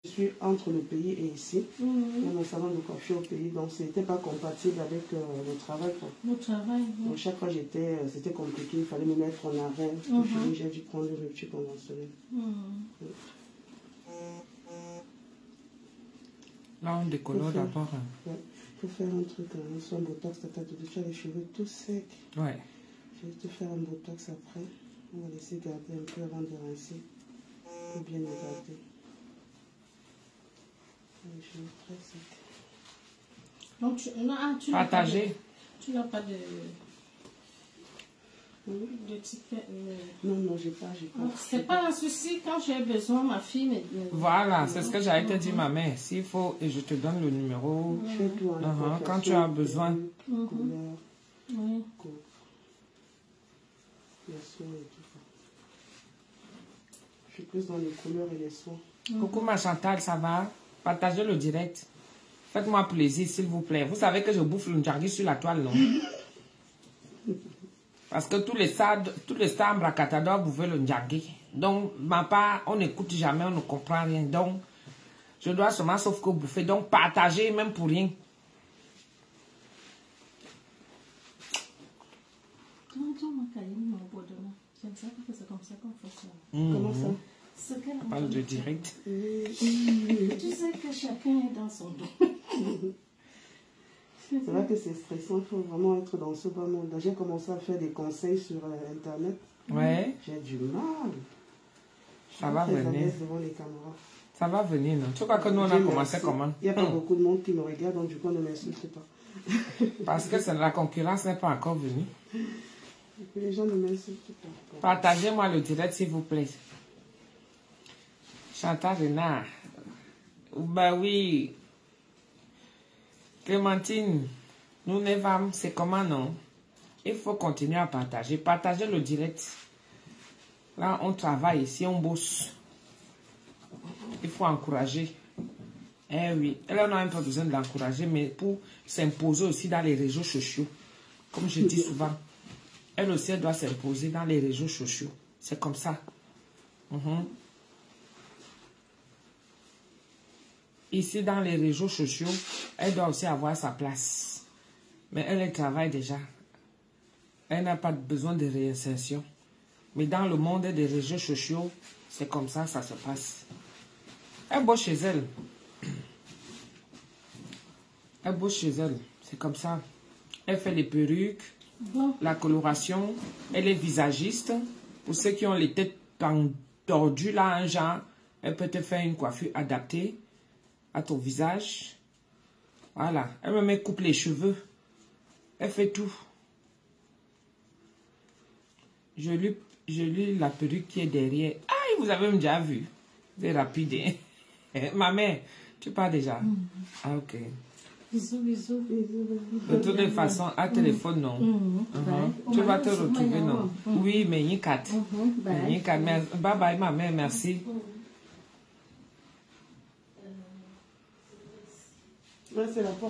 Je suis entre le pays et ici. Dans mon salon de coiffure au pays, donc c'était pas compatible avec le travail. Quoi. Le travail, oui. Donc chaque fois c'était compliqué, il fallait me mettre en arrêt. J'ai dû prendre une rupture conventionnelle. Là, on décolore d'abord. Il faut faire un truc, un soin botox, tu as les cheveux tout secs. Ouais. Je vais te faire un botox après. On va laisser garder un peu avant de rincer. Pour bien les garder. Les cheveux très secs. Donc, tu Partagez. Tu n'as pas de ticket. Non, j'ai pas. C'est pas un souci quand j'ai besoin, ma fille me dit. Voilà, c'est ce que j'allais te dire, ma mère. S'il faut, et je te donne le numéro. Je fais tout, Quand tu as besoin. Couleur, Oui. les soins et tout ça. Je suis plus dans les couleurs et les soins. Coucou ma Chantal, ça va? Partagez le direct. Faites-moi plaisir, s'il vous plaît. Vous savez que je bouffe le njagi sur la toile, non? Parce que tous les stars Bracatador bouffaient le njagi. Donc, ma part, on n'écoute jamais, on ne comprend rien. Donc, je dois seulement sauf que bouffer. Donc, partagez même pour rien. C'est comme ça qu'on fait ça. Comment ça? On parle de direct. Tu sais que chacun est dans son dos. C'est vrai que c'est stressant, il faut vraiment être dans ce bas monde. J'ai commencé à faire des conseils sur Internet. Ouais. J'ai du mal. Ça va venir. Devant les caméras. Ça va venir, non? Tu crois que nous, on a commencé comment? Il n'y a pas beaucoup de monde qui me regarde, donc du coup, on ne m'insulte pas. Parce que la concurrence n'est pas encore venue. Et puis les gens ne m'insultent pas. Partagez-moi le direct, s'il vous plaît. Chantal Renard. Bah oui. Clémentine, nous les femmes, c'est comment non? Il faut continuer à partager. Partagez le direct. Là, on travaille ici, on bosse. Il faut encourager. Eh oui, elle en a un peu besoin d'encourager, mais pour s'imposer aussi dans les réseaux sociaux. Comme je dis souvent, elle aussi elle doit s'imposer dans les réseaux sociaux. C'est comme ça. Ici, dans les réseaux sociaux, elle doit aussi avoir sa place. Mais elle travaille déjà. Elle n'a pas besoin de réinsertion. Mais dans le monde des réseaux sociaux, c'est comme ça, ça se passe. Elle bosse chez elle. Elle bosse chez elle. C'est comme ça. Elle fait les perruques, la coloration. Elle est visagiste. Pour ceux qui ont les têtes tordues, là, un genre, elle peut te faire une coiffure adaptée à ton visage. Voilà. Elle me met coupe les cheveux. Elle fait tout. Je lis la perruque qui est derrière. Ah, vous avez déjà vu. C'est rapide. Hein? Ma mère, tu pars déjà? Ah, ok. Bisous, bisous. De toutes les façons, à téléphone, non. Tu vas te retrouver, non. Oui, mais il y a 4. Bye bye, ma mère, merci. Ouais, c'est la porte.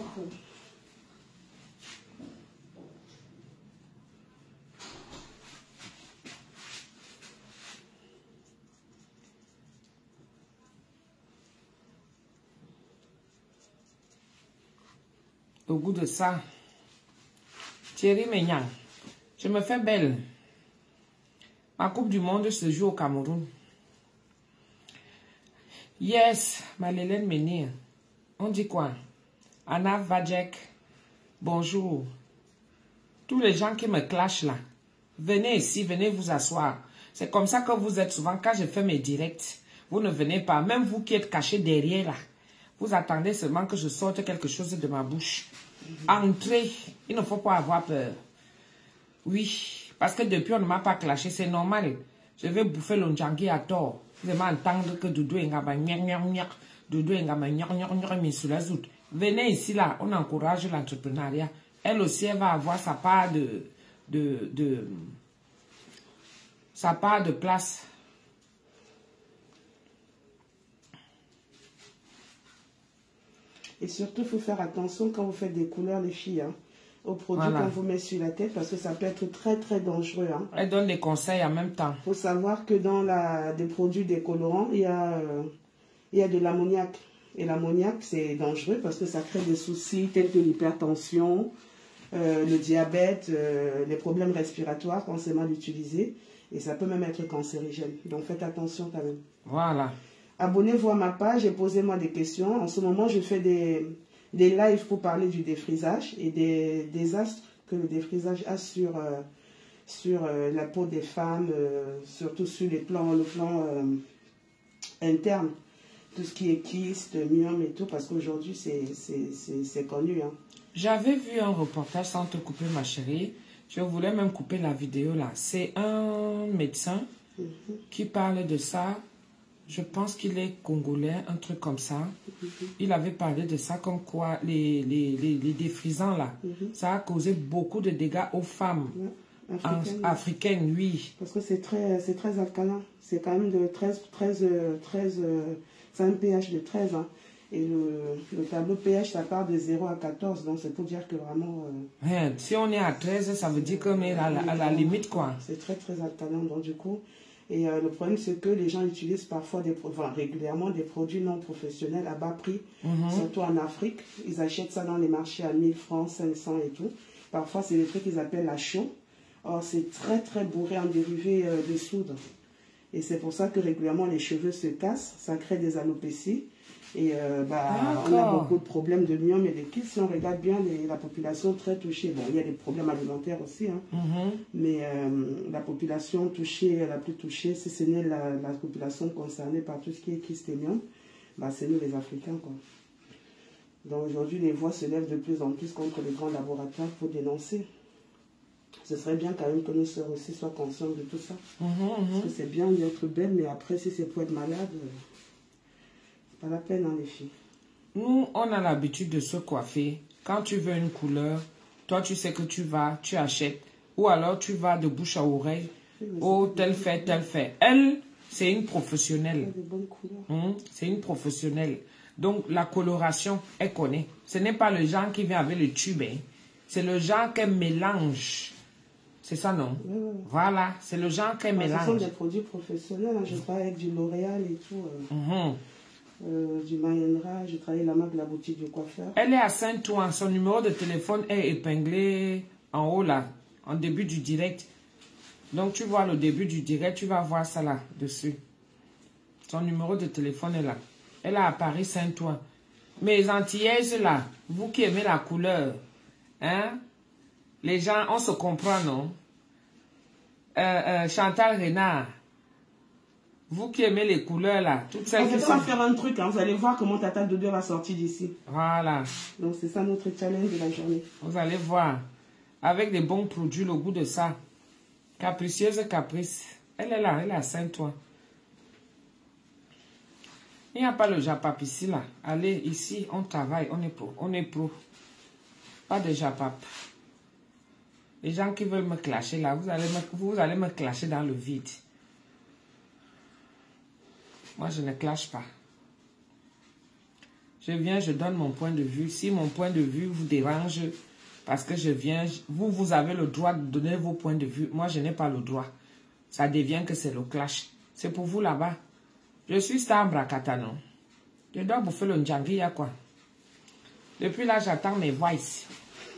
Au goût de ça, Thierry Meignan, je me fais belle. Ma Coupe du Monde se joue au Cameroun. Yes, Malélène Menir. On dit quoi? Anna Vajek, bonjour. Tous les gens qui me clashent là, venez ici, venez vous asseoir. C'est comme ça que vous êtes souvent quand je fais mes directs. Vous ne venez pas, même vous qui êtes cachés derrière là. Vous attendez seulement que je sorte quelque chose de ma bouche. Entrez, il ne faut pas avoir peur. Oui, parce que depuis on ne m'a pas clashé, c'est normal. Je vais bouffer le njagi à tort. Vous allez entendre que Doudou est Doudou est venez ici là, on encourage l'entrepreneuriat. Elle aussi, elle va avoir sa part sa part de place. Et surtout, il faut faire attention quand vous faites des couleurs, les filles, hein, aux produits qu'on vous met sur la tête, parce que ça peut être très, très dangereux. Hein. Elle donne des conseils en même temps. Il faut savoir que dans des produits décolorants, il y a il y a de l'ammoniac. Et l'ammoniac, c'est dangereux parce que ça crée des soucis tels que l'hypertension, le diabète, les problèmes respiratoires quand c'est mal utilisé. Et ça peut même être cancérigène. Donc faites attention quand même. Voilà. Abonnez-vous à ma page et posez-moi des questions. En ce moment, je fais des lives pour parler du défrisage et des désastres que le défrisage a sur la peau des femmes, surtout sur le plan interne. Tout ce qui est kyste, myome et tout, parce qu'aujourd'hui, c'est connu. Hein. J'avais vu un reportage, sans te couper ma chérie, je voulais même couper la vidéo là. C'est un médecin qui parle de ça. Je pense qu'il est congolais, un truc comme ça. Il avait parlé de ça comme quoi les défrisants là, ça a causé beaucoup de dégâts aux femmes africaines, oui. Parce que c'est très alcalin. C'est quand même de 13 c'est un pH de 13. Hein. Et le tableau pH, ça part de 0 à 14. Donc c'est pour dire que vraiment... si on est à 13, ça veut dire qu'on est à la limite, quoi. C'est très alcalin. Donc du coup... Et le problème, c'est que les gens utilisent parfois régulièrement des produits non professionnels à bas prix, surtout en Afrique. Ils achètent ça dans les marchés à 1000 francs, 500 et tout. Parfois, c'est des trucs qu'ils appellent la chaux. Or, c'est très bourré en dérivés de soude. Et c'est pour ça que régulièrement, les cheveux se cassent. Ça crée des alopécies. Et on a beaucoup de problèmes de myome et de kyste. Si on regarde bien la population très touchée, bon, il y a des problèmes alimentaires aussi, hein, mais la population touchée, la plus touchée, si ce n'est la population concernée par tout ce qui est kyste et myome, c'est nous les Africains, quoi. Donc aujourd'hui, les voix se lèvent de plus en plus contre les grands laboratoires pour dénoncer. Ce serait bien quand même que nos sœurs aussi soient conscientes de tout ça. Parce que c'est bien d'être belle, mais après, si c'est pour être malade... pas la peine, hein, les filles. Nous, on a l'habitude de se coiffer. Quand tu veux une couleur, toi, tu sais que tu achètes. Ou alors, tu vas de bouche à oreille. Oh, tel fait. Elle, c'est une professionnelle. C'est une professionnelle. Donc, la coloration, elle connaît. Ce n'est pas le genre qui vient avec le tube. Hein. C'est le genre qu'elle mélange. C'est ça, non? Voilà, c'est le genre qu'elle mélange. Ce sont des produits professionnels. Hein. Je travaille avec du L'Oréal et tout. Du Mayenra, j'ai travaillé là-bas de la boutique du coiffeur. Elle est à Saint-Ouen. Son numéro de téléphone est épinglé en haut là, en début du direct. Donc tu vois le début du direct, tu vas voir ça là, dessus. Son numéro de téléphone est là. Elle est à Paris Saint-Ouen. Mes Antillaises là, vous qui aimez la couleur, hein? Les gens, on se comprend, non? Chantal Renard. Vous qui aimez les couleurs là, toutes celles qui sont... On va faire un truc, hein, vous allez voir comment Tata Dodo va sortir d'ici. Voilà. Donc c'est ça notre challenge de la journée. Vous allez voir. Avec des bons produits, le goût de ça. Capricieuse Caprice. Elle est là, elle est à Saint-Ouen. Il n'y a pas le Japap ici là. Allez, ici, on travaille, on est pro. Pas de Japap. Les gens qui veulent me clasher là, vous allez me clasher dans le vide. Moi, je ne clash pas. Je viens, je donne mon point de vue. Si mon point de vue vous dérange, parce que je viens, vous avez le droit de donner vos points de vue. Moi, je n'ai pas le droit. Ça devient que c'est le clash. C'est pour vous là-bas. Je suis Star Brakata, non? Je dois bouffer le Ndjangi, à quoi? Depuis là, j'attends mes voices.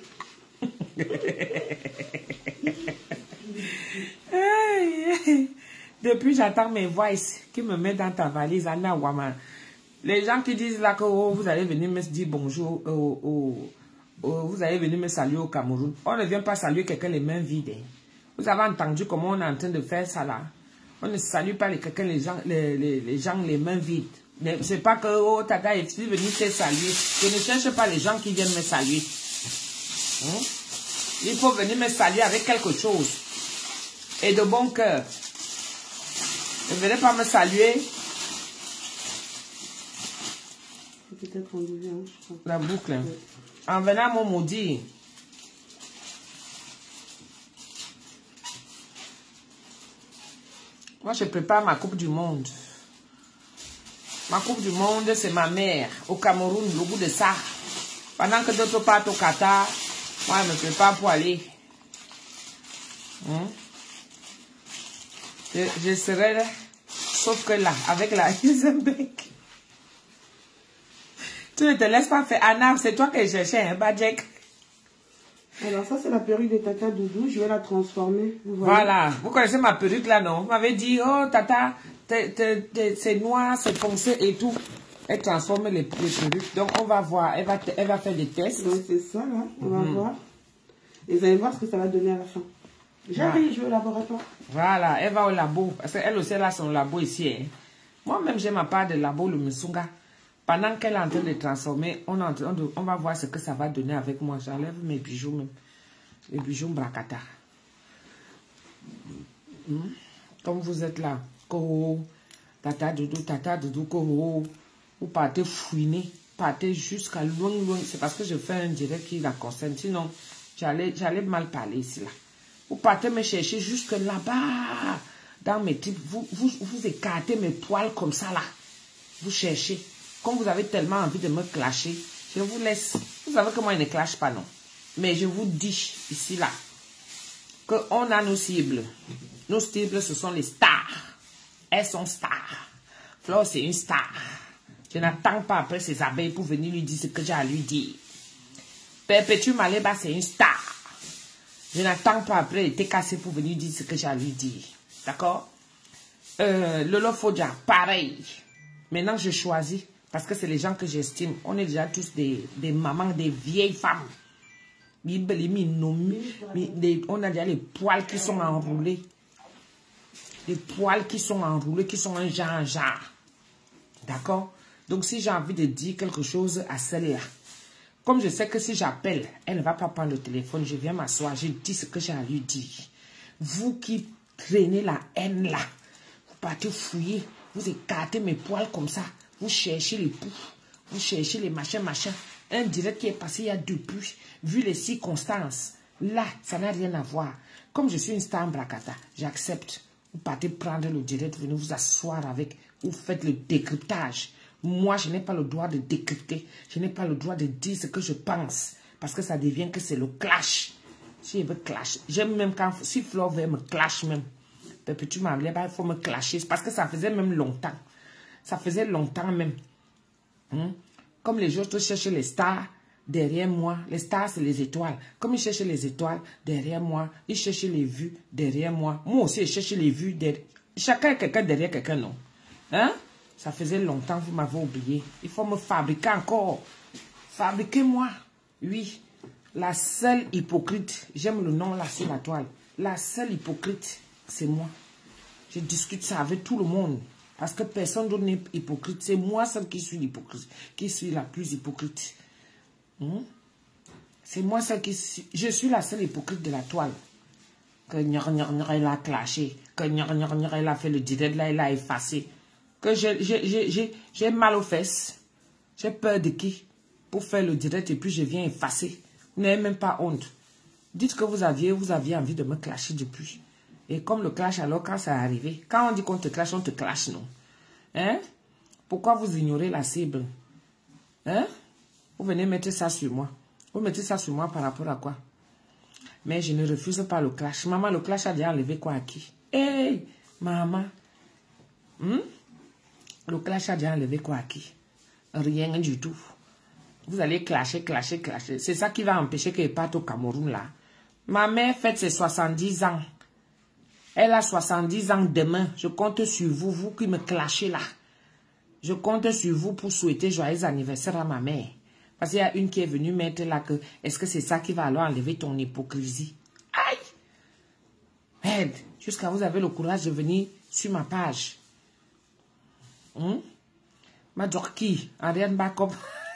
Depuis, j'attends mes voices qui me mettent dans ta valise. Anna Wama. Les gens qui disent là que vous allez venir me dire bonjour, vous allez venir me saluer au Cameroun. On ne vient pas saluer quelqu'un les mains vides. Hein. Vous avez entendu comment on est en train de faire ça là? On ne salue pas quelqu'un les gens les mains vides. C'est pas que Tata est venu te saluer. Je ne cherche pas les gens qui viennent me saluer. Hein? Il faut venir me saluer avec quelque chose. Et de bon cœur. Ne venez pas me saluer. Peut-être en devient, je crois. La boucle. Hein. En venant mon maudit. Moi, je prépare ma Coupe du Monde. Ma Coupe du Monde, c'est ma mère. Au Cameroun, le goût de ça. Pendant que d'autres partent au Qatar, moi, je me prépare pour aller. Je serai là. Sauf que là, avec la Isenbeck. Tu ne te laisses pas faire. Anna, c'est toi que je cherchais, hein, Bajek. Alors ça, c'est la perruque de Tata Doudou. Je vais la transformer. Voilà. Vous connaissez ma perruque là, non? Vous m'avez dit, oh, Tata, c'est noir, c'est foncé et tout. Elle transforme les perruques. Donc, on va voir. Elle va faire des tests. Donc, c'est ça, là. On va voir. Et vous allez voir ce que ça va donner à la fin. J'arrive, je vais au laboratoire. Voilà, elle va au labo. Parce qu'elle aussi, elle a son labo ici. Hein. Moi-même, j'ai ma part de labo, le Musunga. Pendant qu'elle est en train de transformer, on va voir ce que ça va donner avec moi. J'enlève mes bijoux même. Les bijoux Brakata. Comme vous êtes là. Koro, Tata Doudou, Koro. Vous partez fouiner. Partez jusqu'à loin. C'est parce que je fais un direct qui la concerne. Sinon, j'allais mal parler ici là. Vous partez me chercher jusque là-bas. Dans mes types. Vous écartez mes poils comme ça là. Vous cherchez. Comme vous avez tellement envie de me clasher, je vous laisse. Vous savez que moi, je ne clash pas, non. Mais je vous dis, ici, là, qu'on a nos cibles. Nos cibles, ce sont les stars. Elles sont stars. Flore, c'est une star. Je n'attends pas après ses abeilles pour venir lui dire ce que j'ai à lui dire. Perpétue Maleba, c'est une star. Je n'attends pas après être cassé pour venir dire ce que j'ai à lui dire. D'accord? Lolo Fodja, pareil. Maintenant, je choisis. Parce que c'est les gens que j'estime. On est déjà tous des mamans, des vieilles femmes. On a déjà les poils qui sont enroulés. Les poils qui sont enroulés, qui sont un genre. D'accord? Donc, si j'ai envie de dire quelque chose à celle-là, comme je sais que si j'appelle, elle ne va pas prendre le téléphone, je viens m'asseoir, je dis ce que j'ai à lui dire. Vous qui traînez la haine là, vous partez fouiller, vous écartez mes poils comme ça. Vous cherchez les poux, vous cherchez les machins. Un direct qui est passé il y a depuis, vu les circonstances. Là, ça n'a rien à voir. Comme je suis une star en Brakata, j'accepte. Vous partez prendre le direct, venez vous asseoir avec, vous faites le décryptage. Moi, je n'ai pas le droit de décrypter. Je n'ai pas le droit de dire ce que je pense. Parce que ça devient que c'est le clash. Si je veux clash, j'aime même quand, si Flore veut me clash même. Perpétue Maleba, il faut me clasher. Parce que ça faisait même longtemps. Ça faisait longtemps même. Comme les autres cherchent les stars derrière moi. Les stars, c'est les étoiles. Comme ils cherchent les étoiles derrière moi, ils cherchent les vues derrière moi. Moi aussi, je cherche les vues derrière. Chacun est quelqu'un derrière quelqu'un, non? Hein? Ça faisait longtemps que vous m'avez oublié. Il faut me fabriquer encore. Fabriquez-moi. Oui. La seule hypocrite, j'aime le nom là sur la toile. La seule hypocrite, c'est moi. Je discute ça avec tout le monde. Parce que personne d'autre n'est hypocrite. C'est moi seul qui suis l'hypocrite. Qui suis la plus hypocrite. C'est moi seul qui suis. Je suis la seule hypocrite de la toile. Que elle a clashé. Que elle a fait le direct là, elle a effacé. Que j'ai mal aux fesses. J'ai peur de qui? Pour faire le direct et puis je viens effacer. Vous n'avez même pas honte. Dites que vous aviez envie de me clasher depuis. Et comme le clash, alors quand ça est arrivé, quand on dit qu'on te clash, on te clash, non? Hein? Pourquoi vous ignorez la cible? Hein? Vous venez mettre ça sur moi. Vous mettez ça sur moi par rapport à quoi? Mais je ne refuse pas le clash. Maman, le clash a déjà enlevé quoi à qui? Hey, maman. Le clash a déjà enlevé quoi à qui? Rien du tout. Vous allez clasher. C'est ça qui va empêcher qu'elle parte au Cameroun, là. Ma mère fête ses 70 ans. Elle a 70 ans demain. Je compte sur vous, vous qui me clashez là. Je compte sur vous pour souhaiter joyeux anniversaire à ma mère. Parce qu'il y a une qui est venue mettre là que est-ce que c'est ça qui va alors enlever ton hypocrisie? Aïe! Merde! Jusqu'à vous avez le courage de venir sur ma page. Ma dorki, Ariane Bakop.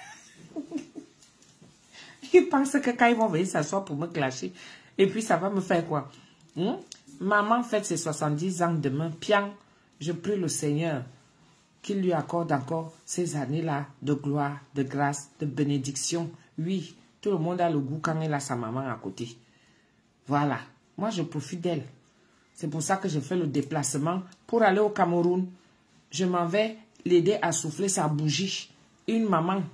Ils pensent que quand ils vont venir s'asseoir pour me clasher, et puis ça va me faire quoi? Maman fête ses 70 ans demain. Pian, je prie le Seigneur qu'il lui accorde encore ces années-là de gloire, de grâce, de bénédiction. Oui, tout le monde a le goût quand il a sa maman à côté. Voilà, moi je profite d'elle. C'est pour ça que je fais le déplacement pour aller au Cameroun. Je m'en vais l'aider à souffler sa bougie. Une maman,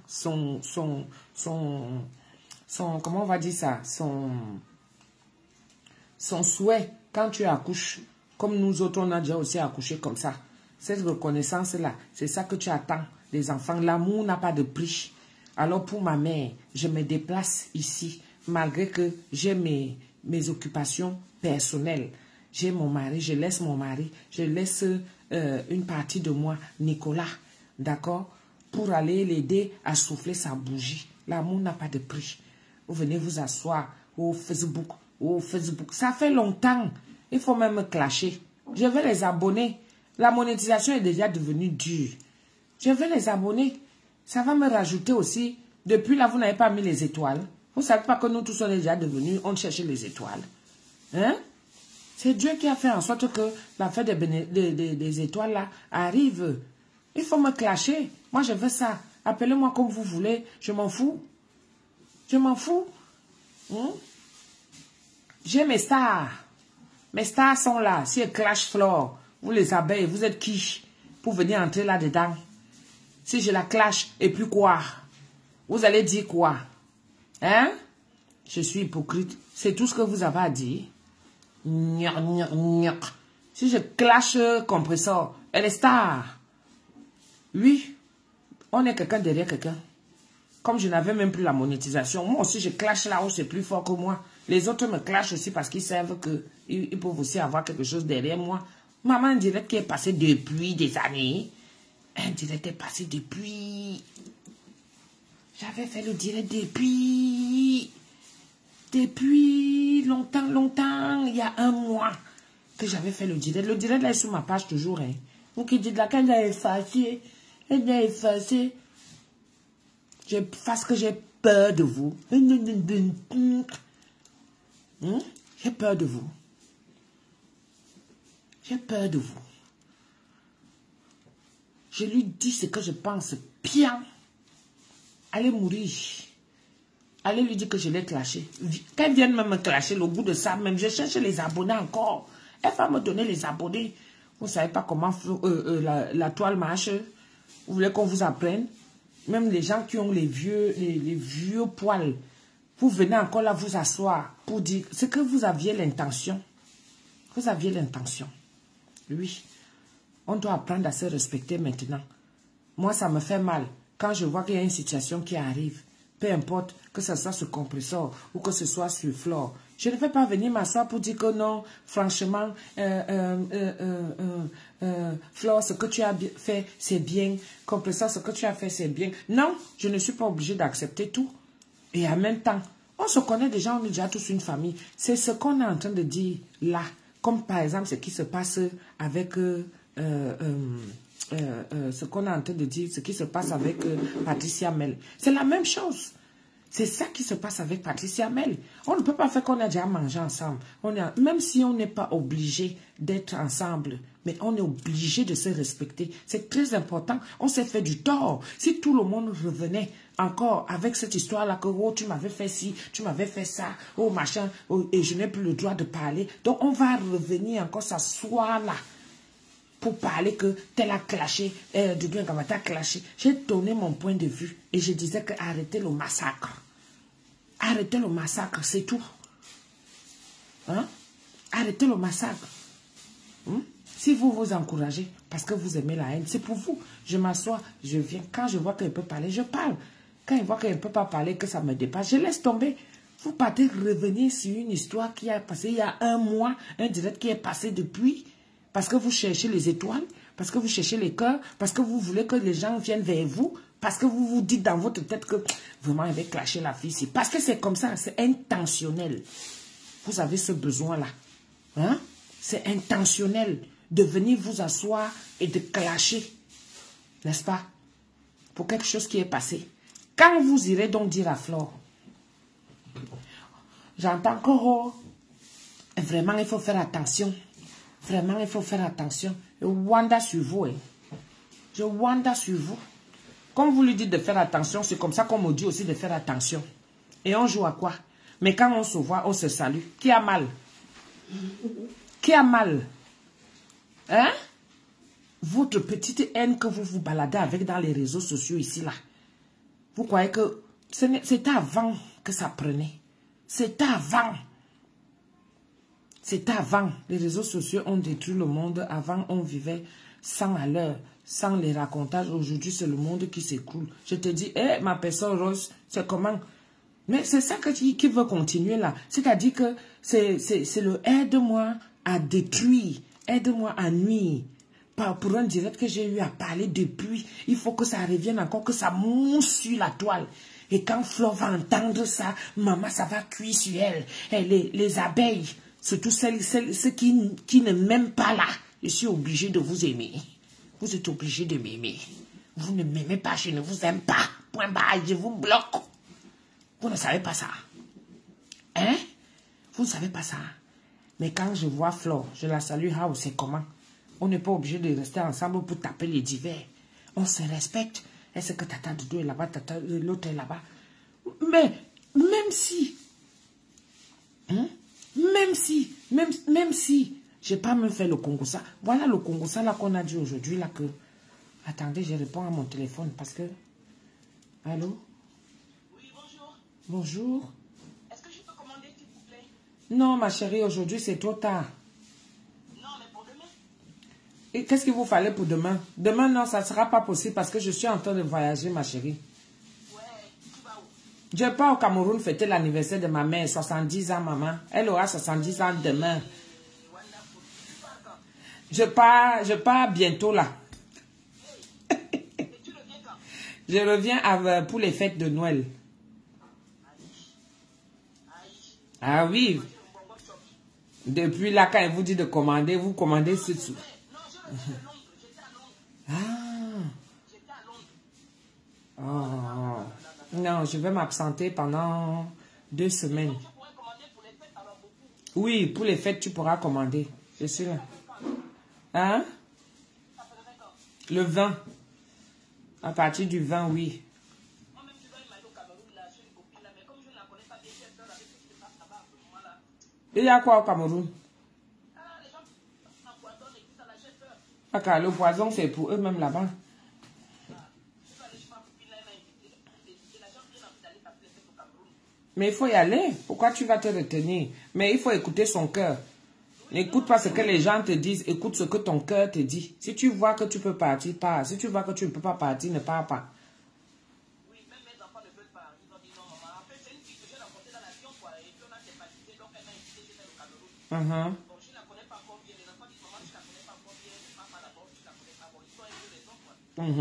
comment on va dire ça? Son souhait, quand tu accouches, comme nous autres, on a déjà aussi accouché comme ça. Cette reconnaissance-là, c'est ça que tu attends des enfants. L'amour n'a pas de prix. Alors pour ma mère, je me déplace ici, malgré que j'ai mes occupations personnelles. J'ai mon mari, je laisse mon mari, je laisse une partie de moi, Nicolas, d'accord, pour aller l'aider à souffler sa bougie. L'amour n'a pas de prix. Vous venez vous asseoir au Facebook, Ça fait longtemps. Il faut même me clasher. Je vais les abonner. La monétisation est déjà devenue dure. Je vais les abonner. Ça va me rajouter aussi. Depuis là, vous n'avez pas mis les étoiles. Vous ne savez pas que nous tous sommes déjà devenus, on cherchait les étoiles. Hein? C'est Dieu qui a fait en sorte que l'affaire des étoiles là arrive. Il faut me clasher. Moi, je veux ça. Appelez-moi comme vous voulez. Je m'en fous. Je m'en fous. J'ai mes stars. Mes stars sont là. Si elles clash Flore, vous les abeilles, vous êtes qui pour venir entrer là-dedans? Si je la clash, et puis quoi? Vous allez dire quoi? Hein? Je suis hypocrite. C'est tout ce que vous avez à dire. Si je clash compresseur, elle est star. Oui, on est quelqu'un derrière quelqu'un. Comme je n'avais même plus la monétisation, moi aussi je clash là où c'est plus fort que moi. Les autres me clashent aussi parce qu'ils savent qu'ils peuvent aussi avoir quelque chose derrière moi. Maman, un direct qui est passé depuis des années. Un direct est passé depuis... J'avais fait le direct depuis longtemps, il y a un mois que j'avais fait le direct. Le direct là est sur ma page toujours. Hein. Vous qui dites là qu'elle a effacé, parce que j'ai peur de vous. J'ai peur de vous. J'ai peur de vous. Je lui dis ce que je pense bien. Allez mourir. Allez lui dire que je l'ai clashé. Qu'elle vienne même me clasher, au bout de ça même, je cherche les abonnés encore. Elle va me donner les abonnés. Vous ne savez pas comment la toile marche. Vous voulez qu'on vous apprenne? Même les gens qui ont les vieux poils, vous venez encore là vous asseoir pour dire ce que vous aviez l'intention. Vous aviez l'intention. Oui. On doit apprendre à se respecter maintenant. Moi, ça me fait mal. Quand je vois qu'il y a une situation qui arrive, peu importe que ce soit sur compresseur ou que ce soit sur Flore, je ne vais pas venir m'asseoir pour dire que non, franchement, Flore, ce que tu as fait, c'est bien. Compresseur, ce que tu as fait, c'est bien. Non, je ne suis pas obligée d'accepter tout. Et en même temps, on se connaît déjà, on est déjà tous une famille. C'est ce qu'on est en train de dire là. Comme par exemple ce qui se passe avec... ce qu'on est en train de dire, ce qui se passe avec Patricia Mel. C'est la même chose. C'est ça qui se passe avec Patricia Mel. On ne peut pas faire qu'on a déjà mangé ensemble. Même si on n'est pas obligé d'être ensemble, mais on est obligé de se respecter. C'est très important. On s'est fait du tort. Si tout le monde revenait encore avec cette histoire-là que oh, tu m'avais fait ci, tu m'avais fait ça, oh machin, oh, et je n'ai plus le droit de parler. Donc on va revenir encore s'asseoir là. Pour parler que tel a clashé, Dubin Kamata a clashé. J'ai donné mon point de vue et je disais que arrêtez le massacre. Arrêtez le massacre, c'est tout. Hein? Arrêtez le massacre. Si vous vous encouragez parce que vous aimez la haine, c'est pour vous. Je m'assois, je viens. Quand je vois qu'elle peut parler, je parle. Quand je vois qu'elle ne peut pas parler, que ça me dépasse, je laisse tomber. Vous partez revenir sur une histoire qui a passé il y a un mois, un direct qui est passé depuis... Parce que vous cherchez les étoiles, parce que vous cherchez les cœurs, parce que vous voulez que les gens viennent vers vous, parce que vous vous dites dans votre tête que vraiment il va clasher la fille ici. Parce que c'est comme ça, c'est intentionnel. Vous avez ce besoin-là. Hein? C'est intentionnel de venir vous asseoir et de clasher. N'est-ce pas? Pour quelque chose qui est passé. Quand vous irez donc dire à Flore, j'entends encore, oh, vraiment il faut faire attention. Vraiment, il faut faire attention. Je wanda sur vous. Hein. Je wanda sur vous. Comme vous lui dites de faire attention, c'est comme ça qu'on me dit aussi de faire attention. Et on joue à quoi? Mais quand on se voit, on se salue. Qui a mal? Qui a mal? Hein? Votre petite haine que vous vous baladez avec dans les réseaux sociaux ici, là. Vous croyez que c'était avant que ça prenait? C'était avant. C'était avant. Les réseaux sociaux ont détruit le monde. Avant, on vivait 100 à l'heure, sans les racontages. Aujourd'hui, c'est le monde qui s'écroule. Je te dis, hé, ma personne rose, c'est comment? Mais c'est ça qui veut continuer là. C'est-à-dire que c'est le aide-moi à détruire, aide-moi à nuire. Pour un direct que j'ai eu à parler depuis, il faut que ça revienne encore, que ça mousse sur la toile. Et quand Flo va entendre ça, maman, ça va cuire sur elle. Et les abeilles, surtout ceux qui ne m'aiment pas là, je suis obligé de vous aimer. Vous êtes obligé de m'aimer. Vous ne m'aimez pas, je ne vous aime pas. Point barre, je vous bloque. Vous ne savez pas ça. Hein? Vous ne savez pas ça. Mais quand je vois Flo, je la salue, ah, c'est comment? On n'est pas obligé de rester ensemble pour taper les divers. On se respecte. Est-ce que tata Doudou est là-bas, l'autre est là-bas? Mais même si, hein? même si, j'ai pas même fait le Congossa. Voilà le Congossa là qu'on a dit aujourd'hui là que. Attendez, je réponds à mon téléphone parce que. Allô? Oui, bonjour. Bonjour. Est-ce que je peux commander, s'il vous plaît? Non, ma chérie, aujourd'hui c'est trop tard. Non, mais pour demain. Et qu'est-ce qu'il vous fallait pour demain? Demain, non, ça ne sera pas possible parce que je suis en train de voyager, ma chérie. Ouais, tu vas où? Je pars au Cameroun fêter l'anniversaire de ma mère, 70 ans, maman. Elle aura 70 ans demain. Wonderful. Tu pars quand? Je pars bientôt là. Et tu reviens quand? Je reviens pour les fêtes de Noël. Aïe. Ah oui. J'ai un bonbon chop. Depuis là, quand elle vous dit de commander, vous commandez ce dessous. Non, je reviens de Londres. J'étais à Londres. Ah. J'étais à Londres. Oh. Non, je vais m'absenter pendant 2 semaines. Tu pourrais commander pour les fêtes alors beaucoup. Oui, pour les fêtes, tu pourras commander. Je suis là. Hein? Ça ferait quand? Le 20. À partir du 20, oui. Moi-même, tu dois aller au Cameroun là, j'ai une copine là, mais comme je ne la connais pas bien, j'ai peur avec tout ce qui se passe là-bas à ce moment-là. Il y a quoi au Cameroun? Ah, les gens empoisonnent et tout ça là, j'ai peur. Ah, car le poison, c'est pour eux-mêmes là-bas. Je vais aller chez ma copine là, elle m'a invité. Et la gens viennent envie d'aller passer les fêtes au Cameroun. Mais il faut y aller. Pourquoi tu vas te retenir? Mais il faut écouter son cœur. N'écoute pas ce que les gens te disent. Écoute ce que ton cœur te dit. Si tu vois que tu peux partir, pars. Si tu vois que tu ne peux pas partir, ne pars pas. Oui, même mes enfants ne veulent pas. Ils ont dit non, maman. En fait, c'est une fille que j'ai rencontrée dans l'avion, quoi. Et puis on a sympathisé, donc elle m'a invité chez elle au Cameroun. Bon, je ne la connais pas encore bien. Les enfants disent, maman, tu ne la connais pas encore bien. Ne pars pas d'abord, tu ne la connais pas. Bon, ils ont un peu raison, quoi.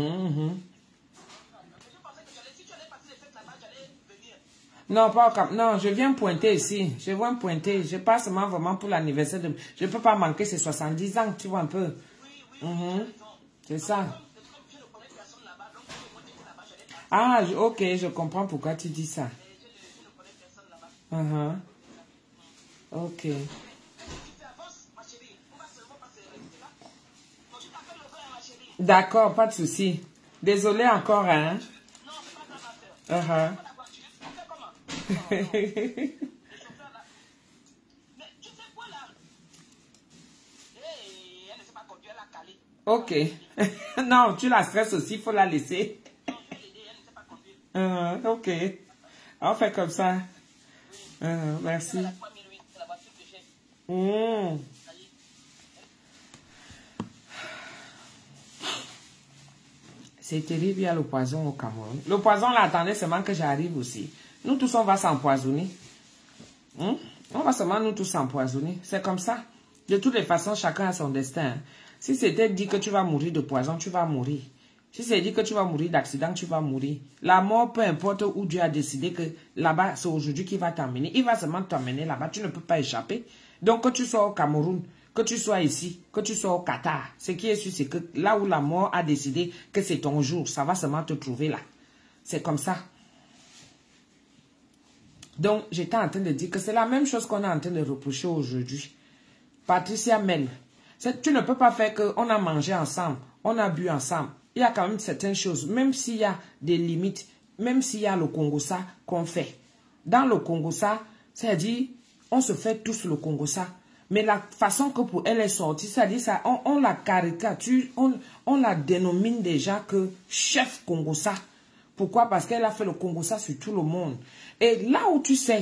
Je pensais que si tu allais passer les fêtes là-bas, j'allais venir. Non, pas au Cap. Non, je viens pointer ici. Je viens pointer. Je passe seulement vraiment pour l'anniversaire de... Je ne peux pas manquer ces 70 ans, tu vois un peu. Oui, C'est ça. comme je ne connais personne là-bas, donc moi, j'étais là-bas, j'allais passer. Ah, ok, je comprends pourquoi tu dis ça. Je ne connais personne là-bas. Ok. Tu fais avance, ma chérie. On va seulement passer rester là. Donc, je t'appelle le frère, ma chérie. D'accord, pas de souci. Désolé encore, hein. Non, c'est pas grave, ma soeur. La voiture, on fait comment? Le chauffeur là. Mais tu sais quoi là? Hey, elle ne sait pas conduire, elle a calé. Ok. Non, tu la stresses aussi, il faut la laisser. Non, je vais l'aider, elle ne sait pas conduire. Ok. On fait comme ça. Merci. C'est la 3008, c'est la voiture que j'ai. Ça y est. C'est terrible, il y a le poison au Cameroun. Le poison, là, attendez seulement que j'arrive aussi. Nous tous, on va s'empoisonner. On va seulement nous tous s'empoisonner. C'est comme ça. De toutes les façons, chacun a son destin. Si c'était dit que tu vas mourir de poison, tu vas mourir. Si c'est dit que tu vas mourir d'accident, tu vas mourir. La mort, peu importe où Dieu a décidé que là-bas, c'est aujourd'hui qu'il va t'emmener. Il va seulement t'emmener là-bas. Tu ne peux pas échapper. Donc, que tu sois au Cameroun, que tu sois ici, que tu sois au Qatar, ce qui est sûr, c'est que là où la mort a décidé que c'est ton jour, ça va seulement te trouver là. C'est comme ça. Donc, j'étais en train de dire que c'est la même chose qu'on est en train de reprocher aujourd'hui. Patricia Mel, tu ne peux pas faire qu'on a mangé ensemble, on a bu ensemble. Il y a quand même certaines choses, même s'il y a des limites, même s'il y a le Congossa qu'on fait. Dans le Congossa, c'est-à-dire, on se fait tous le Congossa. Mais la façon que pour elle est sortie, c'est-à-dire, ça, on la caricature, on la dénomine déjà que chef Congossa. Pourquoi? Parce qu'elle a fait le Congossa sur tout le monde. Et là où tu sais,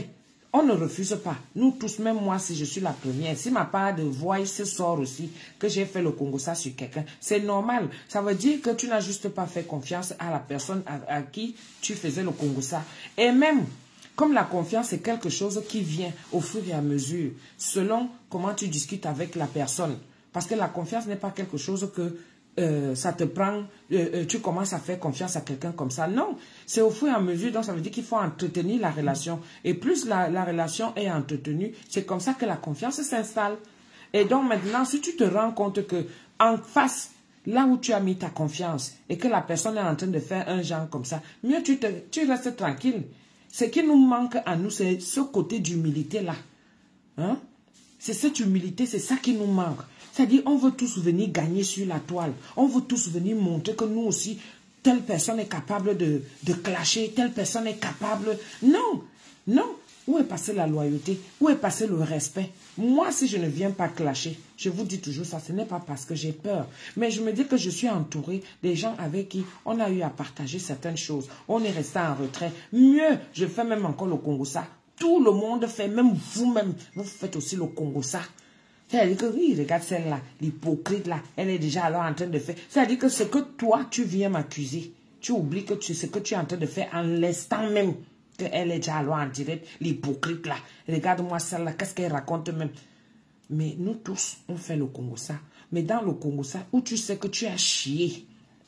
On ne refuse pas. Nous tous, même moi, si je suis la première, si ma part de voice sort aussi, que j'ai fait le Congossa sur quelqu'un, c'est normal. Ça veut dire que tu n'as juste pas fait confiance à la personne à qui tu faisais le Congossa. Et même, comme la confiance est quelque chose qui vient au fur et à mesure, selon comment tu discutes avec la personne. Parce que la confiance n'est pas quelque chose que ça te prend, tu commences à faire confiance à quelqu'un comme ça. Non, c'est au fur et à mesure, donc ça veut dire qu'il faut entretenir la relation. Et plus la relation est entretenue, c'est comme ça que la confiance s'installe. Et donc maintenant, si tu te rends compte que en face, là où tu as mis ta confiance, et que la personne est en train de faire un genre comme ça, mieux tu restes tranquille. Ce qui nous manque à nous, c'est ce côté d'humilité-là. Hein? C'est cette humilité, c'est ça qui nous manque. C'est-à-dire, on veut tous venir gagner sur la toile. On veut tous venir montrer que nous aussi, telle personne est capable de clasher, telle personne est capable... Non, non. Où est passée la loyauté? Où est passé le respect? Moi, si je ne viens pas clasher, je vous dis toujours ça, ce n'est pas parce que j'ai peur. Mais je me dis que je suis entourée des gens avec qui on a eu à partager certaines choses. On est resté en retrait. Mieux, je fais même encore le Congossa. Tout le monde fait, même vous-même, vous faites aussi le Congossa. C'est-à-dire que, oui, regarde celle-là, l'hypocrite là, elle est déjà alors en train de faire. C'est-à-dire que ce que toi, tu viens m'accuser, tu oublies que ce que tu es en train de faire en l'instant même, qu'elle est déjà alors en direct, l'hypocrite là. Regarde-moi celle-là, qu'est-ce qu'elle raconte même. Mais nous tous, on fait le Congossa. Mais dans le Congossa, où tu sais que tu as chié,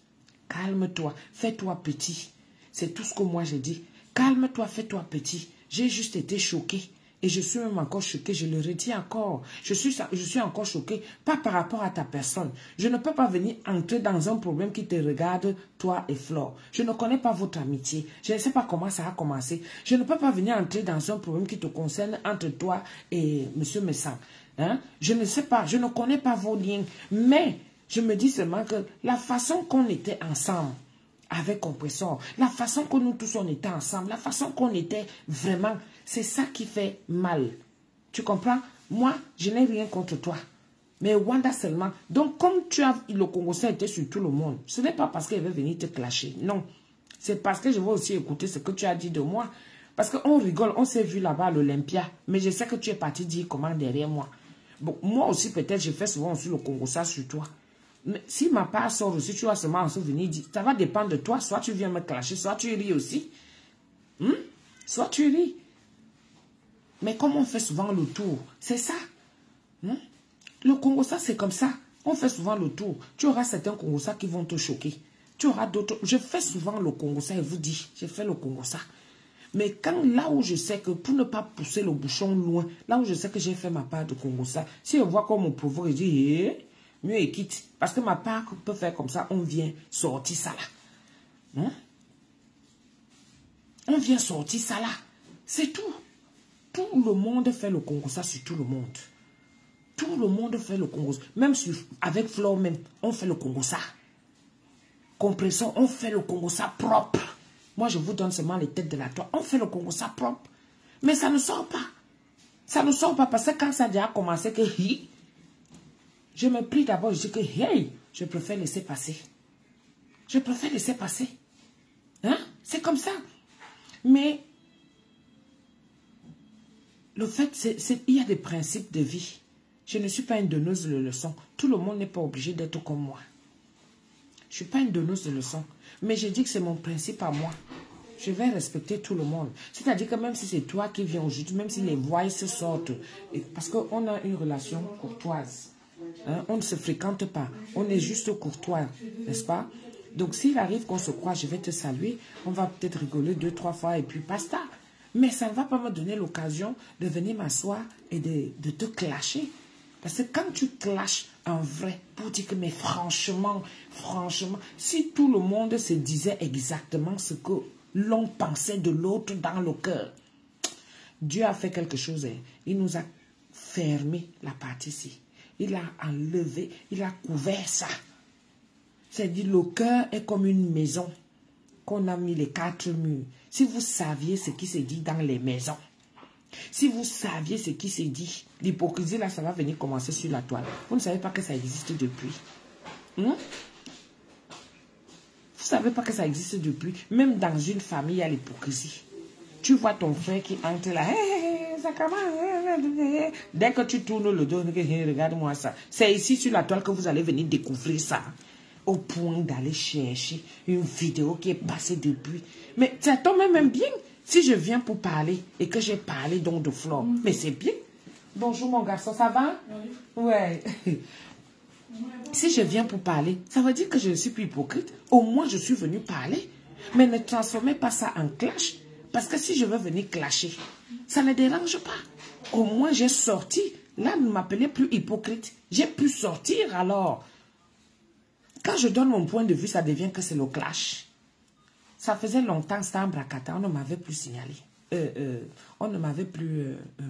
calme-toi, fais-toi petit. C'est tout ce que moi j'ai dit. Calme-toi, fais-toi petit. J'ai juste été choquée. Et je suis même encore choquée, je le redis encore. Je suis encore choquée, pas par rapport à ta personne. Je ne peux pas venir entrer dans un problème qui te regarde, toi et Flore. Je ne connais pas votre amitié. Je ne sais pas comment ça a commencé. Je ne peux pas venir entrer dans un problème qui te concerne entre toi et M. Messan. Hein? Je ne sais pas, je ne connais pas vos liens. Mais je me dis seulement que la façon qu'on était ensemble, avec Compressor, la façon que nous tous on était ensemble, la façon qu'on était vraiment, c'est ça qui fait mal. Tu comprends? Moi, je n'ai rien contre toi. Mais Wanda seulement. Donc, comme tu as, le Congossa était sur tout le monde, ce n'est pas parce qu'elle veut venir te clasher. Non. C'est parce que je veux aussi écouter ce que tu as dit de moi. Parce qu'on rigole, on s'est vu là-bas à l'Olympia. Mais je sais que tu es parti dire comment derrière moi. Bon, moi aussi, peut-être, je fais souvent aussi le Congossa sur toi. Mais si ma part sort aussi, tu vas seulement en souvenir, ça va dépendre de toi. Soit tu viens me clasher, soit tu ris aussi. Soit tu ris. Mais comme on fait souvent le tour, c'est ça. Le Congossa, c'est comme ça. On fait souvent le tour. Tu auras certains Congossa qui vont te choquer. Tu auras d'autres. Je fais souvent le Congossa et vous dis, j'ai fait le Congossa. Mais quand là où je sais que pour ne pas pousser le bouchon loin, là où je sais que j'ai fait ma part de Congossa, si je vois qu'on me provoque, je dis, mieux et quitte. Parce que ma part peut faire comme ça, on vient sortir ça là. On vient sortir ça là. C'est tout. Tout le monde fait le Congossa sur tout le monde. Tout le monde fait le Congossa. Même avec Flore même, on fait le Congossa. Compressor, on fait le Congossa propre. Moi, je vous donne seulement les têtes de la toile. On fait le Congossa propre. Mais ça ne sort pas. Ça ne sort pas parce que quand ça a déjà commencé que je me prie d'abord, je dis que je préfère laisser passer. Je préfère laisser passer. Hein? C'est comme ça. Mais le fait, il y a des principes de vie. Je ne suis pas une donneuse de leçons. Tout le monde n'est pas obligé d'être comme moi. Je ne suis pas une donneuse de leçons. Mais je dis que c'est mon principe à moi. Je vais respecter tout le monde. C'est-à-dire que même si c'est toi qui viens aujourd'hui, même si les voix se sortent, parce qu'on a une relation courtoise. Hein, on ne se fréquente pas. On est juste courtois, n'est-ce pas? Donc s'il arrive qu'on se croise, je vais te saluer. On va peut-être rigoler 2-3 fois et puis basta. Mais ça ne va pas me donner l'occasion de venir m'asseoir et de te clasher. Parce que quand tu clashes en vrai, pour dire que mais franchement, si tout le monde se disait exactement ce que l'on pensait de l'autre dans le cœur, Dieu a fait quelque chose. Hein. Il nous a fermé la partie-ci. Il a enlevé, il a couvert ça. C'est-à-dire le cœur est comme une maison qu'on a mis les 4 murs. Si vous saviez ce qui se dit dans les maisons, si vous saviez ce qui se dit, l'hypocrisie là, ça va venir commencer sur la toile. Vous ne savez pas que ça existe depuis. Vous ne savez pas que ça existe depuis. Même dans une famille, il y a l'hypocrisie. Tu vois ton frère qui entre là, ça commence. Dès que tu tournes le dos, regarde-moi ça. C'est ici sur la toile que vous allez venir découvrir ça. Au point d'aller chercher une vidéo qui est passée depuis. Mais ça tombe même bien si je viens pour parler et que j'ai parlé donc de Flore. Mais c'est bien. Bonjour mon garçon, ça va? Oui. Ouais. Si je viens pour parler, ça veut dire que je ne suis plus hypocrite. Au moins, je suis venu parler. Mais ne transformez pas ça en clash. Parce que si je veux venir clasher, ça ne dérange pas. Au moins, j'ai sorti. Là, ne m'appelez plus hypocrite. J'ai pu sortir alors. Quand je donne mon point de vue, ça devient que c'est le clash. Ça faisait longtemps, c'était un bracata. On ne m'avait plus signalé. On ne m'avait plus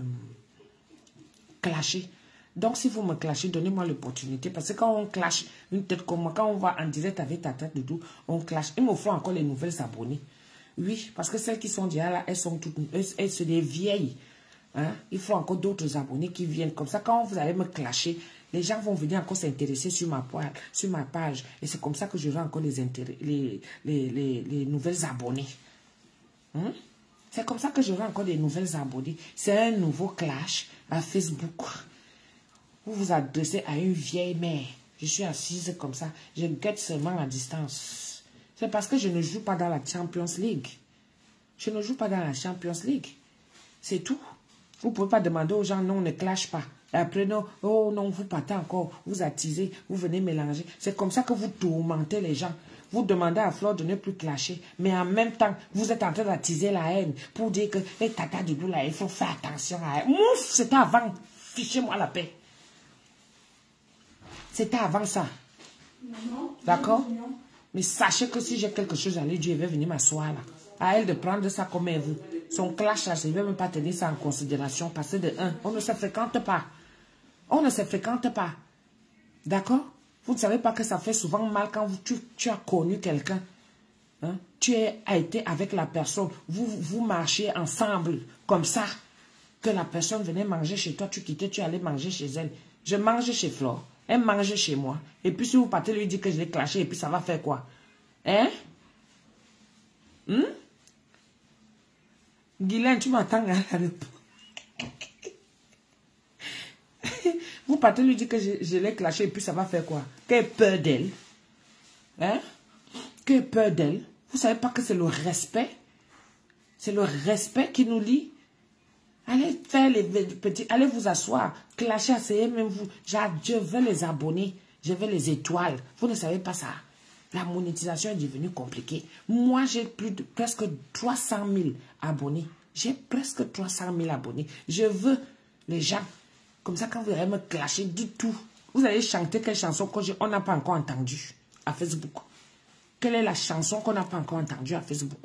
clashé. Donc, si vous me clashez, donnez-moi l'opportunité. Parce que quand on clash, une tête comme moi, quand on va en direct avec ta tête de tout, on clash. Il me faut encore les nouvelles abonnées. Oui, parce que celles qui sont déjà là, elles sont des vieilles. Hein? Il faut encore d'autres abonnés qui viennent. Comme ça, quand vous allez me clasher, les gens vont venir encore s'intéresser sur ma page. Et c'est comme ça que j'aurai encore les nouvelles abonnés. Hein? C'est comme ça que j'aurai encore des nouvelles abonnés. C'est un nouveau clash à Facebook. Vous vous adressez à une vieille mère. Je suis assise comme ça. Je guette seulement la distance. C'est parce que je ne joue pas dans la Champions League. Je ne joue pas dans la Champions League. C'est tout. Vous ne pouvez pas demander aux gens, non, on ne clash pas. Et après, non, oh non, vous partez encore, vous attisez, vous venez mélanger. C'est comme ça que vous tourmentez les gens. Vous demandez à Flore de ne plus clasher. Mais en même temps, vous êtes en train d'attiser la haine pour dire que, hey, tata du bout là, il faut faire attention à elle. Mouf, c'était avant. Fichez-moi la paix. C'était avant ça. D'accord? Mais sachez que si j'ai quelque chose à lui dire, il va venir m'asseoir là. À elle de prendre ça comme elle veut. Son clash là, je ne vais même pas tenir ça en considération. Parce que de un, on ne se fréquente pas. On ne se fréquente pas. D'accord? Vous ne savez pas que ça fait souvent mal quand tu as connu quelqu'un. Hein? Tu as été avec la personne. Vous marchez ensemble comme ça. Que la personne venait manger chez toi, tu quittais, tu allais manger chez elle. Je mange chez Flore. Elle mange chez moi. Et puis si vous partez lui dire que je l'ai clashé, et puis ça va faire quoi? Hein? Guylaine, tu m'entends? Vous partez lui dire que je l'ai clashé, et puis ça va faire quoi? Quelle peur d'elle? Hein? Quelle peur d'elle? Vous savez pas que c'est le respect? C'est le respect qui nous lie. Allez faire les petits, allez vous asseoir, clasher, essayez même vous. Je veux les abonnés, je veux les étoiles. Vous ne savez pas ça. La monétisation est devenue compliquée. Moi, j'ai presque 300 000 abonnés. J'ai presque 300 000 abonnés. Je veux les gens. Comme ça, quand vous allez me clasher, dites tout. Vous allez chanter quelle chanson qu'on n'a pas encore entendue à Facebook. Quelle est la chanson qu'on n'a pas encore entendue à Facebook?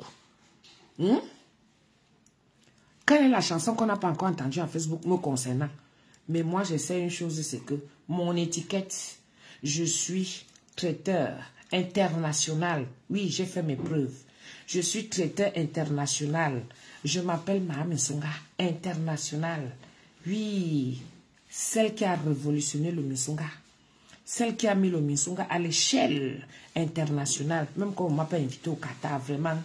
Quelle est la chanson qu'on n'a pas encore entendue à Facebook me concernant? Mais moi, je sais une chose, c'est que mon étiquette, je suis traiteur international. Oui, j'ai fait mes preuves. Je suis traiteur international. Je m'appelle Maham Nsonga, international. Oui, celle qui a révolutionné le Misonga. Celle qui a mis le Misonga à l'échelle internationale. Même quand on m'a pas invité au Qatar, vraiment.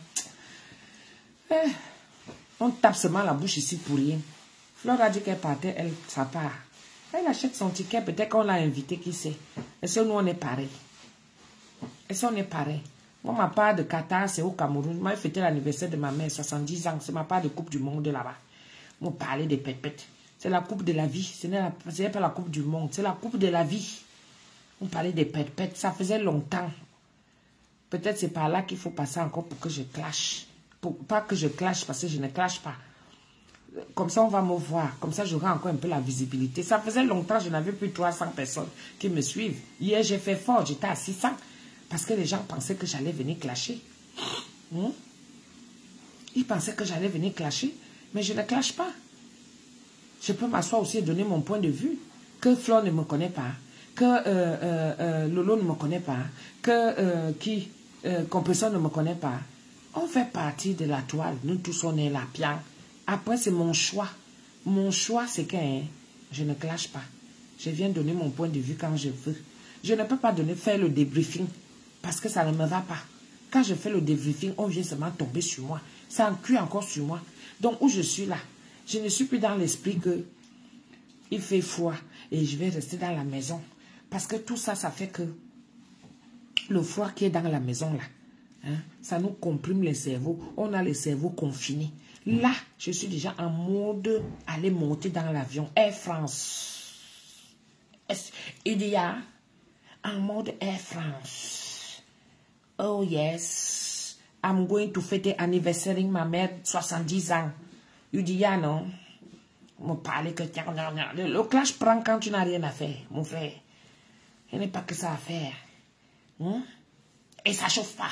On tape seulement la bouche ici pour rien. Flore a dit qu'elle partait, elle, ça part. Elle achète son ticket, peut-être qu'on l'a invité, qui sait. Est-ce que nous, on est pareil? Est-ce qu'on est pareil? Moi, ma part de Qatar, c'est au Cameroun. Moi, j'ai fêté l'anniversaire de ma mère, 70 ans. C'est ma part de Coupe du Monde là-bas. On parlait des pépettes. C'est la Coupe de la vie. Ce n'est pas la Coupe du Monde, c'est la Coupe de la vie. On parlait des pépettes. Ça faisait longtemps. Peut-être c'est par là qu'il faut passer encore pour que je clash. Pas que je clash, parce que je ne clash pas. Comme ça, on va me voir. Comme ça, j'aurai encore un peu la visibilité. Ça faisait longtemps, je n'avais plus 300 personnes qui me suivent. Hier, j'ai fait fort, j'étais à 600. Parce que les gens pensaient que j'allais venir clasher. Ils pensaient que j'allais venir clasher. Mais je ne clash pas. Je peux m'asseoir aussi et donner mon point de vue. Que Flore ne me connaît pas. Que Lolo ne me connaît pas. Que Compression ne me connaît pas. On fait partie de la toile. Nous tous, on est là, bien. Après, c'est mon choix. Mon choix, c'est que je ne clash pas. Je viens donner mon point de vue quand je veux. Je ne peux pas faire le débriefing parce que ça ne me va pas. Quand je fais le débriefing, on vient seulement tomber sur moi. Ça en cuit encore sur moi. Donc, où je suis là, Je ne suis plus dans l'esprit que il fait froid et je vais rester dans la maison. Parce que tout ça, ça fait que le froid qui est dans la maison, là, hein, ça nous comprime les cerveaux. On a les cerveaux confinés. Là, je suis déjà en mode aller monter dans l'avion. Air France. Il y a en mode Air France. Oh yes. I'm going to fêter anniversaire ma mère 70 ans. Il dit non. Me parler que le clash prend quand tu n'as rien à faire, mon frère. Il n'est pas que ça à faire. Hein? Et ça chauffe pas.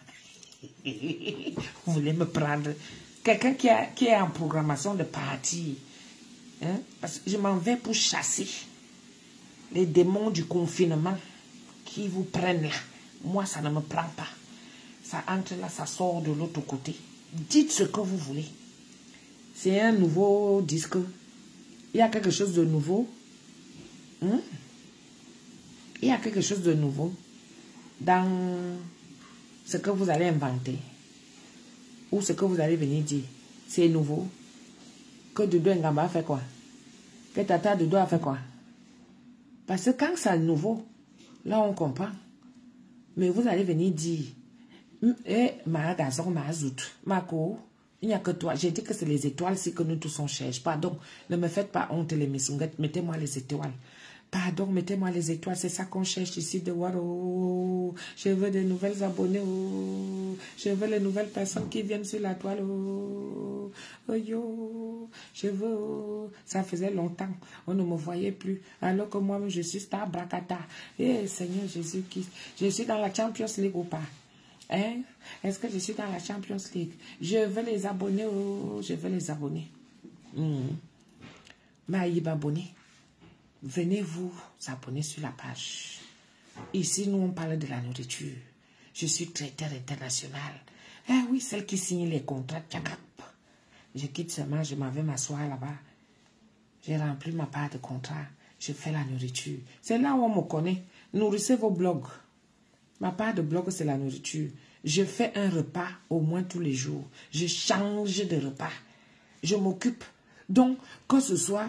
Vous voulez me prendre? Quelqu'un qui est en programmation de partie. Hein? Parce que je m'en vais pour chasser les démons du confinement qui vous prennent là. Moi, ça ne me prend pas. Ça entre là, ça sort de l'autre côté. Dites ce que vous voulez. C'est un nouveau disque. Il y a quelque chose de nouveau. Hein? Il y a quelque chose de nouveau dans ce que vous allez inventer. Ou ce que vous allez venir dire. C'est nouveau. Que Dodo Ngamba a fait quoi? Que Tata Dodo a fait quoi? Parce que quand c'est nouveau, là on comprend. Mais vous allez venir dire, ma gazon, ma zout, ma ko, il n'y a que toi. J'ai dit que c'est les étoiles, c'est que nous tous on cherche. Pardon, ne me faites pas honte les missunguettes, mettez-moi les étoiles. Pardon, mettez-moi les étoiles, c'est ça qu'on cherche ici de voir. Oh, je veux de nouvelles abonnés. Oh, je veux les nouvelles personnes qui viennent sur la toile. Oh, oh yo, je veux. Oh. Ça faisait longtemps, on ne me voyait plus. Alors que moi, je suis star bracata. Eh, Seigneur Jésus-Christ, je suis dans la Champions League ou pas? Hein? Est-ce que je suis dans la Champions League? Je veux les abonnés. Oh, je veux les abonnés. Maïb abonné. Venez vous abonner sur la page. Ici, nous, on parle de la nourriture. Je suis traiteur international. Eh oui, celle qui signe les contrats. Tchakap. Je quitte seulement, je m'en vais m'asseoir là-bas. J'ai rempli ma part de contrat. Je fais la nourriture. C'est là où on me connaît. Nourrissez vos blogs. Ma part de blog, c'est la nourriture. Je fais un repas au moins tous les jours. Je change de repas. Je m'occupe. Donc, que ce soit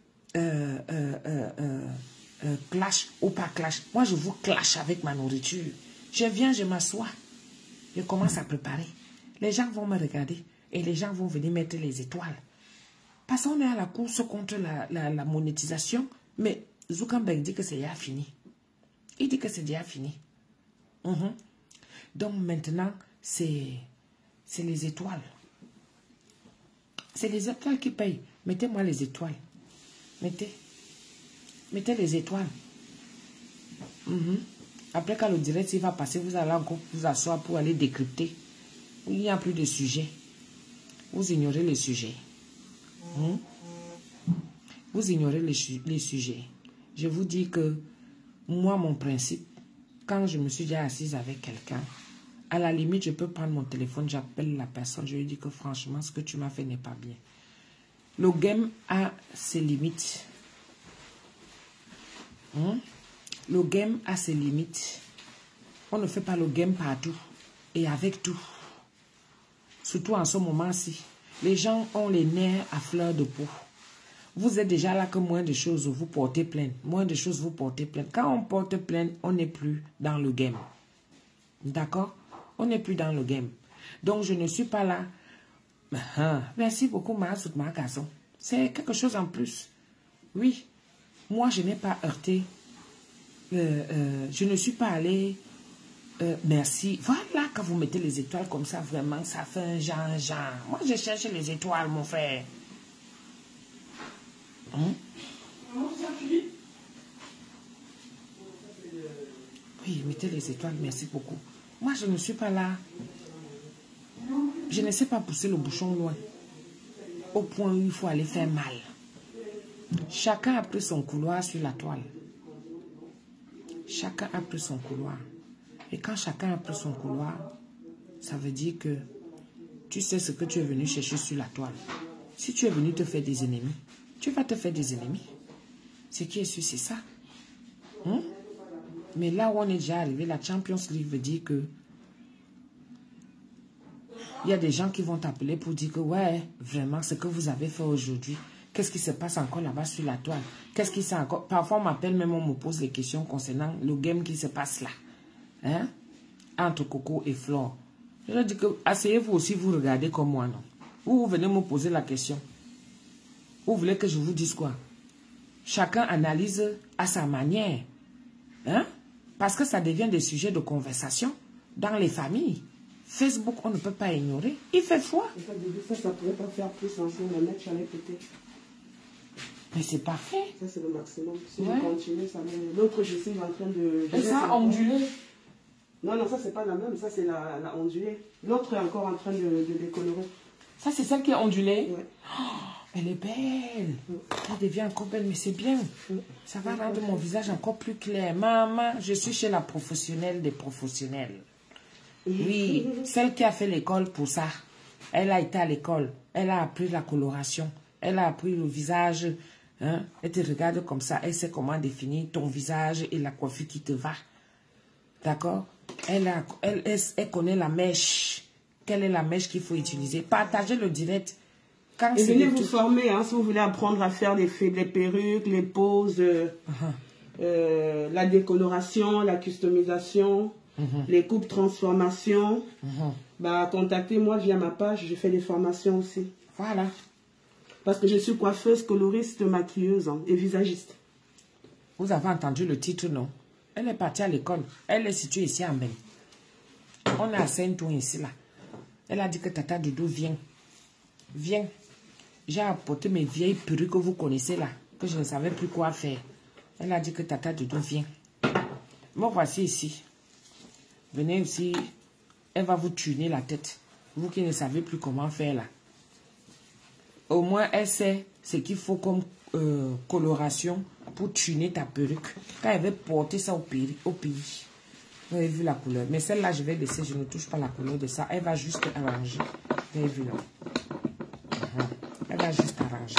clash ou pas clash, moi je vous clash avec ma nourriture. Je viens, je m'assois, je commence à préparer. Les gens vont me regarder et les gens vont venir mettre les étoiles. Parce qu'on est à la course contre la monétisation, mais Zuckerberg dit que c'est déjà fini. Il dit que c'est déjà fini. Donc maintenant, c'est les étoiles. C'est les étoiles qui payent. Mettez-moi les étoiles. Mettez les étoiles. Après, quand le direct il va passer, vous allez encore vous asseoir pour aller décrypter. Il n'y a plus de sujet. Vous ignorez les sujets. Vous ignorez les sujets. Je vous dis que moi, mon principe, quand je me suis déjà assise avec quelqu'un, à la limite, je peux prendre mon téléphone, j'appelle la personne, je lui dis que franchement, ce que tu m'as fait n'est pas bien. Le game a ses limites. Le game a ses limites. On ne fait pas le game partout et avec tout. Surtout en ce moment-ci. Les gens ont les nerfs à fleur de peau. Vous êtes déjà là que moins de choses vous portez plainte. Moins de choses vous portez plainte. Quand on porte plainte, on n'est plus dans le game. D'accord? On n'est plus dans le game. Donc, je ne suis pas là. Merci beaucoup, ma garçon. C'est quelque chose en plus. Oui. Moi, je n'ai pas heurté. Je ne suis pas allé. Merci. Voilà, quand vous mettez les étoiles comme ça, vraiment, ça fait un genre. Moi, je cherche les étoiles, mon frère. Oui, mettez les étoiles, merci beaucoup. Moi, je ne suis pas là. Je ne sais pas pousser le bouchon loin. Au point où il faut aller faire mal. Chacun a pris son couloir sur la toile. Chacun a pris son couloir. Et quand chacun a pris son couloir, ça veut dire que tu sais ce que tu es venu chercher sur la toile. Si tu es venu te faire des ennemis, tu vas te faire des ennemis. Ce qui est sûr, c'est ça. Mais là où on est déjà arrivé, la Champions League veut dire que il y a des gens qui vont t'appeler pour dire que, ouais, vraiment, ce que vous avez fait aujourd'hui, qu'est-ce qui se passe encore là-bas sur la toile? Qu'est-ce qui s'est encore... Parfois, on m'appelle, même on me pose des questions concernant le game qui se passe là. Hein? Entre Coco et Flore. Je leur dis que, asseyez-vous aussi, vous regardez comme moi, non? Ou vous venez me poser la question. Vous voulez que je vous dise quoi? Chacun analyse à sa manière. Hein? Parce que ça devient des sujets de conversation dans les familles. Facebook, on ne peut pas ignorer. Il fait froid. Ça ne pourrait pas faire plus ancien, le mettre, j'allais péter. Mais c'est parfait. Ça, c'est le maximum. Si je continue, ça me... L'autre, je suis en train de... Et ça, ondulé? Non, non, ça, c'est pas la même. Ça, c'est la ondulée. L'autre est encore en train de décolorer. Ça, c'est celle qui est ondulée? Ouais. Oh, elle est belle. Elle devient encore belle, mais c'est bien. Ça va rendre mon visage encore plus clair. Maman, je suis chez la professionnelle des professionnels. Oui, celle qui a fait l'école pour ça. Elle a été à l'école. Elle a appris la coloration. Elle a appris le visage. Hein? Elle te regarde comme ça. Elle sait comment définir ton visage et la coiffure qui te va. D'accord? Elle connaît la mèche. Quelle est la mèche qu'il faut utiliser? Partagez le direct. Quand et venez vous former, hein, si vous voulez apprendre à faire les perruques, les poses, la décoloration, la customisation, les coupes transformation. Bah, contactez-moi via ma page, je fais des formations aussi. Voilà. Parce que je suis coiffeuse, coloriste, maquilleuse et visagiste. Vous avez entendu le titre, non? Elle est partie à l'école. Elle est située ici en Mbène. On est à Saint-Ouen ici, là. Elle a dit que Tata Doudou, viens. Viens. J'ai apporté mes vieilles perruques que vous connaissez là, que je ne savais plus quoi faire. Elle a dit que Tata Doudou, viens. Me voici ici. Venez aussi. Elle va vous tuner la tête. Vous qui ne savez plus comment faire là. Au moins, elle sait ce qu'il faut comme coloration pour tuner ta perruque. Quand elle va porter ça au pays. Vous avez vu la couleur. Mais celle-là, je vais laisser. Je ne touche pas la couleur de ça. Elle va juste arranger. Vous avez vu là. Elle va juste arranger.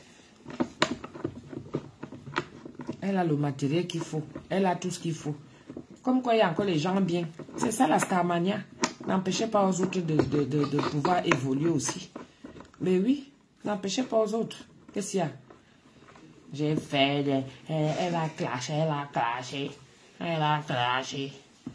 Elle a le matériel qu'il faut. Elle a tout ce qu'il faut. Comme quoi, il y a encore les gens bien. C'est ça la Starmania. N'empêchez pas aux autres de pouvoir évoluer aussi. Mais oui, n'empêchez pas aux autres. Qu'est-ce qu'il y a? J'ai fait... Elle a clashé, elle a clashé. Elle a clashé.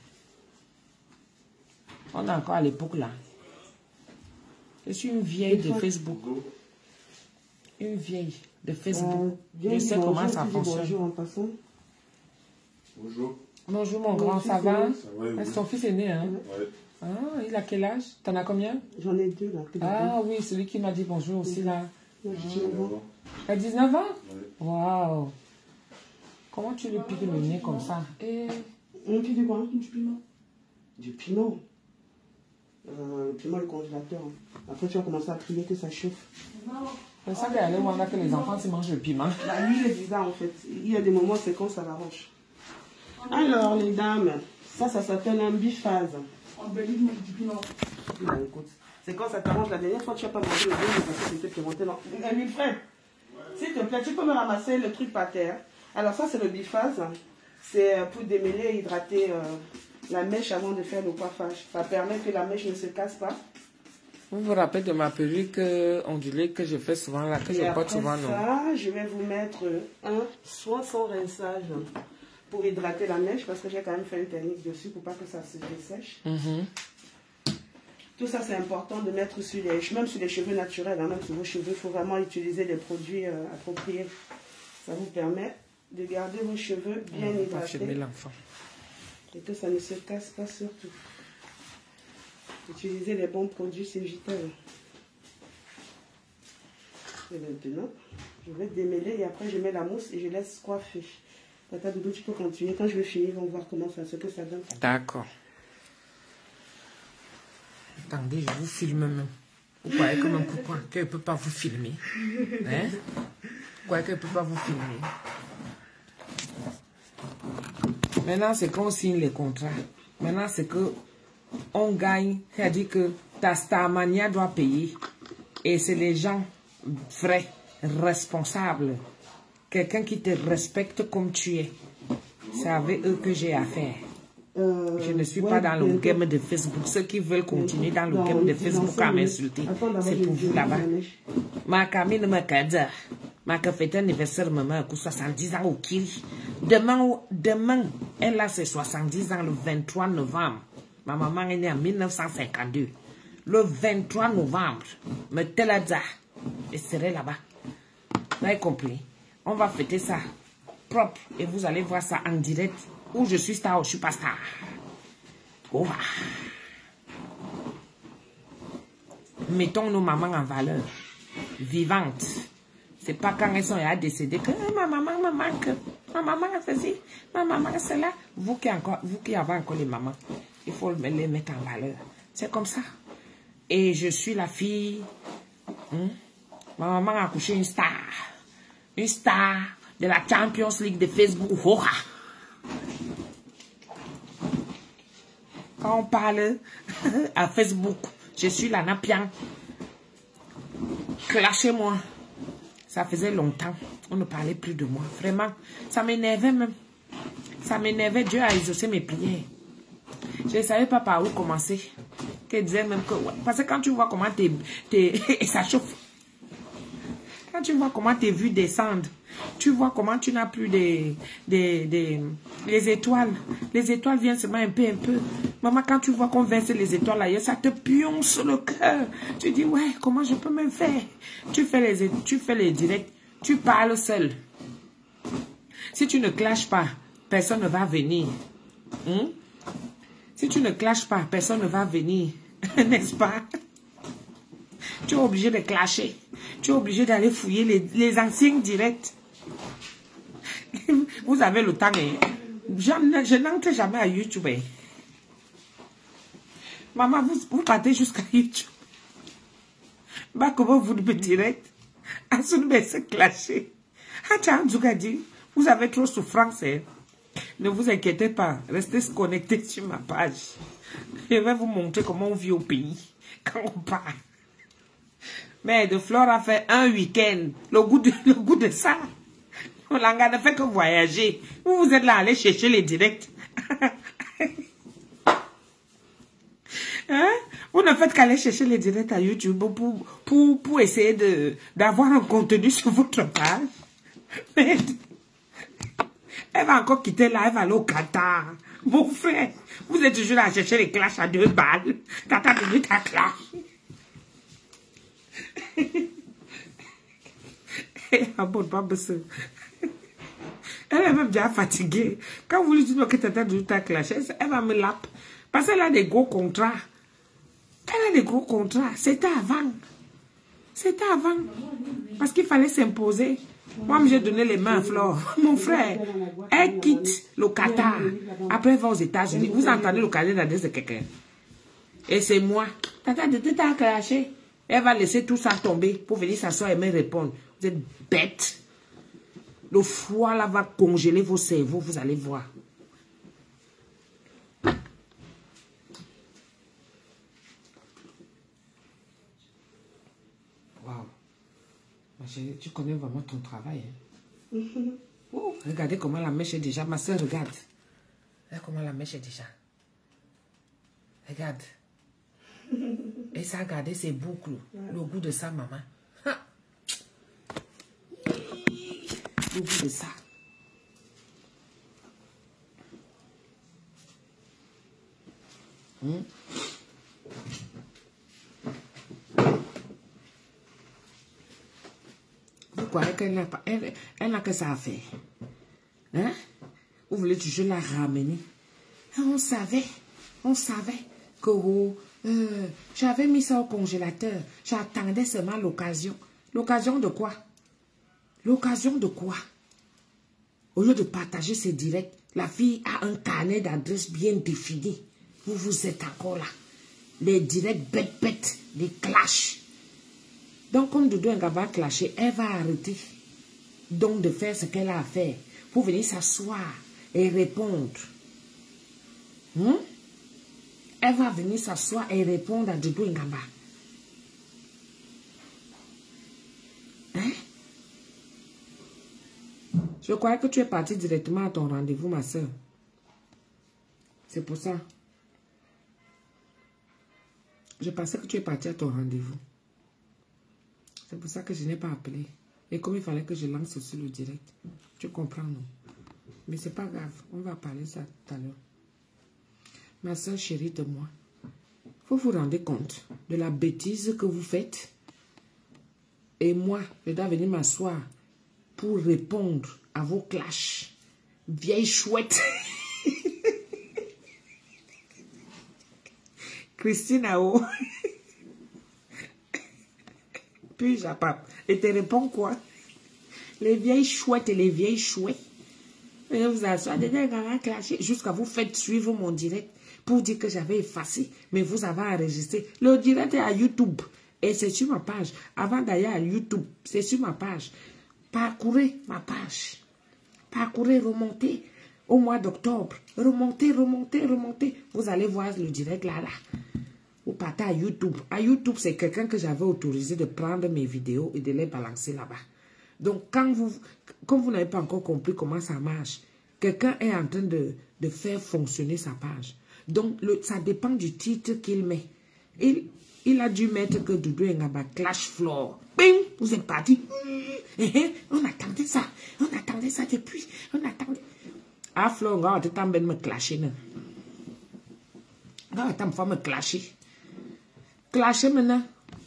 On est encore à l'époque là. Je suis une vieille de Facebook. Une vieille de Facebook. Je sais comment ça fonctionne. Bonjour en passant. Bonjour. Bonjour mon grand, ça va? Oui. Ton fils est né, hein? Ouais. Ah, il a quel âge? T'en as combien? J'en ai deux là. Ah oui, celui qui m'a dit bonjour aussi là. Moi, j'ai 19 ans. Elle a 19 ans? Ouais. Waouh! Comment tu lui piques le nez comme ça? On pique du quoi? Du piment. Du piment? Le piment est congélateur. Après, tu vas commencer à crier que ça chauffe. C'est ça qu'elle allait voir là que les enfants se mangent le piment. Bah, lui, il est bizarre en fait. Il y a des moments, c'est quand ça l'arrange. Alors, les dames, ça s'appelle un biphase. En Belgique, du piment. Bah, écoute, c'est quand ça t'arrange. La dernière fois, tu n'as pas mangé le bœuf parce que c'était présenté dans... Wilfred, s'il te plaît, tu peux me ramasser le truc par terre. Alors, ça, c'est le biphase. C'est pour démêler et hydrater la mèche avant de faire le coiffage. Ça permet que la mèche ne se casse pas. Vous vous rappelez de ma perruque ondulée que je fais souvent là, que je porte souvent, non? Ça, je vais vous mettre un soin sans rinçage pour hydrater la mèche parce que j'ai quand même fait une technique dessus pour pas que ça se dessèche. Tout ça, c'est important de mettre sur même sur les cheveux naturels, hein, même sur vos cheveux, il faut vraiment utiliser des produits appropriés. Ça vous permet de garder vos cheveux bien hydratés et que ça ne se casse pas surtout. Utilisez les bons produits, c'est vital. Et maintenant, je vais démêler et après je mets la mousse et je laisse coiffer. Tata Doudou, tu peux continuer. Quand je vais finir, on va voir comment ça, ce que ça donne. D'accord. Attendez, je vous filme même. Vous croyez que même pourquoi qu'elle ne peut pas vous filmer? Hein? Vous croyez qu'elle ne peut pas vous filmer? Maintenant, c'est qu'on signe les contrats. Maintenant, c'est que on gagne. C'est-à-dire que ta Starmania doit payer. Et c'est les gens vrais, responsables. Quelqu'un qui te respecte comme tu es. C'est avec eux que j'ai affaire. Je ne suis pas dans le game de Facebook. Ceux qui veulent continuer dans le game de Facebook à m'insulter, c'est pour vous là-bas. Ma Camille me cadre. Ma fête anniversaire, maman, 70 ans au Kiri. Demain, elle a ses 70 ans le 23 novembre. Ma maman est née en 1952. Le 23 novembre, me telada, je serai là-bas. Vous avez compris? On va fêter ça propre et vous allez voir ça en direct. Où je suis star ou je suis pas star. Oh. Mettons nos mamans en valeur. Vivantes. C'est pas quand elles sont décédées que ma maman me manque. Ma maman a fait ci. Ma maman a cela. Vous qui avez encore les mamans, il faut les mettre en valeur. C'est comme ça. Et je suis la fille. Ma maman a accouché une star. Une star de la Champions League de Facebook. Oh. Quand on parle à Facebook, je suis la Napian. Clashez-moi. Ça faisait longtemps. On ne parlait plus de moi. Vraiment. Ça m'énervait même. Ça m'énervait. Dieu a exaucé mes prières. Je ne savais pas par où commencer. Qu'elle disait même que... Ouais, parce que quand tu vois comment et ça chauffe. Quand tu vois comment tes vues descendent, tu vois comment tu n'as plus les étoiles. Les étoiles viennent seulement un peu. Maman, quand tu vois qu'on verse les étoiles ailleurs, ça te pionce le cœur. Tu dis, ouais, comment je peux même faire? Tu fais les directs, tu parles seul. Si tu ne clashes pas, personne ne va venir. Si tu ne clashes pas, personne ne va venir. N'est-ce pas? Tu es obligé de clasher. Tu es obligé d'aller fouiller les anciens directs. Vous avez le temps. Je n'entre jamais à YouTube. Maman, vous partez jusqu'à YouTube. Bah, comment vous me direct? Assounbe se clasher. dit, vous avez trop souffrance. Ne vous inquiétez pas. Restez connectés sur ma page. Je vais vous montrer comment on vit au pays. Quand on part. Mais de Flore a fait un week-end. Le goût de ça. On ne fait que voyager. Vous êtes là, allez chercher les directs. Hein? Vous ne faites qu'aller chercher les directs à YouTube pour essayer d'avoir un contenu sur votre page. Mais elle va encore quitter là, elle va aller au Qatar. Mon frère, vous êtes toujours là à chercher les clashs à 2 balles. Tata de ta clash. Elle est même déjà fatiguée. Quand vous lui dites que Tata de ta clash, elle va me laper. Parce qu'elle a des gros contrats. Elle a des gros contrats. C'était avant. C'était avant. Parce qu'il fallait s'imposer. Moi, j'ai donné les mains à Flore. Mon frère, elle quitte le Qatar. Après, elle va aux États-Unis. Vous entendez le carnet d'adresse de quelqu'un. Et c'est moi. Tata de ta clashé. Elle va laisser tout ça tomber pour venir s'asseoir et me répondre. Vous êtes bête. Le froid là va congeler vos cerveaux. Vous allez voir. Waouh. Tu connais vraiment ton travail. Hein? Oh, regardez comment la mèche est déjà. Ma soeur, regarde. Regarde comment la mèche est déjà. Regarde. Et ça, regardez ses boucles. Le goût de ça, maman. Ha. Le goût de ça. Vous croyez qu'elle n'a pas... Elle n'a que ça à faire. Hein? Vous voulez toujours la ramener. On savait que j'avais mis ça au congélateur. J'attendais seulement l'occasion. L'occasion de quoi? L'occasion de quoi? Au lieu de partager ses directs, la fille a un carnet d'adresses bien défini. Vous êtes encore là. Les directs bêtes, les clashs. Donc, comme Doudou Nga va clasher, elle va arrêter donc de faire ce qu'elle a à faire pour venir s'asseoir et répondre. Elle va venir s'asseoir et répondre à Doudou Ngaba. Hein? Je croyais que tu es partie directement à ton rendez-vous, ma soeur. C'est pour ça. Je pensais que tu es parti à ton rendez-vous. C'est pour ça que je n'ai pas appelé. Et comme il fallait que je lance aussi le direct. Tu comprends, non? Mais c'est pas grave. On va parler ça tout à l'heure. Ma soeur chérie de moi. Vous vous rendez compte de la bêtise que vous faites? Et moi, je dois venir m'asseoir pour répondre à vos clashs. Vieille chouette. Christine Ao. Puis j'appelle. Et te réponds quoi? Les vieilles chouettes et les vieilles chouettes. Et vous asseyez clasher jusqu'à vous faites suivre mon direct pour dire que j'avais effacé. Mais vous avez enregistré. Le direct est à YouTube. Et c'est sur ma page. Avant d'aller à YouTube, c'est sur ma page. Parcourez ma page. Parcourez, remontez au mois d'octobre. Remontez, remontez, remontez. Vous allez voir le direct là. Vous partez à YouTube. À YouTube, c'est quelqu'un que j'avais autorisé de prendre mes vidéos et de les balancer là-bas. Donc, comme vous n'avez pas encore compris comment ça marche, quelqu'un est en train de faire fonctionner sa page. Donc, ça dépend du titre qu'il met. Il a dû mettre que Doudou Ngaba clash floor. Bing, vous êtes parti. On attendait ça. On attendait ça depuis. On attendait. Ah, floor, on va me clasher. On va me clasher. Clasher maintenant.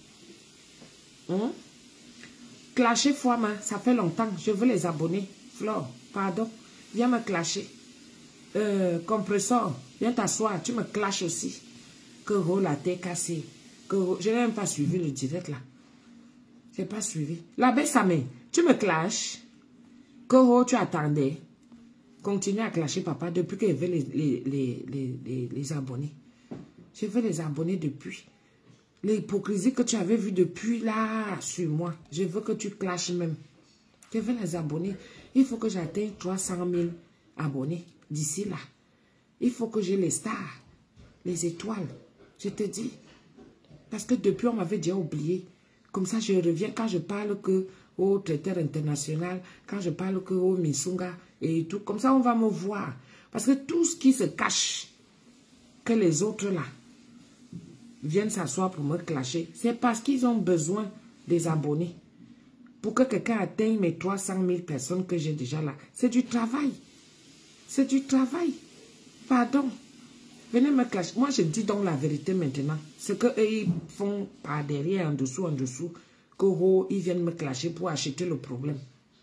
Clasher fois, ça fait longtemps. Je veux les abonner. Flore, pardon. Viens me clasher. Compresseur, viens t'asseoir. Tu me clashes aussi. Que la tête cassée. Je n'ai même pas suivi le direct là. Je n'ai pas suivi. La baisse à main. Tu me clashes. Que tu attendais. Continue à clasher papa depuis que je veux les abonner. Je veux les abonner depuis. L'hypocrisie que tu avais vue depuis là sur moi. Je veux que tu clashes même. Je veux les abonner. Il faut que j'atteigne 300 000 abonnés d'ici là. Il faut que j'ai les stars, les étoiles. Je te dis. Parce que depuis, on m'avait déjà oublié. Comme ça, je reviens quand je parle que au traiteur international, quand je parle que au Misunga et tout. Comme ça, on va me voir. Parce que tout ce qui se cache, que les autres là viennent s'asseoir pour me clasher, c'est parce qu'ils ont besoin des abonnés. Pour que quelqu'un atteigne mes 300 000 personnes que j'ai déjà là. C'est du travail. C'est du travail. Pardon. Venez me clasher. Moi, je dis donc la vérité maintenant. Ce qu'eux, ils font par derrière, en dessous, que ils viennent me clasher pour acheter le problème.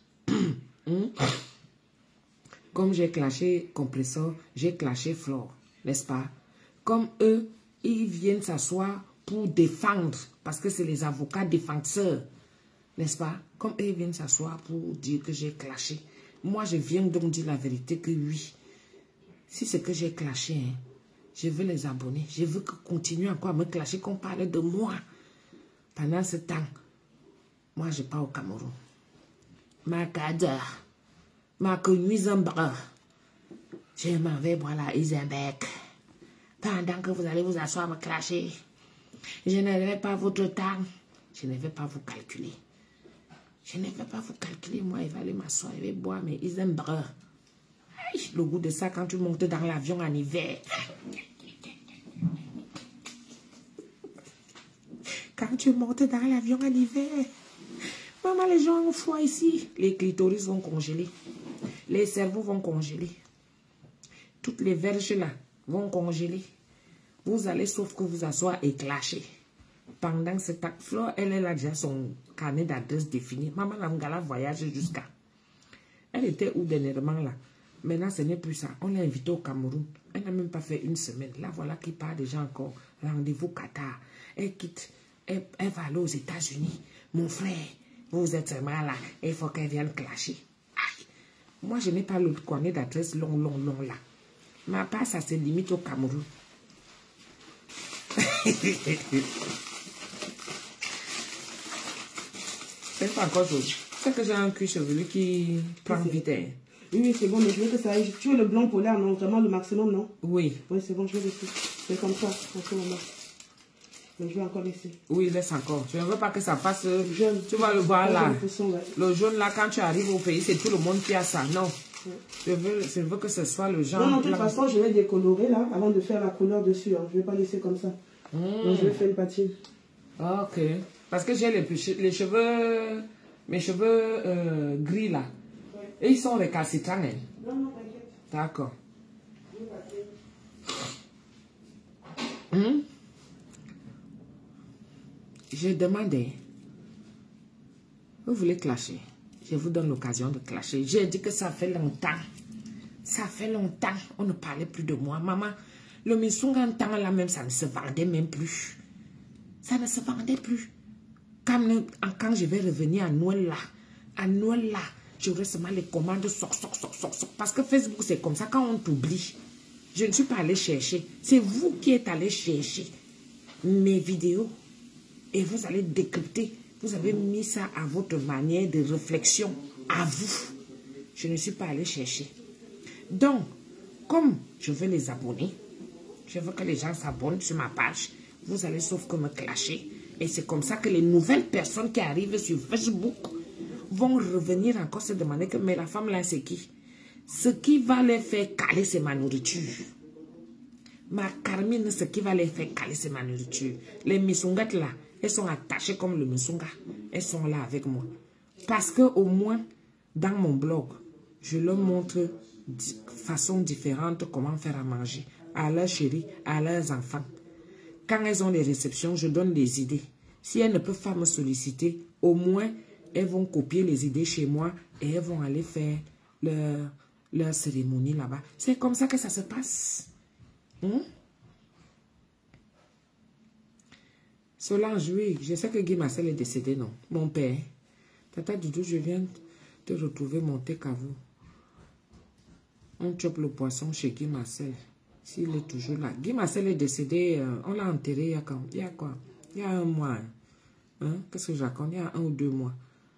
Comme j'ai clashé compresseur, j'ai clashé Flore, n'est-ce pas? Comme eux, ils viennent s'asseoir pour défendre, parce que c'est les avocats défenseurs, n'est-ce pas? Comme eux, ils viennent s'asseoir pour dire que j'ai clashé. Moi, je viens donc dire la vérité que oui. Si c'est que j'ai clashé, hein, je veux les abonner. Je veux que continuer encore à me clasher, qu'on parle de moi. Pendant ce temps, moi, je pars au Cameroun. Ma cadre, ma connue Zambra. Je m'en vais boire la Isabelle. Pendant que vous allez vous asseoir me clasher, je ne vais pas votre temps. Je ne vais pas vous calculer. Je ne vais pas vous calculer. Moi, il va aller m'asseoir, il va boire mes Isambra. Le goût de ça quand tu montes dans l'avion en hiver. Quand tu montes dans l'avion en hiver. Maman, les gens ont froid ici. Les clitoris vont congeler. Les cerveaux vont congeler. Toutes les verges là vont congeler. Vous allez sauf que vous asseoir et clasher. Pendant ce temps, Flore, elle a déjà son carnet d'adresse défini. Maman Lamgala voyage jusqu'à. Elle était où dernièrement là? Maintenant, ce n'est plus ça. On l'a invitée au Cameroun. Elle n'a même pas fait une semaine. Là, voilà qui part déjà encore. Rendez-vous Qatar. Elle quitte. Elle va aller aux États-Unis. Mon frère, vous êtes vraiment là. Il faut qu'elle vienne clasher. Aïe. Moi, je n'ai pas le carnet d'adresse long là. Ma part, ça se limite au Cameroun. C'est pas encore chose. C'est que j'ai un cuir chevelu qui prend vite. Oui, c'est bon, mais je veux que ça aille. Tu veux le blanc polaire, non? Vraiment le maximum, non? Oui. Oui, c'est bon, je vais laisser. C'est comme ça, en ce moment. Mais je vais encore laisser. Oui, laisse encore. Je ne veux pas que ça passe jaune. Tu vas le voir là. Le jaune là, quand tu arrives au pays, c'est tout le monde qui a ça. Non. Je veux que ce soit le genre. Non, de toute façon, je vais décolorer là, avant de faire la couleur dessus. Hein. Je ne vais pas laisser comme ça. Donc, je vais faire une patine. Ok. Parce que j'ai les cheveux, mes cheveux gris là. Ouais. Et ils sont récalcitrants. Hein? Non, t'inquiète. D'accord. Je demandais, vous voulez clasher? Je vous donne l'occasion de clasher. J'ai dit que ça fait longtemps. Ça fait longtemps. On ne parlait plus de moi. Maman, le Misunga en temps là même, ça ne se vendait même plus. Ça ne se vendait plus. Quand je vais revenir à Noël là, j'aurai seulement les commandes soc. Parce que Facebook, c'est comme ça quand on t'oublie. Je ne suis pas allé chercher. C'est vous qui êtes allé chercher mes vidéos. Et vous allez décrypter. Vous avez mis ça à votre manière de réflexion. À vous. Je ne suis pas allé chercher. Donc, comme je veux les abonner, je veux que les gens s'abonnent sur ma page. Vous allez sauf que me clasher. Et c'est comme ça que les nouvelles personnes qui arrivent sur Facebook vont revenir encore se demander que mais la femme là c'est qui? Ce qui va les faire caler c'est ma nourriture. Ma Carmine, ce qui va les faire caler c'est ma nourriture. Les misungates là, elles sont attachées comme le misunga. Elles sont là avec moi. Parce que au moins dans mon blog, je leur montre de façon différente comment faire à manger à leurs chéris, à leurs enfants. Quand elles ont les réceptions, je donne des idées. Si elles ne peuvent pas me solliciter, au moins, elles vont copier les idées chez moi et elles vont aller faire leur cérémonie là-bas. C'est comme ça que ça se passe. Solange, oui, je sais que Guy Marcel est décédé, non? Mon père. Tata Doudou, je viens de retrouver mon thé cavou. On chope le poisson chez Guy Marcel. S'il est toujours là. Guy Marcel est décédé, on l'a enterré il y a quand? Il y a quoi? Il y a un mois. Hein? Qu'est-ce que je raconte? Il y a 1 ou 2 mois.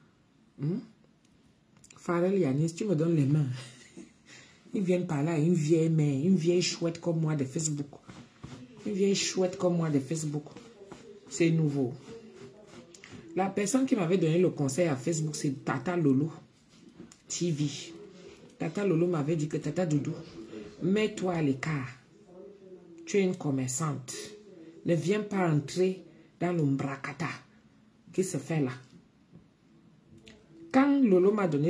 Pharrell Yanis, tu me donnes les mains. Ils viennent par là, une vieille main, une vieille chouette comme moi de Facebook. Une vieille chouette comme moi de Facebook. C'est nouveau. La personne qui m'avait donné le conseil à Facebook, c'est Tata Lolo TV. Tata Lolo m'avait dit que Tata Doudou, mets-toi à l'écart. Tu es une commerçante. Ne viens pas entrer dans l'ombracata qui se fait là. Quand Lolo m'a donné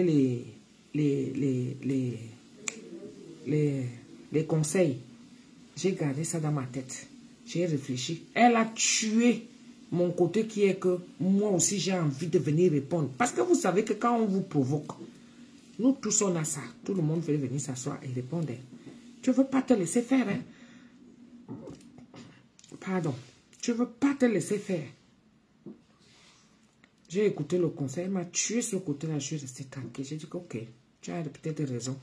les conseils, j'ai gardé ça dans ma tête. J'ai réfléchi. Elle a tué mon côté qui est que moi aussi j'ai envie de venir répondre. Parce que vous savez que quand on vous provoque, nous tous on a ça. Tout le monde veut venir s'asseoir et répondre. Tu ne veux pas te laisser faire. Hein? Pardon. Tu ne veux pas te laisser faire. J'ai écouté le conseil. Elle m'a tué ce côté-là. Je suis restée tranquille. J'ai dit que ok, tu as peut-être raison.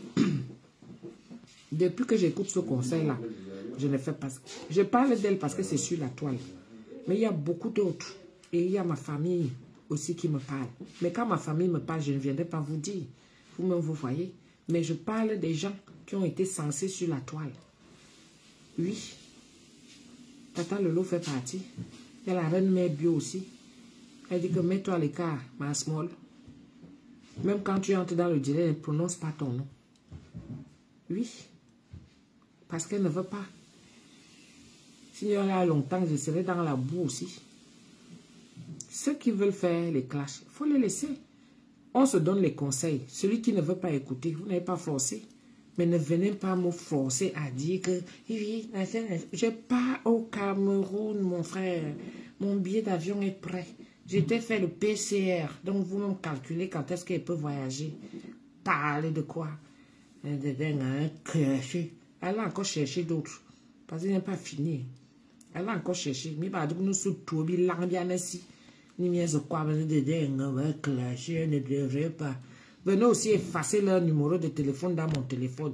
Depuis que j'écoute ce conseil-là, je ne fais pas ça. Je parle d'elle parce que c'est sur la toile. Mais il y a beaucoup d'autres. Et il y a ma famille aussi qui me parle. Mais quand ma famille me parle, je ne viendrai pas vous dire. Vous-même, vous voyez. Mais je parle des gens qui ont été censés sur la toile. Oui. Tata Lolo fait partie. Il y a la reine mère bio aussi. Elle dit que mets-toi à l'écart, ma small. Même quand tu entres dans le direct, elle ne prononce pas ton nom. Oui. Parce qu'elle ne veut pas. S'il y en a longtemps, je serai dans la boue aussi. Ceux qui veulent faire les clashs, il faut les laisser. On se donne les conseils. Celui qui ne veut pas écouter, vous n'avez pas forcé. Mais ne venez pas me forcer à dire que oui, je pars au Cameroun, mon frère. Mon billet d'avion est prêt. J'ai fait le PCR. Donc, vous-même calculez quand est-ce qu'elle peut voyager. Parler de quoi? Elle a encore cherché d'autres. Parce qu'il n'est pas fini. Elle a encore cherché. Mais pas de nous sous-tout. Il a bien ici. Ni mieux de quoi. Ne devrait pas. Venez aussi effacer leur numéro de téléphone dans mon téléphone.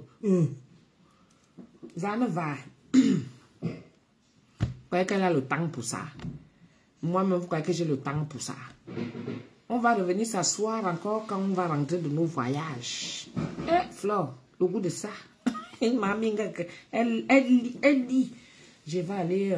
Ça ne va. Vous croyez qu'elle a le temps pour ça? Moi-même, vous croyez que j'ai le temps pour ça? On va revenir s'asseoir encore quand on va rentrer de nos voyages. Flore, le goût de ça. Elle dit, je vais aller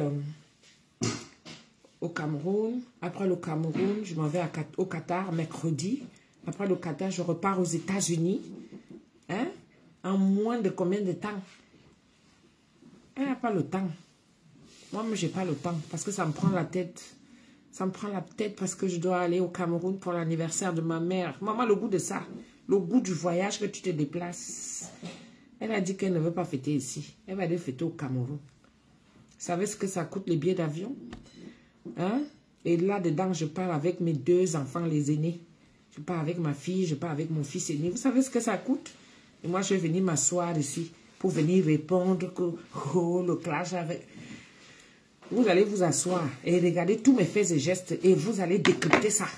au Cameroun. Après le Cameroun, je m'en vais au Qatar mercredi. Après le Qatar, je repars aux États-Unis. Hein? En moins de combien de temps? Elle n'a pas le temps. Moi, je n'ai pas le temps parce que ça me prend la tête. Ça me prend la tête parce que je dois aller au Cameroun pour l'anniversaire de ma mère. Maman, le goût de ça, le goût du voyage que tu te déplaces. Elle a dit qu'elle ne veut pas fêter ici. Elle va aller fêter au Cameroun. Vous savez ce que ça coûte les billets d'avion? Hein? Et là-dedans, je pars avec mes 2 enfants, les aînés. Je pars avec ma fille, je pars avec mon fils aîné. Vous savez ce que ça coûte? Et moi, je vais venir m'asseoir ici pour venir répondre que oh, le clash avec... Vous allez vous asseoir et regarder tous mes faits et gestes et vous allez décrypter ça.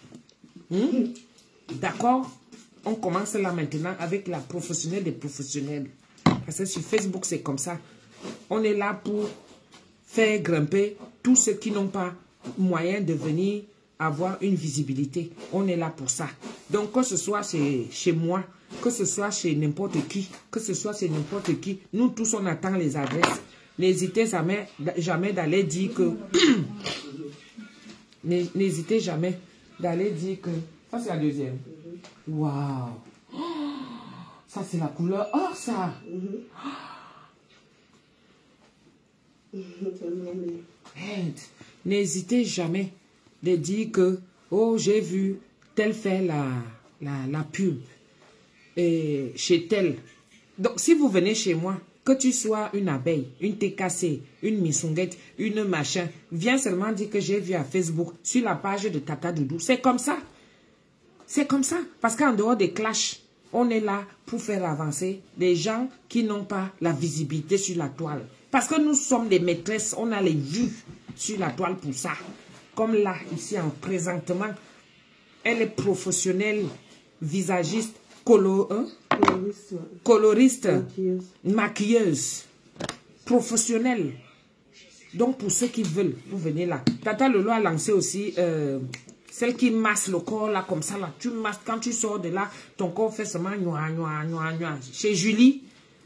D'accord? On commence là maintenant avec la professionnelle des professionnels. Parce que sur Facebook, c'est comme ça. On est là pour faire grimper tous ceux qui n'ont pas moyen de venir avoir une visibilité. On est là pour ça. Donc, que ce soit chez moi, que ce soit chez n'importe qui, que ce soit chez n'importe qui, nous tous, on attend les adresses. N'hésitez jamais d'aller dire que... N'hésitez jamais d'aller dire que... Ça, c'est la deuxième. Waouh! Ça, c'est la couleur or, ça! N'hésitez jamais de dire que... Oh, j'ai vu tel fait la pub chez tel. Donc, si vous venez chez moi, que tu sois une abeille, une TKC, une missunguette, une machin, viens seulement dire que j'ai vu à Facebook, sur la page de Tata Doudou. C'est comme ça. C'est comme ça. Parce qu'en dehors des clashs, on est là pour faire avancer des gens qui n'ont pas la visibilité sur la toile. Parce que nous sommes des maîtresses, on a les vues sur la toile pour ça. Comme là, ici, présentement, elle est professionnelle, visagiste, coloriste, maquilleuse, professionnelle. Donc, pour ceux qui veulent, vous venez là. Tata Lolo a lancé aussi celle qui masse le corps là, comme ça là. Tu masses, quand tu sors de là, ton corps fait seulement noir. Chez Julie,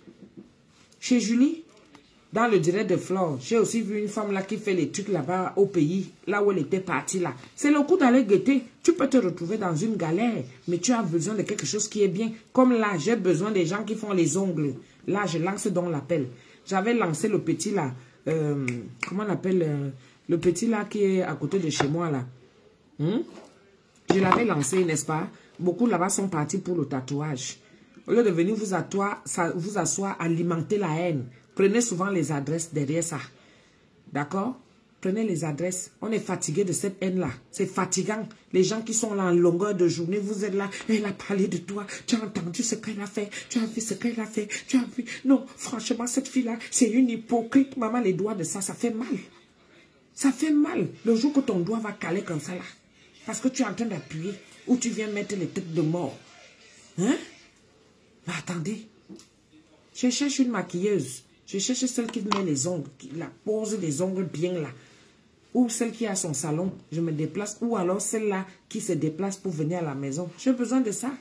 dans le direct de Flore, j'ai aussi vu une femme là qui fait les trucs là-bas au pays, là où elle était partie là. C'est le coup d'aller guetter. Tu peux te retrouver dans une galère, mais tu as besoin de quelque chose qui est bien. Comme là, j'ai besoin des gens qui font les ongles. Là, je lance donc l'appel. J'avais lancé le petit là, comment on appelle, le petit là qui est à côté de chez moi là. Je l'avais lancé, n'est-ce pas? Beaucoup là-bas sont partis pour le tatouage. Au lieu de venir vous asseoir, alimenter la haine. Prenez souvent les adresses derrière ça. D'accord? Prenez les adresses. On est fatigué de cette haine-là. C'est fatigant. Les gens qui sont là en longueur de journée, vous êtes là. Elle a parlé de toi. Tu as entendu ce qu'elle a fait. Tu as vu ce qu'elle a fait. Tu as vu. Non, franchement, cette fille-là, c'est une hypocrite. Maman, les doigts de ça, ça fait mal. Ça fait mal. Le jour que ton doigt va caler comme ça, là. Parce que tu es en train d'appuyer. Ou tu viens mettre les têtes de mort. Hein? Mais attendez. Je cherche une maquilleuse. Je cherche celle qui met les ongles, la pose des ongles bien là. Ou celle qui a son salon, je me déplace. Ou alors celle-là qui se déplace pour venir à la maison. J'ai besoin de ça.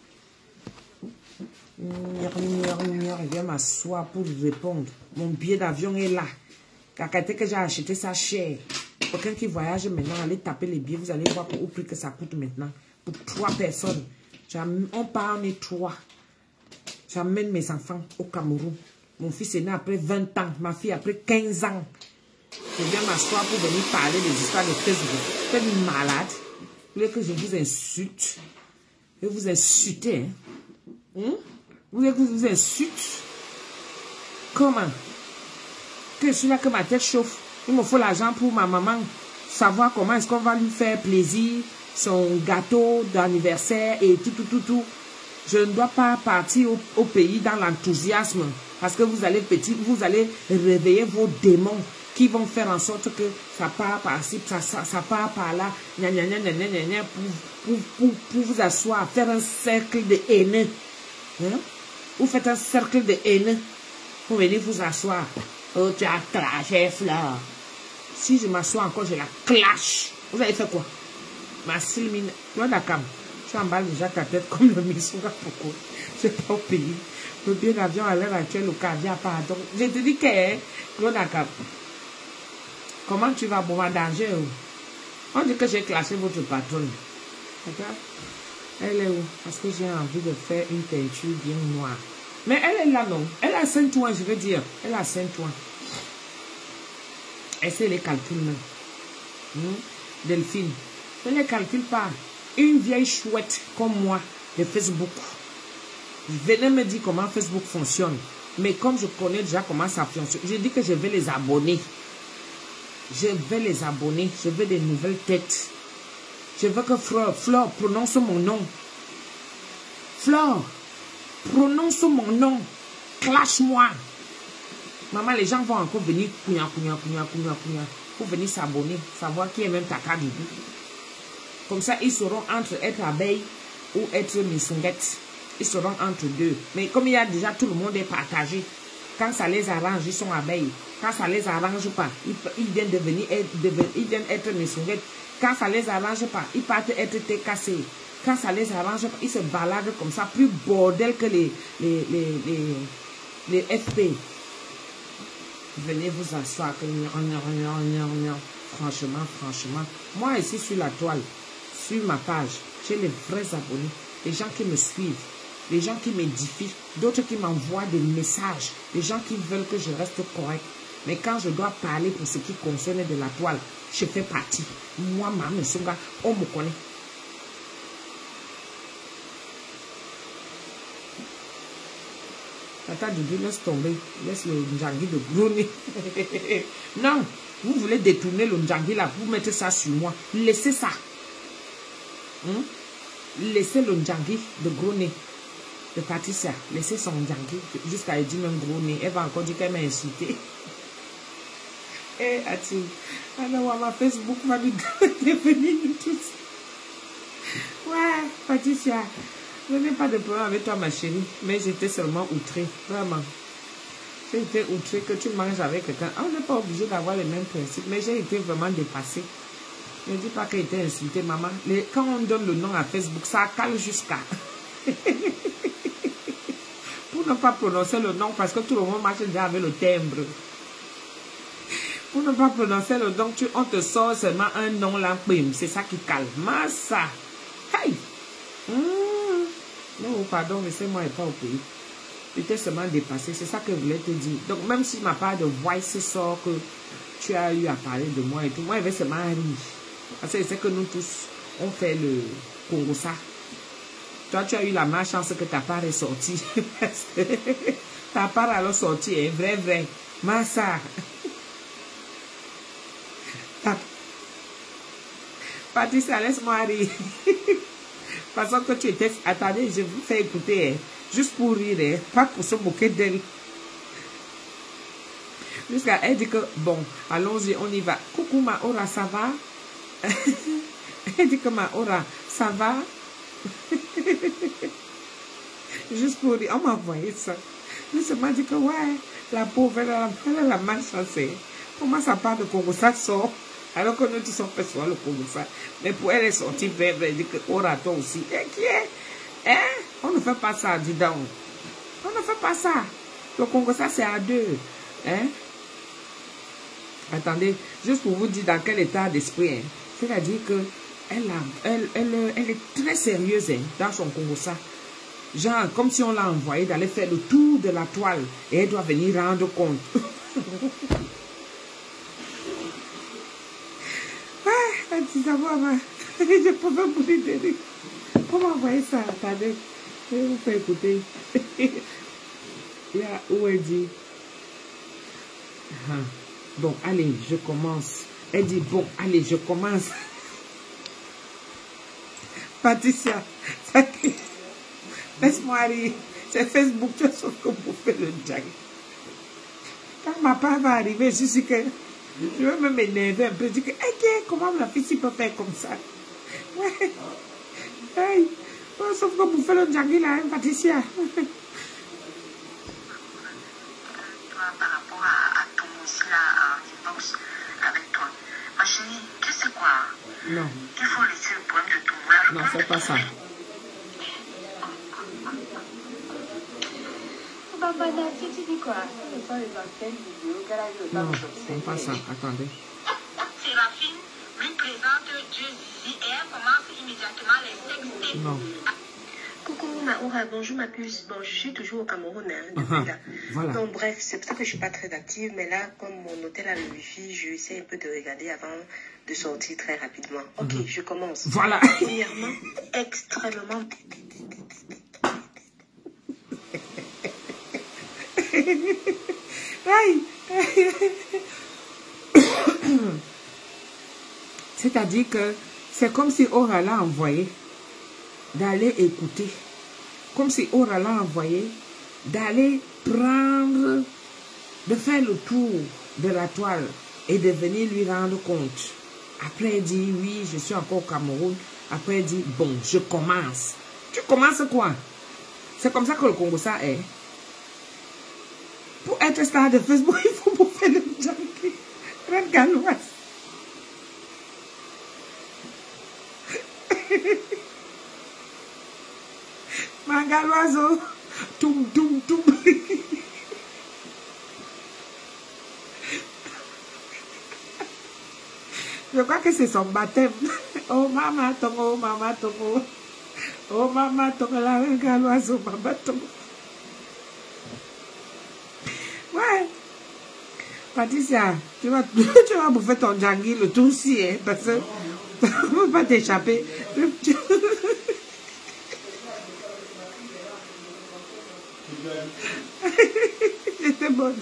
Je viens m'asseoir pour répondre. Mon billet d'avion est là. Kakate que j'ai acheté ça cher. Quelqu'un qui voyage maintenant, allez taper les billets. Vous allez voir au prix que ça coûte maintenant. Pour 3 personnes. On part, on est 3. J'amène mes enfants au Cameroun. Mon fils est né après 20 ans. Ma fille après 15 ans. Je viens m'asseoir pour venir parler des histoires de Facebook. Vous êtes malade. Vous voulez que je vous insulte? Je vais vous insulter. Hein? Vous voulez que je vous insulte? Comment? Que je suis là que ma tête chauffe. Il me faut l'argent pour ma maman. Savoir comment est-ce qu'on va lui faire plaisir. Son gâteau d'anniversaire et tout. Je ne dois pas partir au pays dans l'enthousiasme. Parce que vous allez réveiller vos démons qui vont faire en sorte que ça part par-ci, ça part par-là, pour vous asseoir, faire un cercle de haineux. Hein? Vous faites un cercle de haineux pour venir vous asseoir. Oh, tu as clashé, Flore. Si je m'assois encore, je la clash. Vous avez fait quoi? Ma Sylmine, tu emballes déjà ta tête comme le Missoura. Pourquoi? Je ne suis pas au pays. Le billet d'avion à l'heure actuelle, le caviar, pardon. Je te dis que, Claude Akam, comment tu vas bon en danger? On dit que j'ai classé votre patronne. D'accord? Elle est où? Parce que j'ai envie de faire une teinture bien noire. Mais elle est là, non? Elle a 5 points, je veux dire. Elle a 5 points. Elle sait les calculs, même. Delphine. Ne les calcule pas. Une vieille chouette comme moi de Facebook. Venez me dire comment Facebook fonctionne. Mais comme je connais déjà comment ça fonctionne, je dis que je vais les abonner. Je vais les abonner. Je veux des nouvelles têtes. Je veux que Flore prononce mon nom. Flore, prononce mon nom. Clash-moi. Maman, les gens vont encore venir pour venir s'abonner. Savoir qui est même ta carte. Comme ça, ils sauront entre être abeille ou être missunguette. Ils seront entre deux. Mais comme il y a déjà tout le monde est partagé, quand ça les arrange, ils sont abeilles. Quand ça les arrange pas, ils viennent être missunguette. Quand ça les arrange pas, ils partent être TKC. Quand ça les arrange pas, ils se baladent comme ça, plus bordel que les FP. Venez vous asseoir. Franchement. Moi ici sur la toile, sur ma page, j'ai les vrais abonnés. Les gens qui me suivent. Les gens qui m'édifient, d'autres qui m'envoient des messages, les gens qui veulent que je reste correct. Mais quand je dois parler pour ce qui concerne de la toile, je fais partie. Moi, Mme Songa, on me connaît. Tata Dudu, laisse tomber. Laisse le Ndjangi de grogner. Non, vous voulez détourner le Ndjangi là, vous mettez ça sur moi. Laissez ça. Laissez le Ndjangi de grogner. De Patricia, laissez son Ndjangi jusqu'à elle dit même gros nez. Elle va encore dire qu'elle m'a insulté. Eh, Ati, alors ma Facebook va nous devenir nous tous. Ouais, Patricia, je n'ai pas de problème avec toi, ma chérie, mais j'étais seulement outrée, vraiment. J'ai été outrée que tu manges avec quelqu'un. On n'est pas obligé d'avoir les mêmes principes, mais j'ai été vraiment dépassée. Ne dis pas qu'elle était insultée, maman. Quand on donne le nom à Facebook, ça cale jusqu'à... Pour ne pas prononcer le nom, parce que tout le monde marche déjà avec le timbre. Pour ne pas prononcer le nom, on te sort seulement un nom là, c'est ça qui calme. Massa. Hey! Non, pardon, mais c'est moi et pas au pays. J'étais seulement dépassé, c'est ça que je voulais te dire. Donc, même si ma part de voice sort que tu as eu à parler de moi et tout, moi, je vais seulement rire. Parce que c'est que nous tous, on fait le Congo ça. Toi, tu as eu la malchance que ta part est sortie. Ta part alors sortie est vrai. Massa. Patricia, laisse-moi rire. Parce que tu étais... Attendez, je vous fais écouter. Hein. Juste pour rire. Hein. Pas pour se moquer d'elle. Jusqu'à elle dit que, bon, allons-y, on y va. Coucou Maora, ça va? Elle dit que Maora, ça va? Juste pour dire, on m'a envoyé ça. Je m'a dit que ouais, la pauvre, elle a la malchance. Comment ça part de Congo, ça sort? Alors que nous tous sommes fait sur le Congo, ça. Mais pour elle est sortie vers elle dit que Ora toi aussi. Et qui est? Hein? On ne fait pas ça, dis donc. On ne fait pas ça. Le Congo, ça c'est à deux. Hein? Attendez, juste pour vous dire dans quel état d'esprit. Hein? C'est-à-dire que elle est très sérieuse hein, dans son Congo ça. Genre, comme si on l'a envoyée d'aller faire le tour de la toile et elle doit venir rendre compte. Ah, elle dit d'abord, je peux pas mourir de rire. Comment envoyer ça? Attendez, je vais vous faire écouter. Là où elle dit, bon, allez, je commence. Elle dit, bon, allez, je commence. Patricia, laisse-moi rire. C'est Facebook, tu as sauf que vous faites le jack. Quand ma part va arriver, je suis que je vais même m'énerver un peu. Je dis que, hey, comment la fille peut faire comme ça? Ouais. Hey. Oh, sauf que vous faites le jack là, hein, Patricia. Par rapport à ton aussi là, inbox avec toi. Ma chérie, tu sais quoi? Non. Il faut laisser le problème de ton voyage. Non, c'est pas ça. Papa, tu dis quoi? Ce sont les anciennes vidéos qu'elle a eu le temps Non, de c'est pas ça. Attendez. Séraphine lui présente Dieu Zizi et elle commence immédiatement les sextés. Non. Coucou Maoura, bonjour ma puce. Bon, je suis toujours au Cameroun, hein, depuis là. Voilà. Donc bref, c'est pour ça que je suis pas très active, mais là, comme mon hôtel a le wifi, je essaie un peu de regarder avant de sortir très rapidement. Ok, je commence. Voilà. Premièrement, extrêmement... C'est-à-dire que c'est comme si Aura l'a envoyé d'aller écouter. Comme si Aura l'a envoyé d'aller prendre, de faire le tour de la toile et de venir lui rendre compte. Après, elle dit, oui, je suis encore au Cameroun. Après, elle dit, bon, je commence. Tu commences quoi? C'est comme ça que le Congo, ça est. Pour être star de Facebook, il faut bouffer le junkie. Red Galoise. Ma galoise, toum, toum, toum. Je crois que c'est son baptême. Oh maman, tongo, maman, tongo. Oh maman, tongo, la galoise, oh maman, tongo. Ouais. Patricia, tu vas bouffer ton djangui le tout aussi, hein, parce que tu ne peux pas t'échapper. J'étais bonne.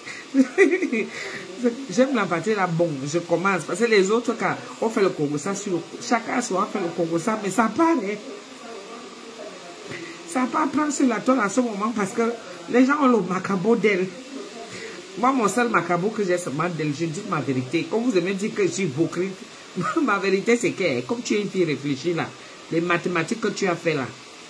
J'aime la partie là, bon, je commence. Parce que les autres, quand on fait le Congo, ça, chacun soit fait le Congo, ça, mais ça part, hein. Ça part prendre sur la toile à ce moment parce que les gens ont le macabo d'elle. Moi, mon seul macabo que j'ai, c'est d'elle. Je dis ma vérité. Comme vous aimez dire que je suis hypocrite, ma vérité, c'est que, comme tu es une fille réfléchie là, les mathématiques que tu as fait là,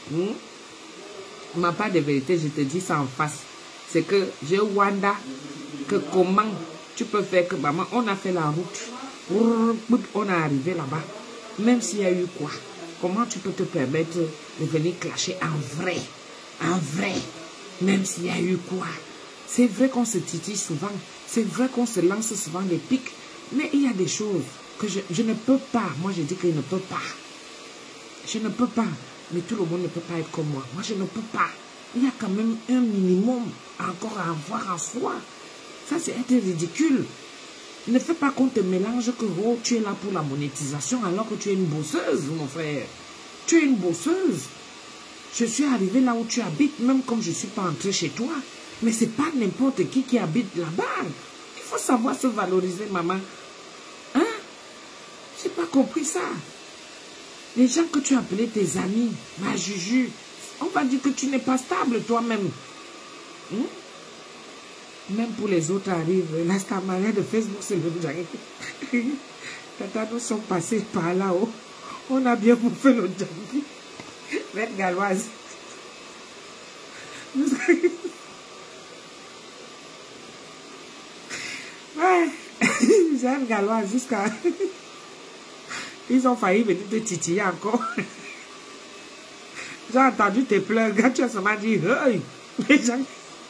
ma part de vérité, je te dis ça en face. C'est que j'ai Wanda, que comment tu peux faire que maman, on a fait la route, on est arrivé là-bas, même s'il y a eu quoi, comment tu peux te permettre de venir clasher en vrai, même s'il y a eu quoi. C'est vrai qu'on se titille souvent, c'est vrai qu'on se lance souvent des pics, mais il y a des choses que je ne peux pas. Moi, je dis que je ne peux pas. Je ne peux pas. Mais tout le monde ne peut pas être comme moi. Moi, je ne peux pas. Il y a quand même un minimum encore à avoir en soi. Ça, c'est être ridicule. Ne fais pas qu'on te mélange que oh, tu es là pour la monétisation alors que tu es une bosseuse, mon frère. Tu es une bosseuse. Je suis arrivée là où tu habites, même comme je ne suis pas entrée chez toi. Mais ce n'est pas n'importe qui habite là-bas. Il faut savoir se valoriser, maman. Hein? Je n'ai pas compris ça. Les gens que tu as appelés tes amis, ma Juju, on va dire que tu n'es pas stable toi-même. Même pour les autres arrive, la stamania de Facebook, c'est le junkie. Tata, nous sommes passés par là-haut. On a bien bouffé le junkie. Red Galoise. Ouais, Red Galoise jusqu'à... Ils ont failli venir te titiller encore. J'ai entendu tes pleurs. Quand tu as seulement dit, hey, les gens...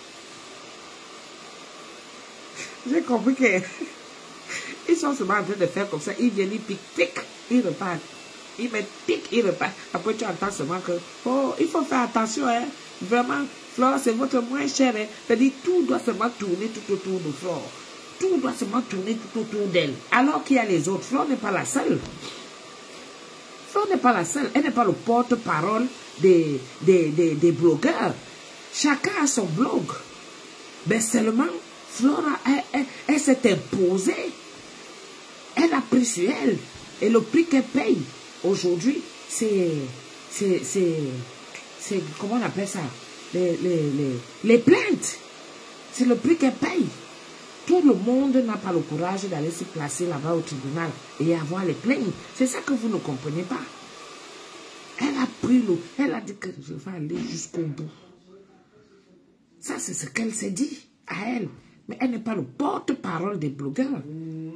J'ai compris que ils sont seulement en train de faire comme ça. Ils viennent, ils piquent, tic, ils repartent. Ils mettent tic, ils repartent. Après, tu entends seulement que, oh, il faut faire attention, hein. Vraiment, Flore, c'est votre moins cher, hein. C'est-à-dire, tout doit seulement tourner tout autour de Flore. Tout doit seulement tourner tout autour d'elle. Alors qu'il y a les autres. Flore n'est pas la seule. Flore n'est pas la seule. Elle n'est pas le porte-parole des blogueurs. Chacun a son blog. Mais seulement, Flore, elle s'est imposée. Elle a pris sur elle. Et le prix qu'elle paye aujourd'hui, c'est comment on appelle ça? Les plaintes. C'est le prix qu'elle paye. Tout le monde n'a pas le courage d'aller se placer là-bas au tribunal et avoir les plaintes. C'est ça que vous ne comprenez pas. Elle a pris l'eau. Elle a dit que je vais aller jusqu'au bout. Ça, c'est ce qu'elle s'est dit à elle. Mais elle n'est pas le porte-parole des blogueurs.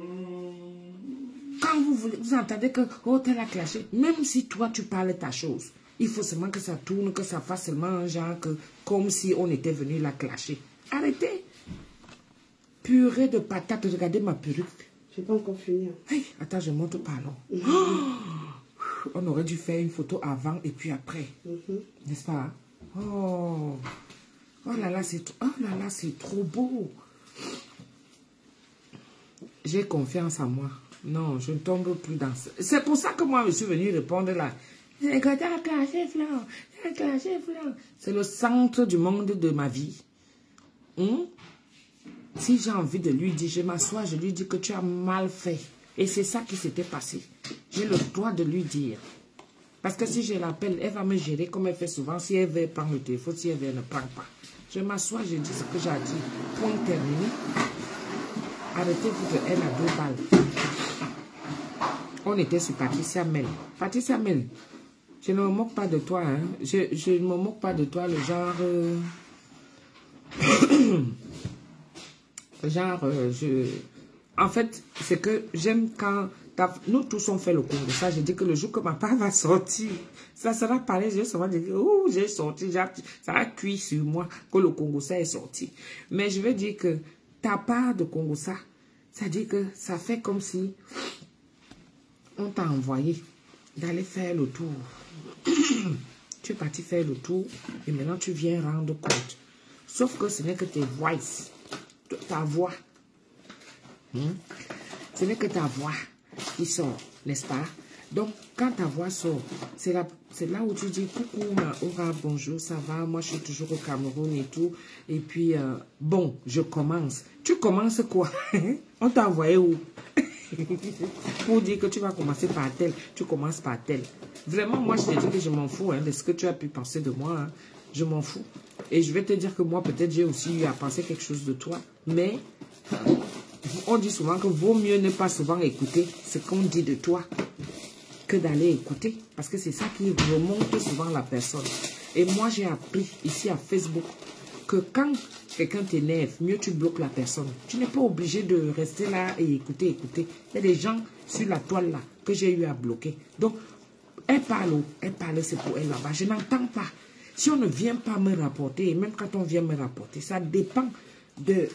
Quand vous entendez que oh, elle a clashé, même si toi tu parles ta chose, il faut seulement que ça tourne, que ça fasse seulement un genre comme si on était venu la clasher. Arrêtez. Purée de patates, regardez ma perruque. Je n'ai pas encore fini. Hey, attends, je monte pas alors. On aurait dû faire une photo avant et puis après. N'est-ce pas? Oh là là, c'est trop beau. J'ai confiance en moi. Non, je ne tombe plus dans ça. C'est pour ça que moi, je suis venue répondre là. C'est que t'as clashé flanc. C'est le centre du monde de ma vie. Si j'ai envie de lui dire, je m'assois, je lui dis que tu as mal fait. Et c'est ça qui s'était passé. J'ai le droit de lui dire. Parce que si je l'appelle, elle va me gérer comme elle fait souvent. Si elle veut prendre le téléphone, si elle veut, elle ne prend pas. Je m'assois, je dis ce que j'ai dit. Point terminé. Arrêtez-vous de elle à 2 balles. On était sur Patricia Mel. Patricia Mel, je ne me moque pas de toi. Hein. Je ne me moque pas de toi, le genre... En fait, c'est que j'aime quand... Nous tous on fait le Congo. Ça, je dis que le jour que ma part va sortir, ça sera pareil. Je vais souvent dire, oh, j'ai sorti, ça a cuit sur moi que le Congo ça est sorti. Mais je veux dire que ta part de Congo ça veut dire que ça fait comme si on t'a envoyé d'aller faire le tour. Tu es parti faire le tour et maintenant tu viens rendre compte. Sauf que ce n'est que tes voices, ta voix. Ce n'est que ta voix qui sort, n'est-ce pas? Donc, quand ta voix sort, c'est là où tu dis coucou, Maura, bonjour, ça va? Moi, je suis toujours au Cameroun et tout. Et puis, bon, je commence. Tu commences quoi? On t'a envoyé où? Pour dire que tu vas commencer par tel, tu commences par tel. Vraiment, moi, je te dis que je m'en fous de ce que tu as pu penser de moi. Hein. Je m'en fous. Et je vais te dire que moi, peut-être, j'ai aussi eu à penser quelque chose de toi. Mais... on dit souvent que vaut mieux ne pas souvent écouter ce qu'on dit de toi que d'aller écouter. Parce que c'est ça qui remonte souvent la personne. Et moi, j'ai appris ici à Facebook que quand quelqu'un t'énerve, mieux tu bloques la personne. Tu n'es pas obligé de rester là et écouter. Il y a des gens sur la toile là que j'ai eu à bloquer. Donc, elle parle, c'est pour elle là-bas. Je n'entends pas. Si on ne vient pas me rapporter, et même quand on vient me rapporter, ça dépend de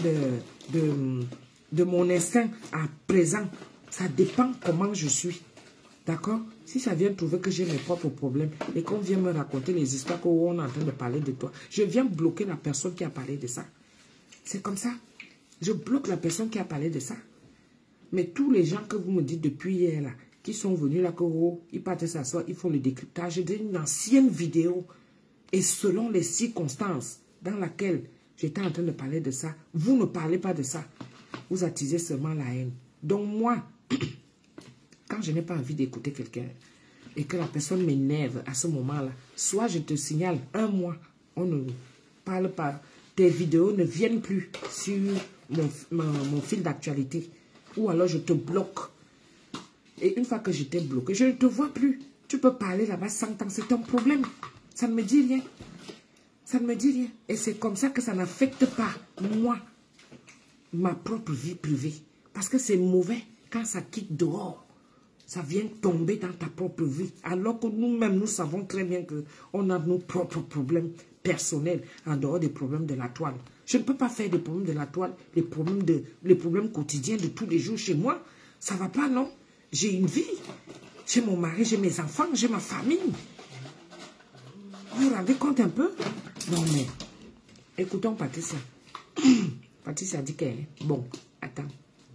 mon instinct à présent. Ça dépend comment je suis. D'accord? Si ça vient trouver que j'ai mes propres problèmes et qu'on vient me raconter les histoires qu'on est en train de parler de toi, je viens bloquer la personne qui a parlé de ça. C'est comme ça. Je bloque la personne qui a parlé de ça. Mais tous les gens que vous me dites depuis hier, là, qui sont venus là, ils partent s'asseoir, ils font le décryptage d'une ancienne vidéo. Et selon les circonstances dans lesquelles j'étais en train de parler de ça, vous ne parlez pas de ça. Vous attisez seulement la haine. Donc moi, quand je n'ai pas envie d'écouter quelqu'un et que la personne m'énerve à ce moment-là, soit je te signale 1 mois, on ne parle pas, tes vidéos ne viennent plus sur mon fil d'actualité, ou alors je te bloque. Et une fois que je t'ai bloqué, je ne te vois plus. Tu peux parler là-bas 100 ans, c'est ton problème. Ça ne me dit rien. Ça ne me dit rien. Et c'est comme ça que ça n'affecte pas, moi, ma propre vie privée. Parce que c'est mauvais quand ça quitte dehors. Ça vient tomber dans ta propre vie. Alors que nous-mêmes, nous savons très bien qu'on a nos propres problèmes personnels en dehors des problèmes de la toile. Je ne peux pas faire des problèmes de la toile, les problèmes quotidiens de tous les jours chez moi. Ça ne va pas, non? J'ai une vie. J'ai mon mari, j'ai mes enfants, j'ai ma famille. Vous vous rendez compte un peu? Non, mais écoutons Patricia. Patricia dit qu'elle est... Bon, attends.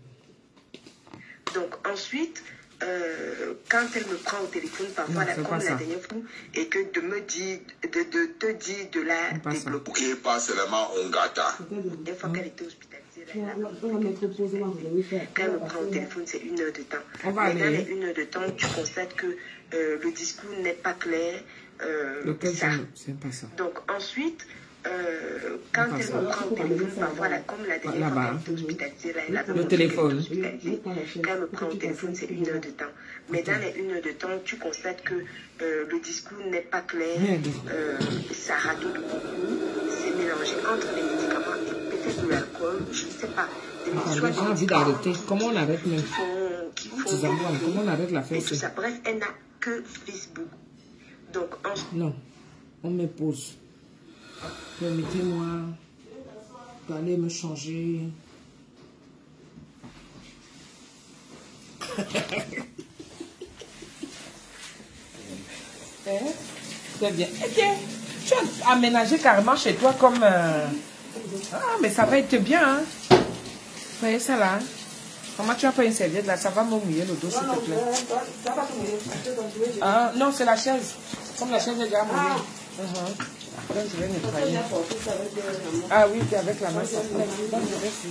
Donc ensuite, quand elle me prend au téléphone, parfois, comme la dernière fois, et que de te dire de la débloquer. Qui est pas seulement un gâteau. Une fois qu'elle était hospitalisée, quand elle me prend au téléphone, c'est 1 heure de temps. Mais dans les 1 heure de temps, tu constates que le discours n'est pas clair. C'est pas ça. Donc ensuite, quand elle me prend au téléphone, parfois, comme la dernière fois qu'elle était hospitalisée, le téléphone. Quand elle me prend au téléphone, c'est 1 heure de temps. Mais dans les 1 heure de temps, tu constates que le discours n'est pas clair, ça radote beaucoup, c'est mélangé entre les médicaments et peut-être de l'alcool, je ne sais pas. J'ai envie d'arrêter. Comment on arrête même? Comment on arrête la fête? Bref, elle n'a que Facebook. Donc, non, on me pose. Permettez-moi d'aller me changer. C'est bien. Ok. Tu as aménagé carrément chez toi comme... Ah, mais ça va être bien. Hein? Vous voyez ça là? Comment tu as pas une serviette là? Ça va me mouiller le dos, s'il te plaît. Ça va te mouiller. Ah, non, c'est la chaise. Comme la chaise est déjà mouillée. Donc, je vais nettoyer. Ah oui, c'est avec la main. Donc, je vais essayer.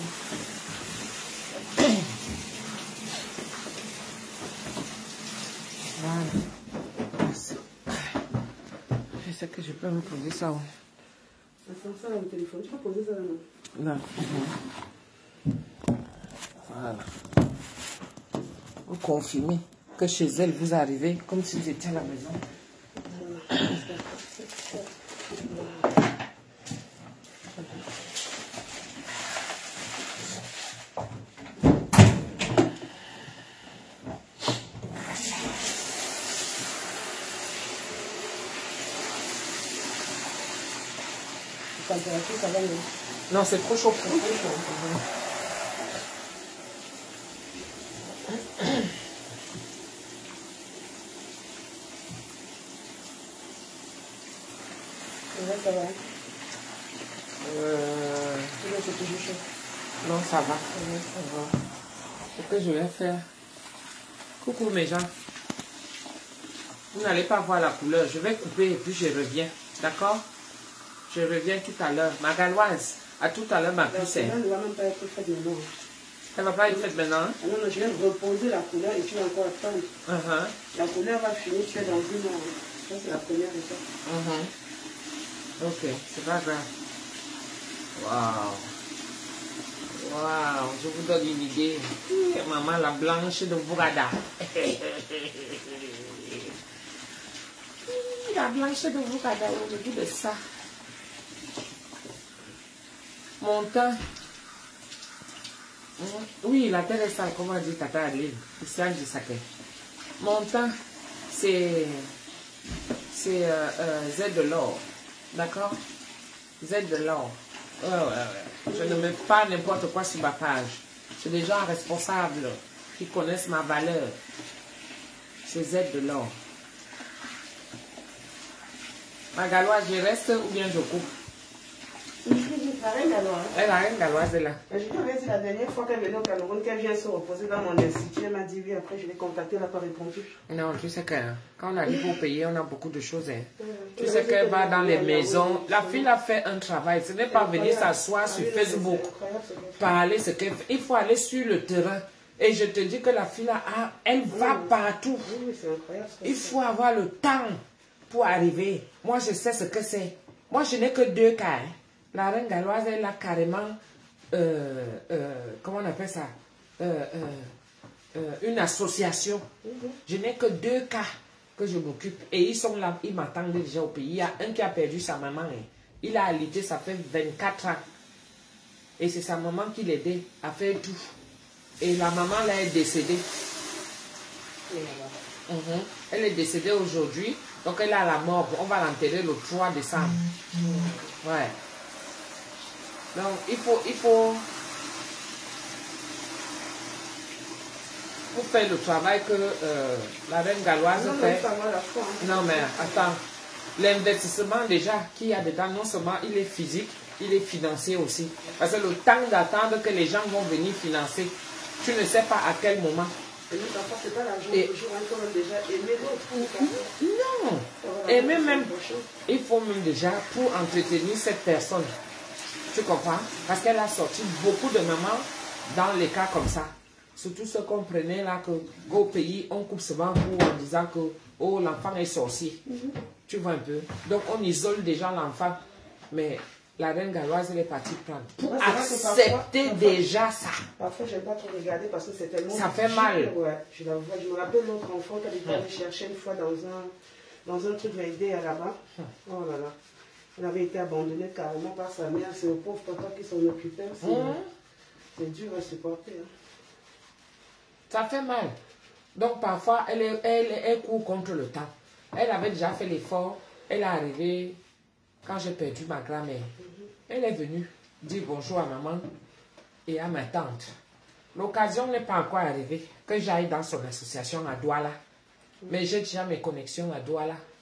Voilà. Je sais que je peux me poser ça. Attends, ça là, le téléphone. Tu peux poser ça là, non? Non. Voilà. Vous confirmez que chez elle, vous arrivez comme si vous étiez à la maison. Ça va, Non, c'est trop chaud. Ça va. Non, ça va. Ce que je vais faire. Coucou mes gens. Vous n'allez pas voir la couleur. Je vais couper et puis je reviens. D'accord? Je reviens tout à l'heure. Ma Galoise, à tout à l'heure ma puce. Elle ne va même pas être faite maintenant. Elle ne va pas être faite maintenant? Ah non, non, je vais reposer la couleur et tu vas encore attendre. La couleur va finir, tu es dans une heure. Ça, c'est la première étape. Ok, c'est pas grave. Waouh. Waouh, je vous donne une idée. Maman la blanche de Bourada. La blanche de Bourada, au début de ça. Mon teint. Oui, la terre est sale, comment dit Tata Adeline. Christiane du Saké. Mon teint, c'est Z de l'or. D'accord? Z de l'or. Ouais. Je ne mets pas n'importe quoi sur ma page. C'est des gens responsables qui connaissent ma valeur. C'est Z de l'or. Ma Galoise, je reste ou bien je coupe? La reine Galoise. La reine Galoise est là. Je t'avais dit la dernière fois qu'elle venait au Cameroun, qu'elle vient se reposer dans mon institut. Elle m'a dit oui, après je l'ai contactée, elle n'a pas répondu. Non, tu sais que quand on arrive au pays, on a beaucoup de choses. Hein. Tu sais qu'elle va dans les maisons. La fille a fait un travail. Ce n'est pas venir s'asseoir sur Facebook, parler ce qu'elle fait. Il faut aller sur le terrain. Et je te dis que la fille là, elle va partout. Il faut avoir le temps pour arriver. Moi, je sais ce que c'est. Moi, je n'ai que 2 cas. Hein. La reine Galoise, elle a carrément, comment on appelle ça, une association. Je n'ai que 2 cas que je m'occupe. Et ils sont là, ils m'attendent déjà au pays. Il y a un qui a perdu sa maman. Hein. Il a alité, ça fait 24 ans. Et c'est sa maman qui l'aidait à faire tout. Et la maman là est décédée. Elle est décédée aujourd'hui. Donc elle est à la mort. On va l'enterrer le 3 décembre. Ouais. Donc il faut faire le travail que la reine Galoise fait. Non mais attends. L'investissement déjà qu'il y a dedans, non seulement il est physique, il est financier aussi. Parce que le temps d'attendre que les gens vont venir financer, tu ne sais pas à quel moment. Non, et même, il faut même déjà pour entretenir cette personne. Tu comprends? Parce qu'elle a sorti beaucoup de mamans dans les cas comme ça. Surtout ce qu'on prenait là, que au pays, on coupe souvent en disant que oh, l'enfant est sorcier. Tu vois un peu? Donc on isole déjà l'enfant. Mais la reine Galoise, elle est partie prendre. Pour accepter déjà ça. Parfois, je n'aime pas trop regarder parce que c'est tellement... Ça fait mal. Ouais, je me rappelle l'autre enfant qu'elle était allée chercher une fois dans un truc d'aider à là-bas. Oh là là. Elle avait été abandonnée carrément par sa mère. C'est le pauvre papa qui s'en occupait. C'est dur à supporter. Hein. Ça fait mal. Donc parfois, elle court contre le temps. Elle avait déjà fait l'effort. Elle est arrivée quand j'ai perdu ma grand-mère. Elle est venue dire bonjour à maman et à ma tante. L'occasion n'est pas encore arrivée que j'aille dans son association à Douala. Mais j'ai déjà mes connexions à Douala.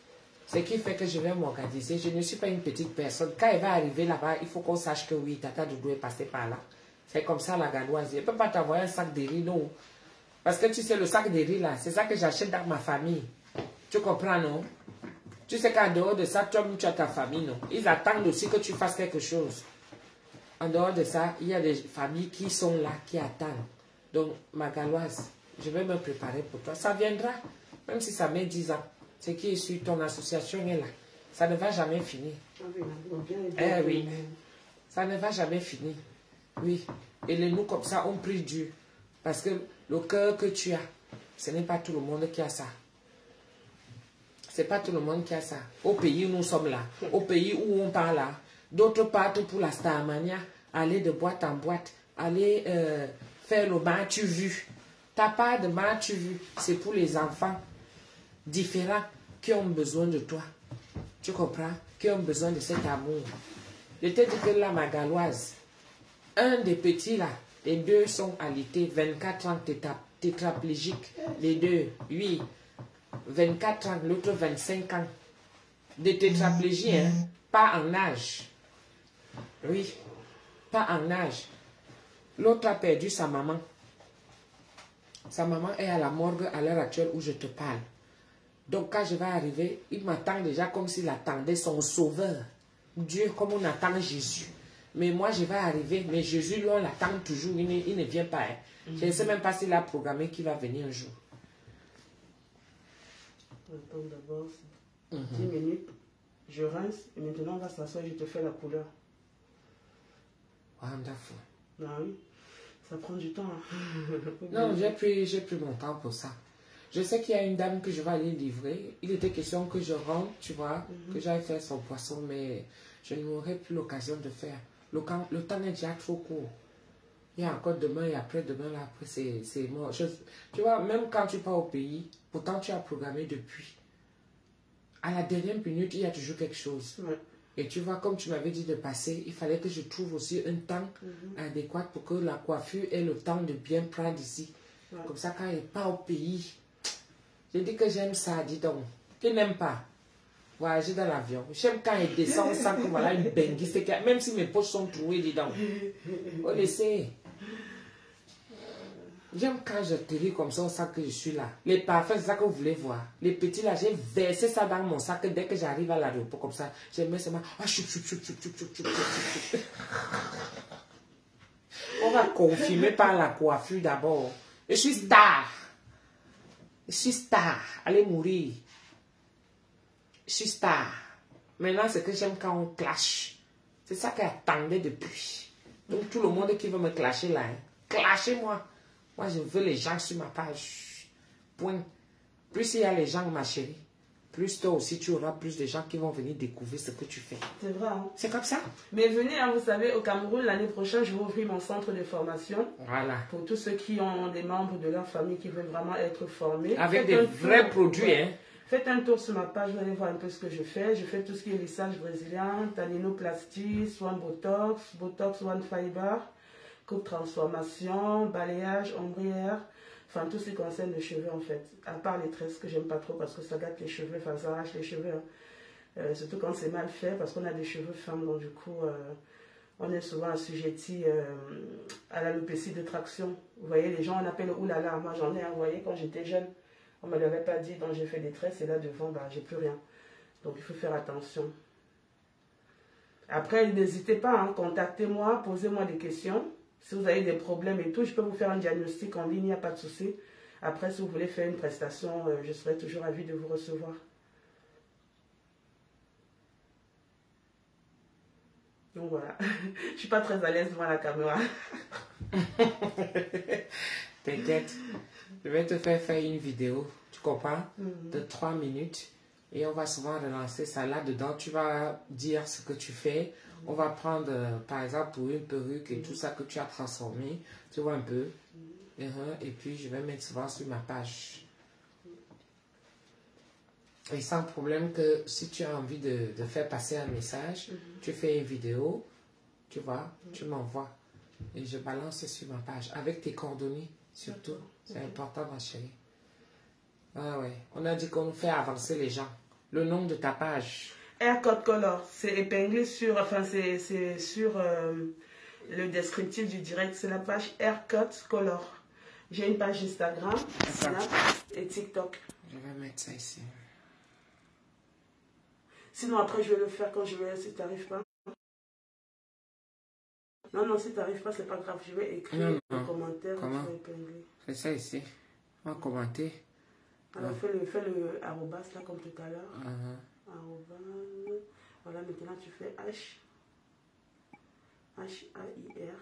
Ce qui fait que je vais m'organiser. Je ne suis pas une petite personne. Quand elle va arriver là-bas, il faut qu'on sache que oui, Tata Doudou est passé par là. C'est comme ça la galoise. Je ne peux pas t'envoyer un sac de riz, non. Parce que tu sais, le sac de riz là, c'est ça que j'achète dans ma famille. Tu comprends, non? Tu sais qu'en dehors de ça, toi-même, tu as ta famille, non? Ils attendent aussi que tu fasses quelque chose. En dehors de ça, il y a des familles qui sont là, qui attendent. Donc, ma galoise, je vais me préparer pour toi. Ça viendra, même si ça met 10 ans. Ce qui est sur ton association est là. Ça ne va jamais finir. Eh oui. Ça ne va jamais finir. Oui. Et les nous, comme ça, ont pris Dieu. Parce que le cœur que tu as, ce n'est pas tout le monde qui a ça. Ce n'est pas tout le monde qui a ça. Au pays où nous sommes là, au pays où on parle là, d'autres partent pour la Starmania, aller de boîte en boîte, aller faire le m'as-tu vu. Ta part de m'as-tu vu, c'est pour les enfants différents qui ont besoin de toi. Tu comprends? Qui ont besoin de cet amour. Je te dis que là, ma galoise, un des petits là, les deux sont alités, 24 ans tétraplégiques, les deux, oui, 24 ans, l'autre 25 ans, de tétraplégie, hein, pas en âge. Oui, pas en âge. L'autre a perdu sa maman. Sa maman est à la morgue à l'heure actuelle où je te parle. Donc quand je vais arriver, il m'attend déjà comme s'il attendait son sauveur. Dieu, comme on attend Jésus. Mais moi, je vais arriver, mais Jésus, lui, on l'attend toujours, il ne vient pas. Hein. Je ne sais même pas s'il a programmé qu'il va venir un jour. Attends d'abord 10 minutes, je rince, et maintenant on va s'asseoir et je te fais la couleur. Wonderful. Ah oui, ça prend du temps. Hein. Non, j'ai pris mon temps pour ça. Je sais qu'il y a une dame que je vais aller livrer. Il était question que je rentre, tu vois, que j'aille faire son poisson, mais je n'aurai plus l'occasion de faire. Le temps est déjà trop court. Il y a encore demain et après-demain, là, après c'est mort. Tu vois, même quand tu pars au pays, pourtant tu as programmé depuis. À la dernière minute, il y a toujours quelque chose. Ouais. Et tu vois, comme tu m'avais dit de passer, il fallait que je trouve aussi un temps adéquat pour que la coiffure ait le temps de bien prendre ici. Ouais. Comme ça, quand elle part au pays, je dis que j'aime ça, dis donc. Qui n'aime pas voyager dans l'avion. J'aime quand elle descend sans que voilà une benguise. Même si mes poches sont trouées, dis donc. Faut laisser. J'aime quand je atterris comme ça, on sent que je suis là. Les parfums, c'est ça que vous voulez voir. Les petits là, j'ai versé ça dans mon sac dès que j'arrive à l'aéroport comme ça. Je mets seulement. Ah, choup. On va confirmer par la coiffure d'abord. Je suis star. Je suis star. Allez mourir. Je suis star. Maintenant, c'est que j'aime quand on clash. C'est ça qu'elle attendait depuis. Donc, tout le monde qui veut me clasher là, hein, clashez-moi. Moi, je veux les gens sur ma page. Point. Plus il y a les gens, ma chérie, plus toi aussi, tu auras plus de gens qui vont venir découvrir ce que tu fais. C'est vrai. Hein? C'est comme ça. Mais venez, hein, vous savez, au Cameroun, l'année prochaine, je vais ouvrir mon centre de formation. Voilà. Pour tous ceux qui ont des membres de leur famille qui veulent vraiment être formés. Avec des vrais produits, hein. Faites un tour sur ma page, vous allez voir un peu ce que je fais. Je fais tout ce qui est lissage brésilien, tanninoplastie, soin botox, botox one fiber, coupe transformation, balayage, ombrière, enfin tout ce qui concerne les cheveux en fait. À part les tresses que j'aime pas trop parce que ça gâte les cheveux, enfin ça arrache les cheveux. Hein. Surtout quand c'est mal fait parce qu'on a des cheveux femmes, donc du coup on est souvent assujetti à l'alopécie de traction. Vous voyez, les gens on appelle le oulala, moi j'en ai un, vous voyez, quand j'étais jeune. On ne me l'avait pas dit, donc j'ai fait des tresses et là devant, bah, j'ai plus rien. Donc il faut faire attention. Après, n'hésitez pas, hein, contactez-moi, posez-moi des questions. Si vous avez des problèmes et tout, je peux vous faire un diagnostic en ligne, il n'y a pas de souci. Après, si vous voulez faire une prestation, je serai toujours ravie de vous recevoir. Donc voilà, je ne suis pas très à l'aise devant la caméra. T'inquiète. Je vais te faire une vidéo, tu comprends, de 3 minutes. Et on va souvent relancer ça là-dedans. Tu vas dire ce que tu fais. On va prendre, par exemple, pour une perruque et tout ça que tu as transformé. Tu vois un peu. Et puis, je vais mettre souvent sur ma page. Et sans problème que si tu as envie de faire passer un message, tu fais une vidéo, tu vois, tu m'envoies. Et je balance sur ma page avec tes coordonnées. Surtout, c'est important, ma chérie. Ah ouais, on a dit qu'on fait avancer les gens. le nom de ta page. Haircut Color, c'est épinglé sur, enfin c'est sur le descriptif du direct, c'est la page Haircut Color. J'ai une page Instagram, Snap et TikTok. Je vais mettre ça ici. Sinon après je vais le faire quand je vais, si tu n'arrives pas. Non, non, si tu n'arrives pas, c'est pas grave, je vais écrire un commentaire. Comment? C'est ça ici. On va commenter. Alors fais le arrobas là comme tout à l'heure. Arrobas. Voilà, maintenant tu fais H-A-I-R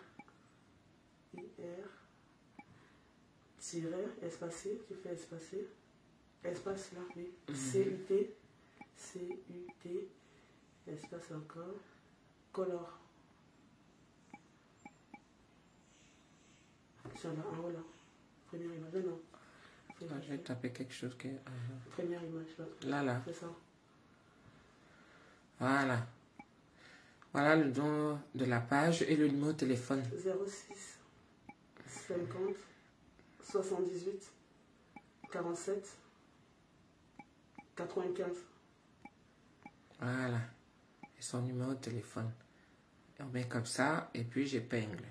tiret, espacé, tu fais espacé. Espace là, oui. C-U-T, espace encore. Color. Sur là, en haut là. Première image, non. Je vais taper quelque chose que... Première image là. Là. C'est ça. Voilà. Voilà le nom de la page et le numéro de téléphone. 06 50 78 47 95. Voilà. Et son numéro de téléphone. On met comme ça et puis j'épingle.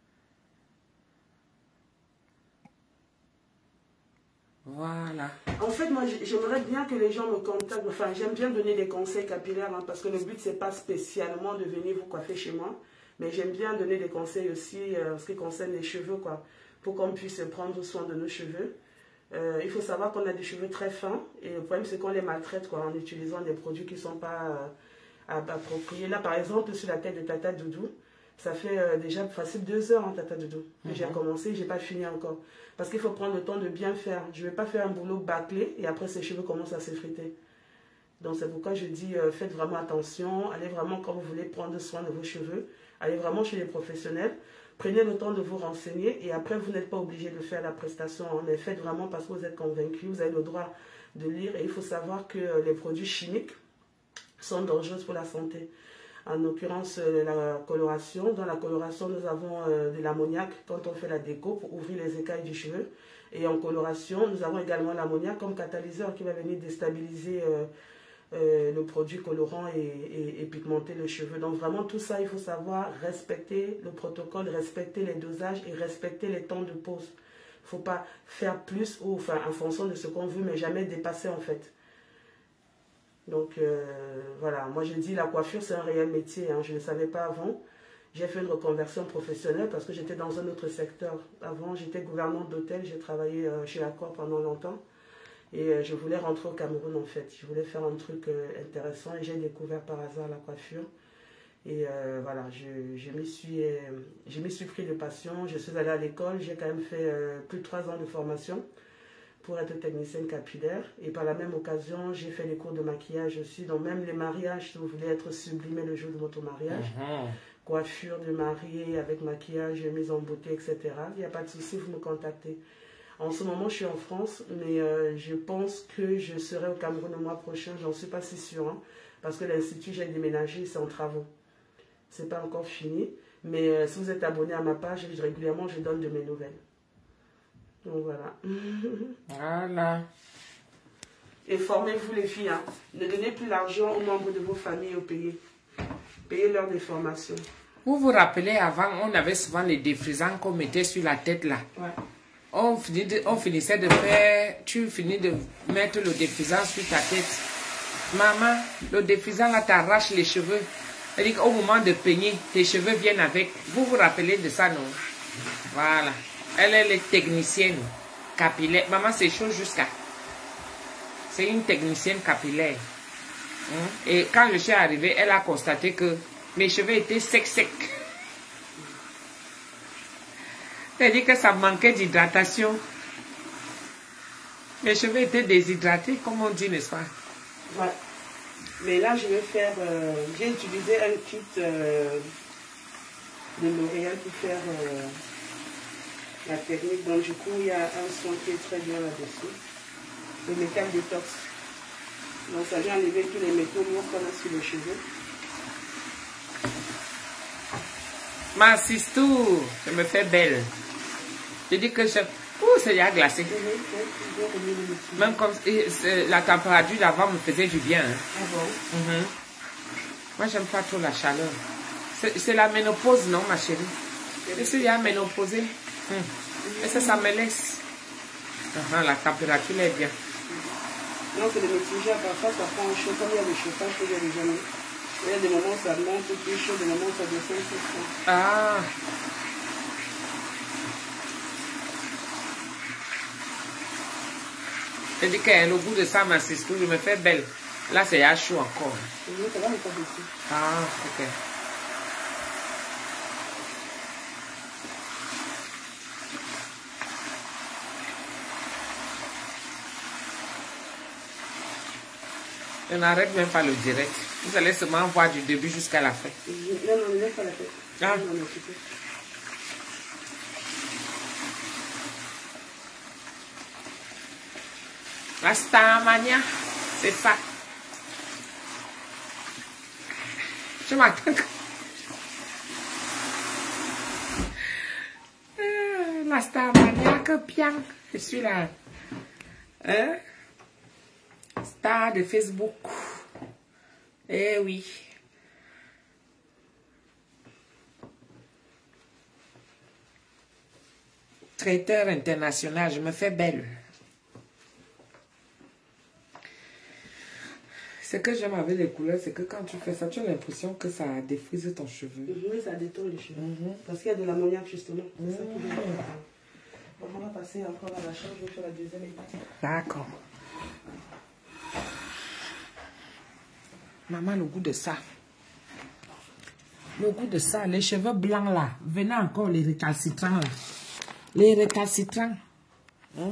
Voilà. En fait, moi, j'aimerais bien que les gens me contactent. Enfin, j'aime bien donner des conseils capillaires, hein, parce que le but, c'est pas spécialement de venir vous coiffer chez moi. Mais j'aime bien donner des conseils aussi en ce qui concerne les cheveux, quoi, pour qu'on puisse prendre soin de nos cheveux. Il faut savoir qu'on a des cheveux très fins. Et le problème, c'est qu'on les maltraite, quoi, en utilisant des produits qui ne sont pas appropriés. Là, par exemple, sur la tête de Tata Doudou, ça fait déjà facile 2 heures, hein, Tata Doudou. J'ai commencé, j'ai pas fini encore. Parce qu'il faut prendre le temps de bien faire. Je ne vais pas faire un boulot bâclé et après ses cheveux commencent à s'effriter. Donc c'est pourquoi je dis, faites vraiment attention. Allez vraiment quand vous voulez prendre soin de vos cheveux. Allez vraiment chez les professionnels. Prenez le temps de vous renseigner et après vous n'êtes pas obligé de faire la prestation. Hein, mais faites vraiment parce que vous êtes convaincu. Vous avez le droit de lire et il faut savoir que les produits chimiques sont dangereux pour la santé. En l'occurrence, la coloration. Dans la coloration, nous avons de l'ammoniac quand on fait la déco pour ouvrir les écailles du cheveu. Et en coloration, nous avons également l'ammoniac comme catalyseur qui va venir déstabiliser le produit colorant et pigmenter le cheveu. Donc vraiment, tout ça, il faut savoir respecter le protocole, respecter les dosages et respecter les temps de pause. Il ne faut pas faire plus ou enfin, en fonction de ce qu'on veut, mais jamais dépasser en fait. Donc voilà, moi je dis la coiffure c'est un réel métier, hein. Je ne savais pas avant. J'ai fait une reconversion professionnelle parce que j'étais dans un autre secteur. Avant j'étais gouvernante d'hôtel, j'ai travaillé chez Accor pendant longtemps. Et je voulais rentrer au Cameroun en fait. Je voulais faire un truc intéressant et j'ai découvert par hasard la coiffure. Et voilà, je m'y suis pris de passion. Je suis allée à l'école, j'ai quand même fait plus de 3 ans de formation pour être technicienne capillaire. Et par la même occasion, j'ai fait les cours de maquillage aussi. Donc même les mariages, si vous voulez être sublimé le jour de votre mariage, coiffure de mariée avec maquillage, mise en beauté, etc. Il n'y a pas de souci, vous me contactez. En ce moment, je suis en France, mais je pense que je serai au Cameroun le mois prochain. J'en suis pas si sûre, hein, parce que l'Institut, j'ai déménagé, c'est en travaux. C'est pas encore fini. Mais si vous êtes abonné à ma page, régulièrement, je donne de mes nouvelles. Donc voilà. Voilà. Et formez-vous les filles. Hein. Ne donnez plus l'argent aux membres de vos familles au pays. Payez-leur des formations. Vous vous rappelez, avant, on avait souvent les défrisants qu'on mettait sur la tête là. Ouais. On finissait de faire, tu finis de mettre le défrisant sur ta tête. Maman, le défrisant là t'arrache les cheveux. C'est-à-dire qu'au moment de peigner, tes cheveux viennent avec. Vous vous rappelez de ça, non? Voilà. Elle est technicienne capillaire. Maman, c'est chaud jusqu'à. C'est une technicienne capillaire. Et quand je suis arrivée, elle a constaté que mes cheveux étaient secs. C'est-à-dire que ça manquait d'hydratation. Mes cheveux étaient déshydratés, comme on dit, n'est-ce pas? Ouais. Mais là, je vais faire... j'ai utilisé un kit de L'Oréal pour faire la technique. Donc, du coup, il y a un soin qui est très bien là-dessus. Le métal détox. Donc, ça vient enlever tous les métaux lourds qu'on a sur les cheveux. Ma sistou, je me fais belle. Je dis que Ouh, c'est déjà glacé. Même comme la température d'avant me faisait du bien. Hein. Ah bon? Moi, j'aime pas trop la chaleur. C'est la ménopause, non, ma chérie? Et s'il y a ménopausé, et ça me laisse. La température est bien. Non, c'est le mitigé. Parfois, ça prend chaud. Comme il y a le chauffage, il y a des journées. Il y a des moments où ça monte plus chaud, des moments où ça descend plus chaud. Ah! Je dis que le goût de ça m'assiste, je me fais belle. Là, c'est à chaud encore. Oui, ça va, mais pas dessus. Ah, ok. Je n'arrête même pas le direct. Vous allez seulement voir du début jusqu'à la fin. Non, non, ne laisse pas la tête. Ah. Non, non, c'est tout. La Starmania, c'est ça. Je m'attends. La Starmania, que bien. Je suis là. Hein? Star de Facebook. Eh oui. Traiteur international, je me fais belle. Ce que j'aime avec les couleurs, c'est que quand tu fais ça, tu as l'impression que ça défrise ton cheveu. Oui, ça détend les cheveux. Parce qu'il y a de l'ammoniaque, justement. C'est ça qui détend. Donc, on va passer encore à la chambre. Je vais faire la deuxième étape. D'accord. Maman, le goût de ça. Le goût de ça, les cheveux blancs là. Venez encore les récalcitrants là. Les récalcitrants. Hein?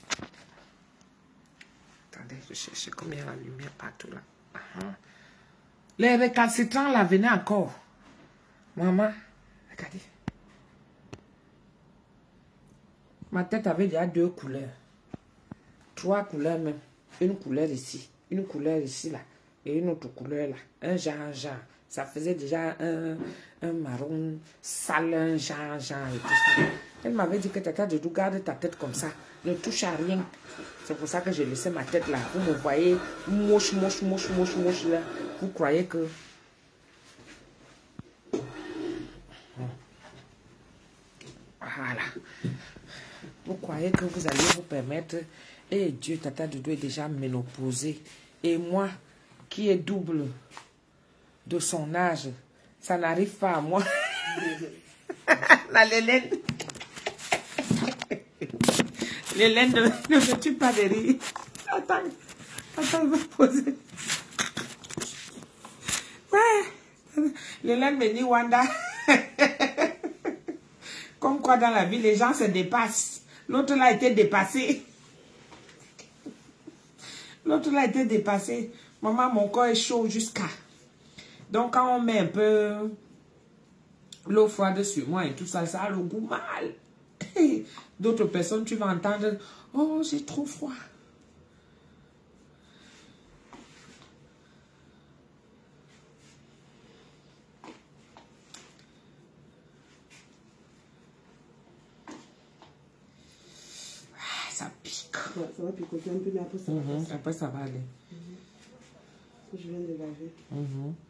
Attendez, je cherche combien la lumière partout là. Les récalcitrants là, venez encore. Maman, regardez. Ma tête avait déjà 2 couleurs. 3 couleurs même. Une couleur ici. Une couleur ici là. Et une autre couleur là. Un genre. Ça faisait déjà un marron sale, un genre et tout ça. Elle m'avait dit que tata de garde ta tête comme ça. Ne touche à rien. C'est pour ça que j'ai laissé ma tête là. Vous me voyez moche là. Vous croyez que... Voilà. Vous croyez que vous allez vous permettre... Et Dieu, tata Doudou est déjà ménopausée. Et moi, qui est double de son âge, ça n'arrive pas à moi. La Lélène. Lélène, ne me tue pas de rire. Attends, il va poser. Ouais. Lélène me dit, Wanda. Comme quoi dans la vie, les gens se dépassent. L'autre là a été dépassé. L'autre là a été dépassé. Maman, mon corps est chaud jusqu'à... Donc, quand on met un peu l'eau froide sur moi et tout ça, ça a le goût mal. D'autres personnes, tu vas entendre, oh, j'ai trop froid. Ah, ça pique. Ouais, ça va picoter un peu, mais après ça va passer. Après, ça va aller. Je viens de laver.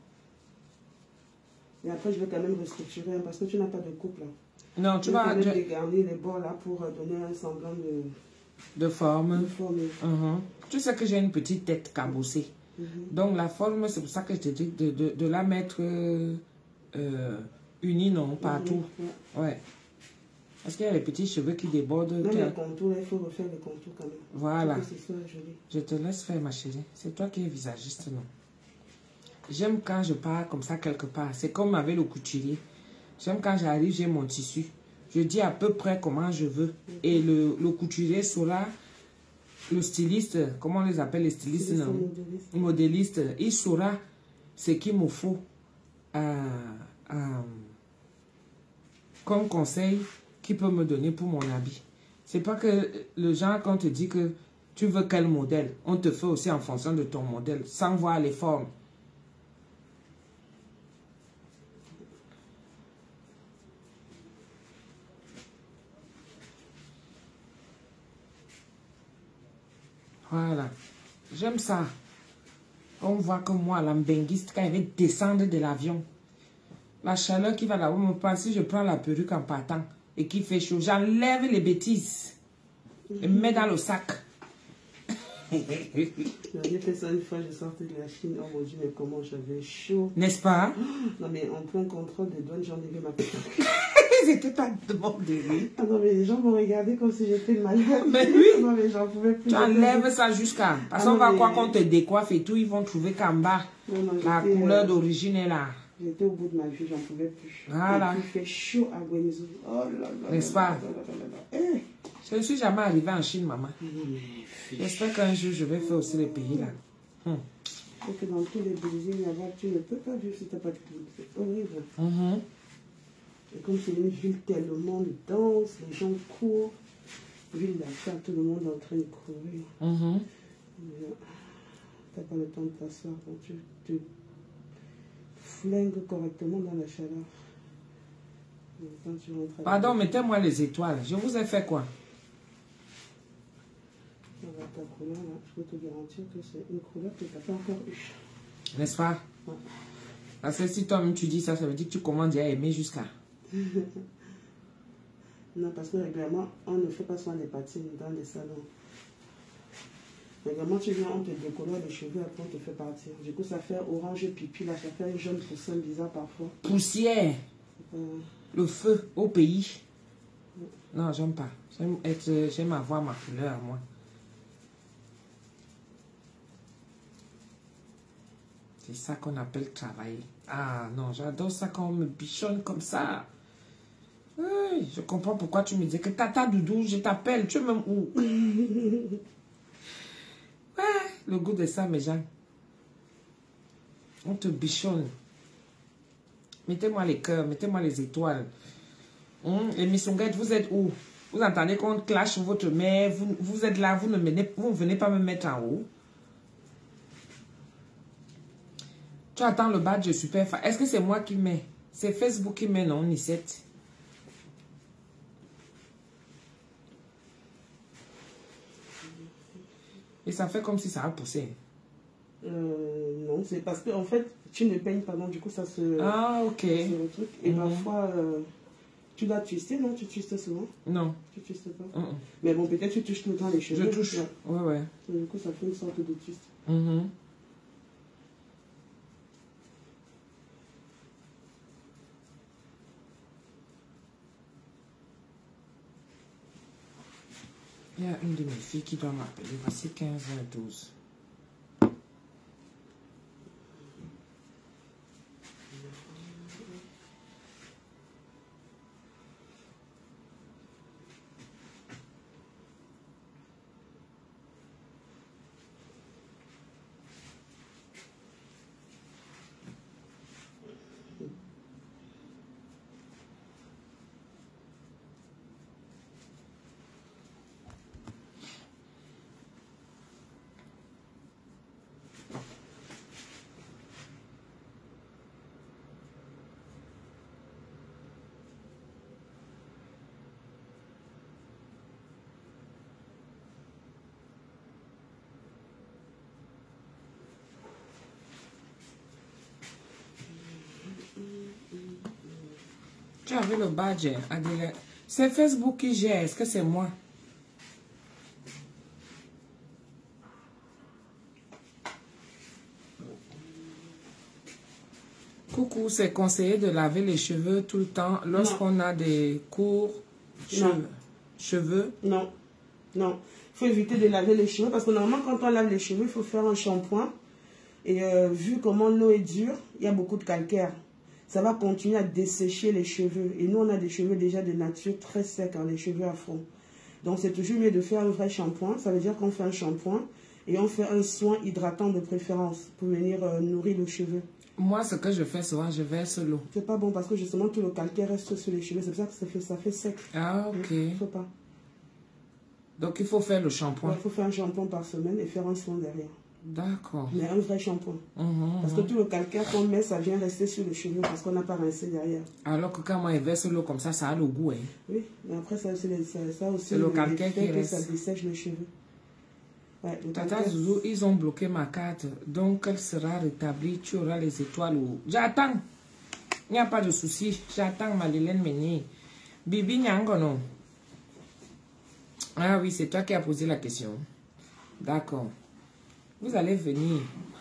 Et après, je vais quand même restructurer, hein, parce que tu n'as pas de coupe là. Non, tu vas dégarnir les bords là pour donner un semblant de forme. De forme. Tu sais que j'ai une petite tête cabossée. Donc la forme, c'est pour ça que je te dis de la mettre unie, non, partout. Ouais. Parce qu'il y a les petits cheveux qui débordent. Même les contours, il faut refaire les contours quand même. Voilà. Que ce soit joli. Je te laisse faire, ma chérie. C'est toi qui es visagiste, non? J'aime quand je pars comme ça quelque part. C'est comme avec le couturier. J'aime quand j'arrive, j'ai mon tissu. Je dis à peu près comment je veux. Et le couturier saura, le styliste, comment on les appelle les stylistes, non? Modéliste. Il saura ce qu'il me faut comme conseil qu'il peut me donner pour mon habit. C'est pas que le genre quand on te dit que tu veux quel modèle, on te fait aussi en fonction de ton modèle, sans voir les formes. Voilà. J'aime ça. On voit que moi, la mbengiste, quand il va descendre de l'avion, la chaleur qui va là-haut me passe, si je prends la perruque en partant et qu'il fait chaud, j'enlève les bêtises et me mets dans le sac. J'ai fait ça une fois, je sortais de la Chine. Oh mon Dieu, mais comment j'avais chaud. N'est-ce pas? Non, mais en plein contrôle de douane, j'en ai vu ma perruque. C'était pas de bon délire. Ah non, mais les gens m'ont regardé comme si j'étais malade. Mais oui. Non, mais j'en pouvais plus. Tu enlèves ça jusqu'à... Parce qu'on va croire qu'on te décoiffe et tout, ils vont trouver qu'en bas, la couleur d'origine est là. J'étais au bout de ma vie, j'en pouvais plus. Voilà. Il fait chaud à Guangzhou. Oh là là. N'est-ce pas? Eh. Je ne suis jamais arrivée en Chine, maman. J'espère qu'un jour, je vais faire aussi les pays là. Parce que dans tous les buildings là-bas, tu ne peux pas vivre si tu n'as pas de clim. C'est horrible. Et comme c'est une ville tellement dense, les gens courent. Ville d'affaires, tout le monde est en train de courir. Tu n'as pas le temps de t'asseoir. Donc tu te flingues correctement dans la chaleur. Quand tu rentres Pardon, mettez-moi les étoiles. Je vous ai fait quoi? Ta couleur, là, je peux te garantir que c'est une couleur que tu n'as pas encore eue. N'est-ce pas? Ouais. Parce que si toi-même tu dis ça, ça veut dire que tu commandes à aimer jusqu'à... Non, parce que régulièrement, on ne fait pas soin des patines dans les salons. Régulièrement, tu viens, on te décolore les cheveux, après on te fait partir. Du coup, ça fait orange pipi, là, ça fait un jaune poussin bizarre parfois. Poussière. Le feu au pays. Non, j'aime pas. J'aime avoir ma couleur à moi. C'est ça qu'on appelle travailler. Ah non, j'adore ça quand on me bichonne comme ça. Oui, je comprends pourquoi tu me disais que Tata Doudou, je t'appelle, tu es même où? Ouais, le goût de ça, mes gens. On te bichonne. Mettez-moi les cœurs, mettez-moi les étoiles. Les missonguettes, vous êtes où? Vous entendez qu'on clash votre mère, vous êtes là, vous ne venez pas me mettre en haut. Tu attends le badge super fort. Est-ce que c'est moi qui mets? C'est Facebook qui met, non, Nicette? Et ça fait comme si ça a poussé. Non, c'est parce que en fait, tu ne peignes pas, donc du coup ça se... Ah, ok. Le truc. Et parfois, tu dois twister, non? Tu twistes souvent? Non. Tu twistes pas? Mais bon, peut-être tu touches tout le temps les cheveux. Je touche. Ouais. Du coup, ça fait une sorte de twist. Il y a une de mes filles qui doit m'appeler. Voici 15h12. Tu avais le badge, Adèle. C'est Facebook qui gère. Est-ce que c'est moi? Coucou, c'est conseillé de laver les cheveux tout le temps lorsqu'on a des courts cheveux. Non. Il faut éviter de laver les cheveux parce que normalement, quand on lave les cheveux, il faut faire un shampoing. Et vu comment l'eau est dure, il y a beaucoup de calcaire. Ça va continuer à dessécher les cheveux. Et nous, on a des cheveux déjà de nature très secs, les cheveux afro. Donc, c'est toujours mieux de faire un vrai shampoing. Ça veut dire qu'on fait un shampoing et on fait un soin hydratant de préférence pour venir nourrir le cheveu. Moi, ce que je fais souvent, je verse l'eau. C'est pas bon parce que justement, tout le calcaire reste sur les cheveux. C'est pour ça que ça fait sec. Ah, ok. Il faut pas. Donc, il faut faire le shampoing. Il faut faire un shampoing par semaine et faire un soin derrière. D'accord. Mais un vrai shampoing. Parce que tout le calcaire qu'on met, ça vient rester sur le cheveu parce qu'on n'a pas rincé derrière. Alors que quand moi, je verse l'eau comme ça a le goût. Hein. Oui, mais après, ça aussi c'est le calcaire qui reste. Ça dessèche les cheveux. Ouais, le Tata 31. Zouzou, ils ont bloqué ma carte. Donc, elle sera rétablie. Tu auras les étoiles. J'attends. Il n'y a pas de souci. J'attends Marilène Meunier. Bibi Nyangono. Ah oui, c'est toi qui as posé la question. D'accord. Vous allez venir.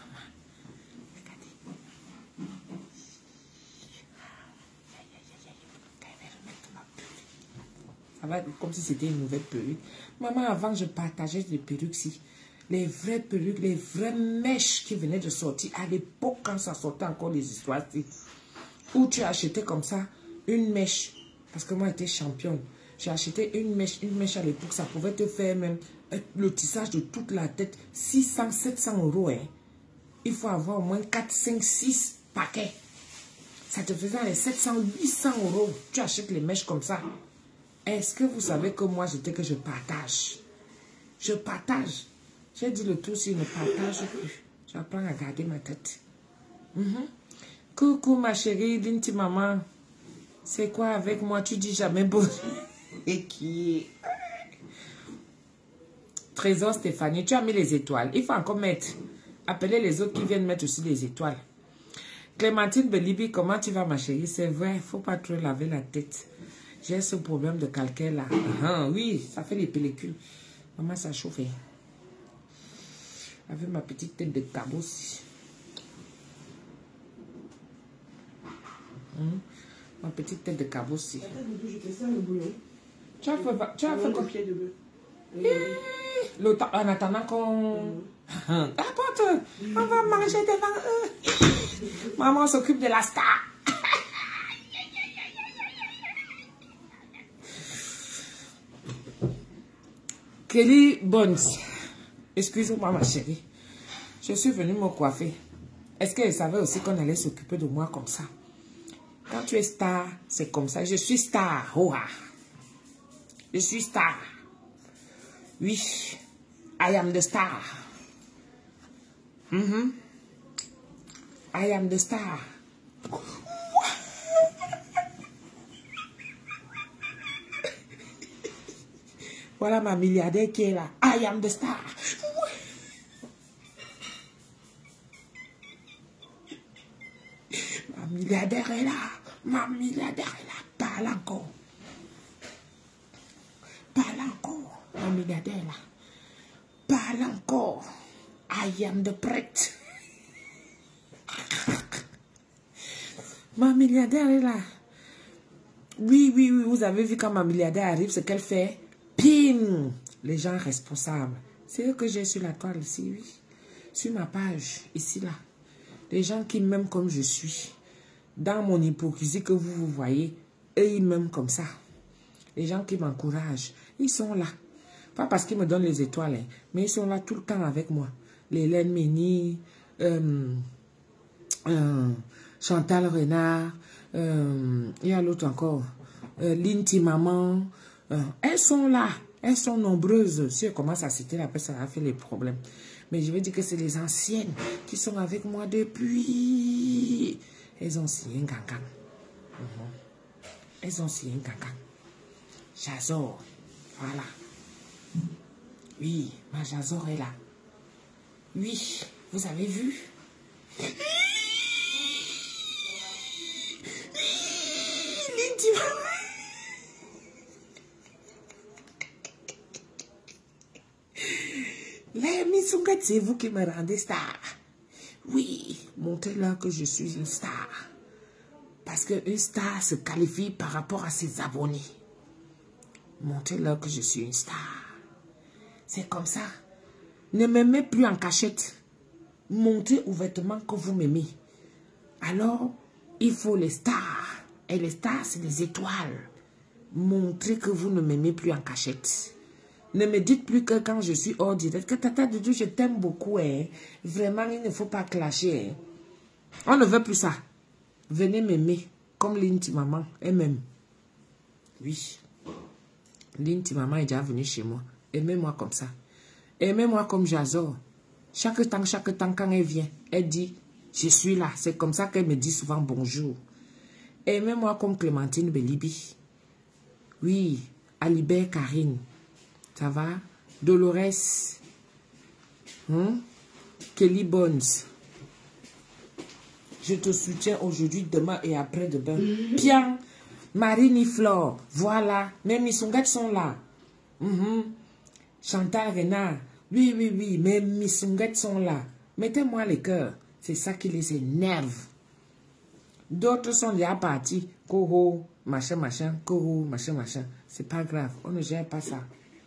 Ça va être comme si c'était une nouvelle perruque. Maman, avant, je partageais des perruques-ci. Les vraies perruques, les vraies mèches qui venaient de sortir. À l'époque, quand ça sortait encore les histoires-ci. Où tu achetais comme ça une mèche. Parce que moi, j'étais championne. J'ai acheté une mèche à l'époque. Ça pouvait te faire même le tissage de toute la tête. 600, 700 euros. Hein. Il faut avoir au moins 4, 5, 6 paquets. Ça te faisait les 700, 800 euros. Tu achètes les mèches comme ça. Est-ce que vous savez que moi, j'étais que je partage? Je partage. J'ai dit le tout, si je ne partage plus. J'apprends à garder ma tête. Coucou ma chérie, Linti maman. C'est quoi avec moi? Tu dis jamais bonjour. Et qui est? Trésor Stéphanie, tu as mis les étoiles. Il faut encore mettre. Appelez les autres qui viennent mettre aussi les étoiles. Clémentine Belibi, comment tu vas ma chérie? C'est vrai, il ne faut pas trop laver la tête. J'ai ce problème de calcaire là. Oui, ça fait les pellicules. Maman, ça chauffe. Avec ma petite tête de cabosse. Ma petite tête de cabosse. Je fais ça le bouillon. Tu as fait quoi? Pied de bœuf. En attendant qu'on... Apporte, on va manger devant eux. Maman s'occupe de la star. Kelly Bones, excusez-moi ma chérie, je suis venue me coiffer. Est-ce qu'elle savait aussi qu'on allait s'occuper de moi comme ça? Quand tu es star, c'est comme ça. Je suis star. Oh, je suis star. Oui, I am the star. I am the star. Voilà ma milliardaire qui est là. I am the star. Ma milliardaire est là. Ma milliardaire est là. Parle encore. Parle encore. Ma milliardaire est là. Parle encore. I am the prêtre. Ma milliardaire est là. Oui, oui, oui. Vous avez vu quand ma milliardaire arrive, ce qu'elle fait? Pim! Les gens responsables. C'est eux que j'ai sur la toile ici, oui. Sur ma page, ici, là. Les gens qui m'aiment comme je suis. Dans mon hypocrisie que vous voyez, eux, ils m'aiment comme ça. Les gens qui m'encouragent, ils sont là. Pas parce qu'ils me donnent les étoiles, hein, mais ils sont là tout le temps avec moi. Hélène Meunier, Chantal Renard, il y a l'autre encore, Linti Maman. Elles sont là, elles sont nombreuses. Si elles commencent à citer, après ça va faire les problèmes. Mais je veux dire que c'est les anciennes qui sont avec moi depuis. Elles ont signé un gangan. Elles ont signé un gangan. Jazor, voilà. Oui, ma Jazor est là. Oui, vous avez vu? Linti Maman. Les Missungat, c'est vous qui me rendez star. Oui, montrez-leur que je suis une star. Parce qu'une star se qualifie par rapport à ses abonnés. Montrez-leur que je suis une star. C'est comme ça. Ne m'aimez plus en cachette. Montrez ouvertement que vous m'aimez. Alors, il faut les stars. Et les stars, c'est les étoiles. Montrez que vous ne m'aimez plus en cachette. Ne me dites plus que quand je suis hors direct, que Tata Doudou, je t'aime beaucoup. Hein. Vraiment, il ne faut pas clasher. Hein. On ne veut plus ça. Venez m'aimer, comme Linti Maman, elle m'aime. Oui. Linti Maman est déjà venue chez moi. Aimez-moi comme ça. Aimez-moi comme Jazor. Chaque temps, quand elle vient, elle dit, je suis là. C'est comme ça qu'elle me dit souvent bonjour. Aimez-moi comme Clémentine Belibi. Oui, Alibert Karine. Ça va? Dolores. Kelly Bones. Je te soutiens aujourd'hui, demain et après-demain. Bien. Marine Flore. Voilà. Mes missungettes sont là. Chantal Renard. Oui, oui, oui. Mes missungettes sont là. Mettez-moi les cœurs. C'est ça qui les énerve. D'autres sont déjà partis. Coho, machin, machin. Coho, machin, machin. C'est pas grave. On ne gère pas ça.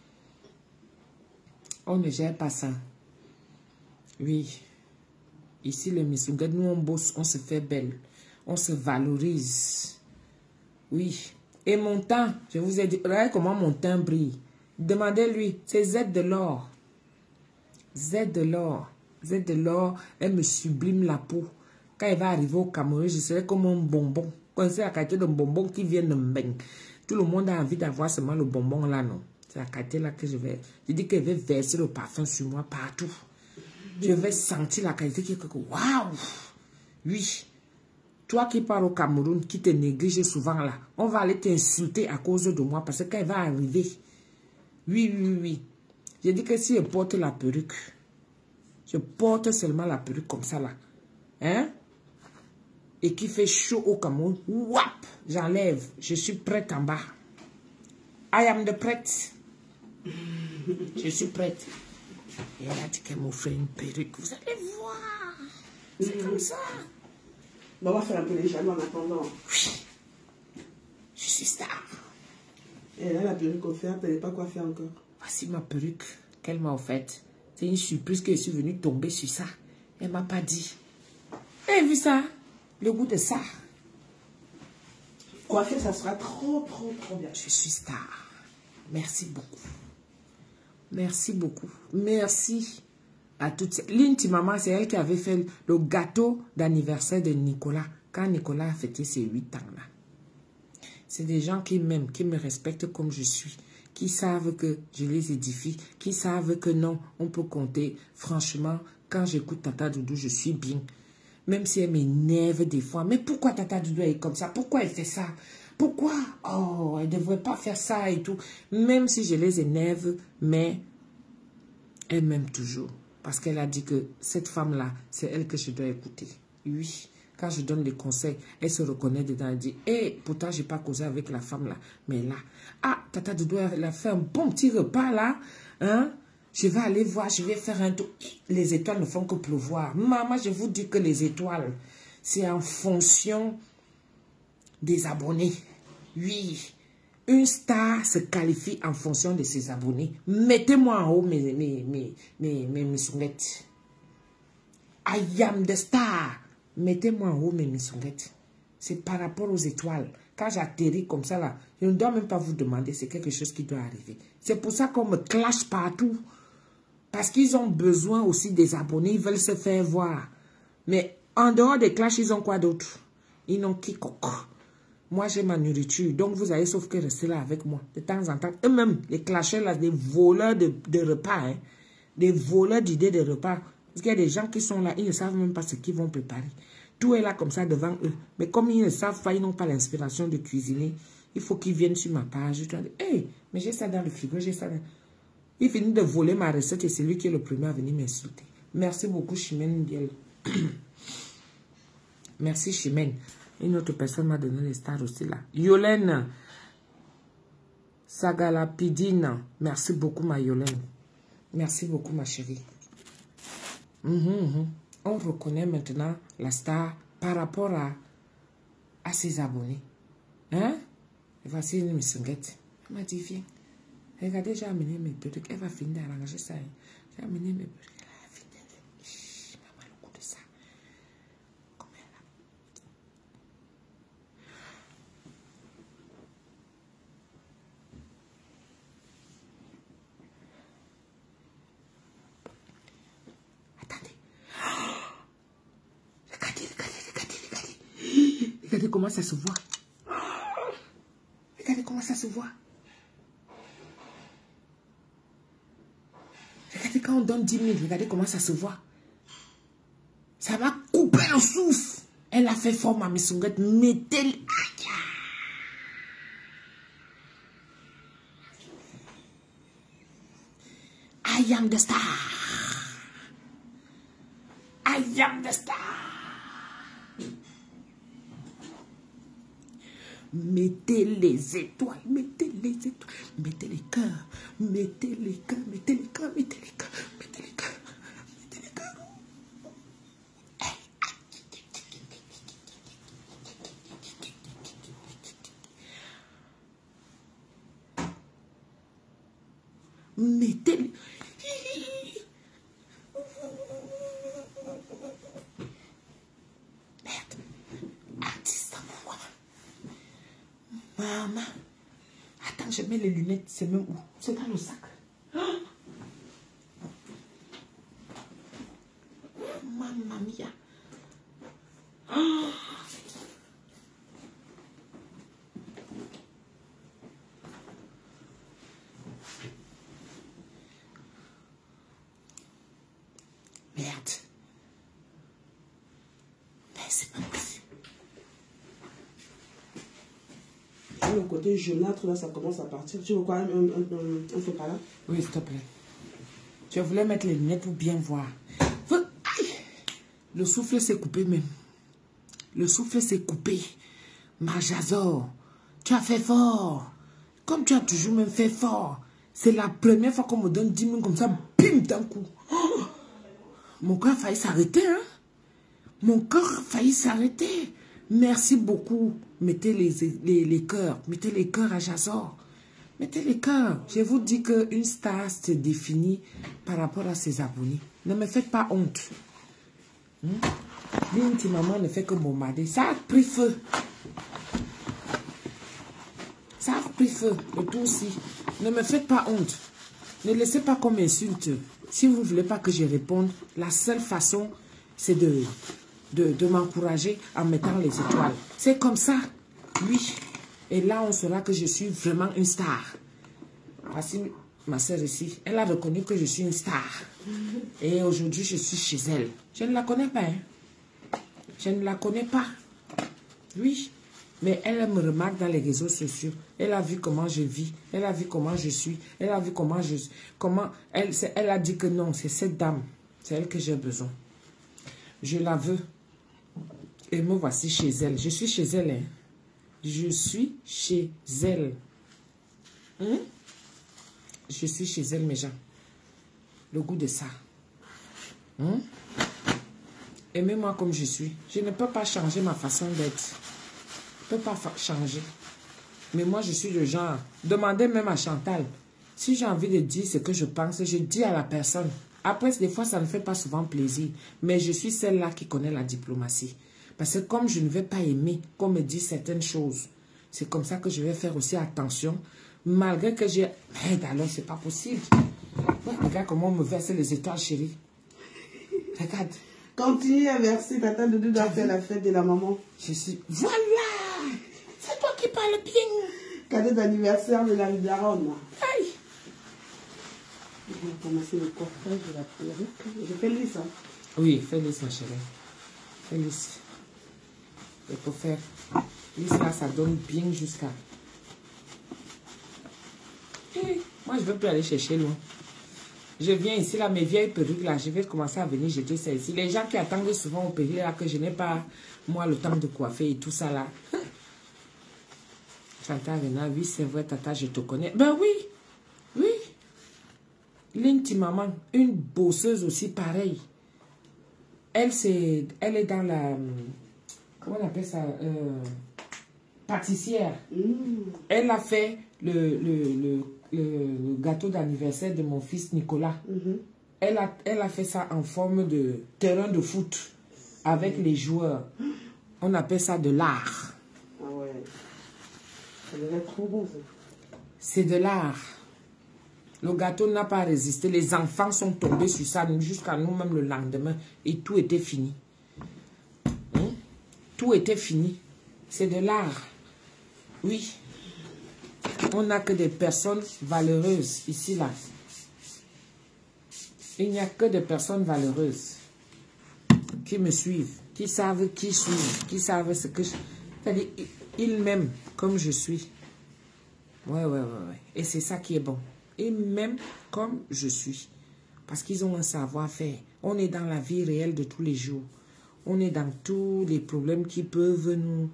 On ne gère pas ça. Oui. Ici, les missungettes, nous, on bosse, on se fait belle. On se valorise. Oui. Et mon teint, je vous ai dit, regardez comment mon teint brille. Demandez-lui, c'est Z de l'or. Z de l'or. Z de l'or, elle me sublime la peau. Quand elle va arriver au Cameroun, je serai comme un bonbon. Quand c'est la qualité d'un bonbon qui vient de Mbeng. Tout le monde a envie d'avoir seulement le bonbon là, non. C'est la qualité là que je vais... Je dis qu'elle va verser le parfum sur moi partout. Je vais sentir la qualité qui est que... Waouh! Oui. Toi qui pars au Cameroun, qui te néglige souvent là, on va aller t'insulter à cause de moi parce que quand elle va arriver... Oui, oui, oui. Je dis que si elle porte la perruque, je porte seulement la perruque comme ça là. Hein? Et qui fait chaud au Cameroun. Wap! J'enlève. Je suis prête en bas. I am the prête. Je suis prête. Et elle a dit qu'elle m'offrait une perruque. Vous allez voir. C'est comme ça. Bon, on va faire un peu les jaloux en attendant. Oui. Je suis star. Et là, la perruque offerte, elle n'est pas coiffée encore. Voici ma perruque qu'elle m'a offerte. C'est une surprise que je suis venue tomber sur ça. Elle ne m'a pas dit. Vous avez vu ça? Le goût de ça. Coiffée, ça sera trop, trop, trop bien. Je suis star. Merci beaucoup. Merci beaucoup. Merci à toutes ces... Linti maman, c'est elle qui avait fait le gâteau d'anniversaire de Nicolas. Quand Nicolas a fêté ses 8 ans là. C'est des gens qui m'aiment, qui me respectent comme je suis. Qui savent que je les édifie. Qui savent que non, on peut compter. Franchement, quand j'écoute Tata Doudou, je suis bien. Même si elle m'énerve des fois. Mais pourquoi Tata Doudou est comme ça? Pourquoi elle fait ça? Pourquoi? Oh, elle ne devrait pas faire ça et tout. Même si je les énerve, mais elle m'aime toujours. Parce qu'elle a dit que cette femme-là, c'est elle que je dois écouter. Oui, quand je donne des conseils, elle se reconnaît dedans. Elle dit, hé, pourtant, je n'ai pas causé avec la femme-là. Mais là, ah, Tata Doudou, elle a fait un bon petit repas là. Hein? Je vais aller voir, je vais faire un tour. Les étoiles ne font que pleuvoir. Maman, je vous dis que les étoiles, c'est en fonction des abonnés. Oui. Une star se qualifie en fonction de ses abonnés. Mettez-moi en haut mes missungettes. I am the star. Mettez-moi en haut mes missungettes. C'est par rapport aux étoiles. Quand j'atterris comme ça là, je ne dois même pas vous demander, c'est quelque chose qui doit arriver. C'est pour ça qu'on me clash partout. Parce qu'ils ont besoin aussi des abonnés, ils veulent se faire voir. Mais en dehors des clashs, ils ont quoi d'autre? Ils n'ont quiconque. Moi, j'ai ma nourriture. Donc, vous avez sauf que rester là avec moi. De temps en temps, eux-mêmes, les clashers là, des voleurs de repas. Hein, des voleurs d'idées de repas. Parce qu'il y a des gens qui sont là, ils ne savent même pas ce qu'ils vont préparer. Tout est là comme ça devant eux. Mais comme ils ne savent pas, ils n'ont pas l'inspiration de cuisiner. Il faut qu'ils viennent sur ma page. Je dois dire, hey, mais j'ai ça dans le frigo, j'ai ça dans... Il finit de voler ma recette et c'est lui qui est le premier à venir m'insulter. Merci beaucoup, Chimène Biel. Merci, Chimène. Une autre personne m'a donné les stars aussi là. Yolène Sagalapidine. Merci beaucoup, ma Yolène. Merci beaucoup, ma chérie. On reconnaît maintenant la star par rapport à ses abonnés. Hein? Et voici une missunguette. Elle m'a dit, viens. Regardez, j'ai amené mes perruques. Elle va finir d'arranger ça. J'ai amené mes perruques. Elle a fini. Maman, le coup de ça. Comme elle a. Attendez. Regardez. Regardez comment ça se voit. Regardez comment ça se voit. Regardez quand on donne 10 000, regardez comment ça se voit. Ça va couper le souffle. Elle a fait fort, ma missunguette. Mettez-le. I am the star. Mettez les étoiles, mettez les étoiles, mettez les cœurs, mettez les cœurs, mettez les cœurs, mettez les cœurs, mettez les cœurs, mettez les cœurs. Mettez les... Merde. Artiste en moi. Maman. Attends, je mets les lunettes. C'est même où? C'est dans le sac. Mamma mia. Merde. Mais c'est pas possible. Le côté jaunâtre, là, ça commence à partir. Tu veux quoi? On fait pas là? Oui, s'il te plaît. Je voulais mettre les lunettes pour bien voir. Aïe! Le souffle s'est coupé même. Le souffle s'est coupé. Majazor, tu as fait fort. Comme tu as toujours même fait fort. C'est la première fois qu'on me donne 10 000 comme ça, bim, d'un coup. Oh! Mon cœur a failli s'arrêter, hein? Mon cœur a failli s'arrêter. Merci beaucoup. Mettez les cœurs. Mettez les cœurs à Jazor. Mettez les cœurs. Je vous dis qu'une star se définit par rapport à ses abonnés. Ne me faites pas honte. L'inti maman ne fait que bombarder. Ça a pris feu. Ça a pris feu. Le tout aussi. Ne me faites pas honte. Ne laissez pas qu'on m'insulte. Si vous ne voulez pas que je réponde, la seule façon, c'est de m'encourager en mettant les étoiles. C'est comme ça. Oui. Et là, on saura que je suis vraiment une star. Voici ma soeur ici. Elle a reconnu que je suis une star. Et aujourd'hui, je suis chez elle. Je ne la connais pas. Hein. Je ne la connais pas. Oui. Mais elle me remarque dans les réseaux sociaux. Elle a vu comment je vis. Elle a vu comment je suis. Elle a vu comment je... Elle a dit que non, c'est cette dame. C'est elle que j'ai besoin. Je la veux. Et me voici chez elle. Je suis chez elle. Hein. Je suis chez elle. Je suis chez elle, mes gens. Le goût de ça. Aimez-moi comme je suis. Je ne peux pas changer ma façon d'être. Je ne peux pas changer. Mais moi, je suis le genre. Demandez même à Chantal. Si j'ai envie de dire ce que je pense, je dis à la personne. Après, des fois, ça ne fait pas souvent plaisir. Mais je suis celle-là qui connaît la diplomatie. Parce que comme je ne vais pas aimer qu'on me dise certaines choses, c'est comme ça que je vais faire aussi attention. Malgré que j'ai... Merde, alors, c'est pas possible. Ouais, regarde comment on me verse les étoiles, chérie. Regarde. Continue à verser. Tata Doudou doit faire la fête de la maman. Je suis... Voilà! C'est toi qui parles bien. Cadeau d'anniversaire de la Daronne. Aïe! On va commencer le coiffage de la perruque. Je fais lisse, hein? Oui, fais lisse, ma chérie. Fais lisse. Il faut faire lisse là, ça donne bien jusqu'à... Moi, je ne veux plus aller chercher loin. Je viens ici, là, mes vieilles perruques, là, je vais commencer à venir jeter ça ici. Les gens qui attendent souvent au perruques, là, que je n'ai pas, moi, le temps de coiffer et tout ça, là. Chantal Rena, oui, c'est vrai, tata, je te connais. Ben oui, oui. Linti maman, une bosseuse aussi, pareil. Elle est dans la... Comment on appelle ça? Pâtissière. Elle a fait le gâteau d'anniversaire de mon fils Nicolas. Elle a fait ça en forme de terrain de foot avec les joueurs. On appelle ça de l'art. Ah ouais. Ça devait être trop bon, ça. C'est de l'art. Le gâteau n'a pas résisté. Les enfants sont tombés sur ça jusqu'à nous-mêmes le lendemain. Et tout était fini. Tout était fini. C'est de l'art. Oui. On n'a que des personnes valeureuses ici, là. Il n'y a que des personnes valeureuses qui me suivent, qui savent qui je suis, qui savent ce que je... C'est-à-dire, ils m'aiment comme je suis. Ouais. Et c'est ça qui est bon. Ils m'aiment comme je suis. Parce qu'ils ont un savoir-faire. On est dans la vie réelle de tous les jours. On est dans tous les problèmes qui peuvent nous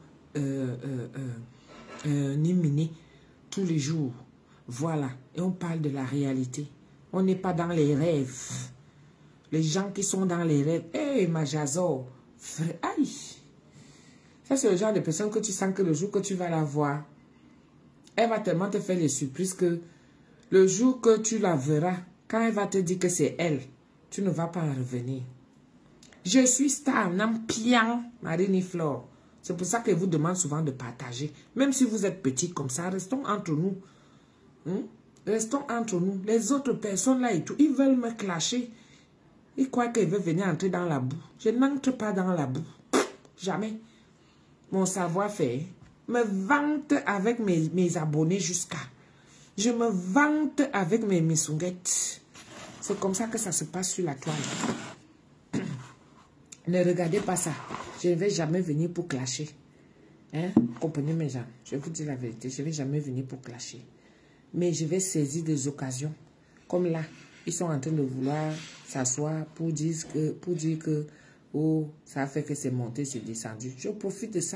miner tous les jours. Voilà. Et on parle de la réalité. On n'est pas dans les rêves. Les gens qui sont dans les rêves. Hé, ma Jazo. Aïe. Ça, c'est le genre de personne que tu sens que le jour que tu vas la voir, elle va tellement te faire les surprises que le jour que tu la verras, quand elle va te dire que c'est elle, tu ne vas pas en revenir. Je suis star, Nampian, Marine Flore. C'est pour ça qu'elle vous demande souvent de partager. Même si vous êtes petite comme ça, restons entre nous. Restons entre nous. Les autres personnes là et tout, ils veulent me clasher. Ils croient qu'ils veulent venir entrer dans la boue. Je n'entre pas dans la boue. Jamais. Mon savoir-faire me vante avec mes abonnés jusqu'à. Je me vante avec mes missunguettes. C'est comme ça que ça se passe sur la toile. Ne regardez pas ça. Je ne vais jamais venir pour clasher. Hein? Comprenez mes gens. Je vous dis la vérité. Je ne vais jamais venir pour clasher. Mais je vais saisir des occasions. Comme là, ils sont en train de vouloir s'asseoir pour dire que oh, ça a fait que c'est monté, c'est descendu. Je profite de ça.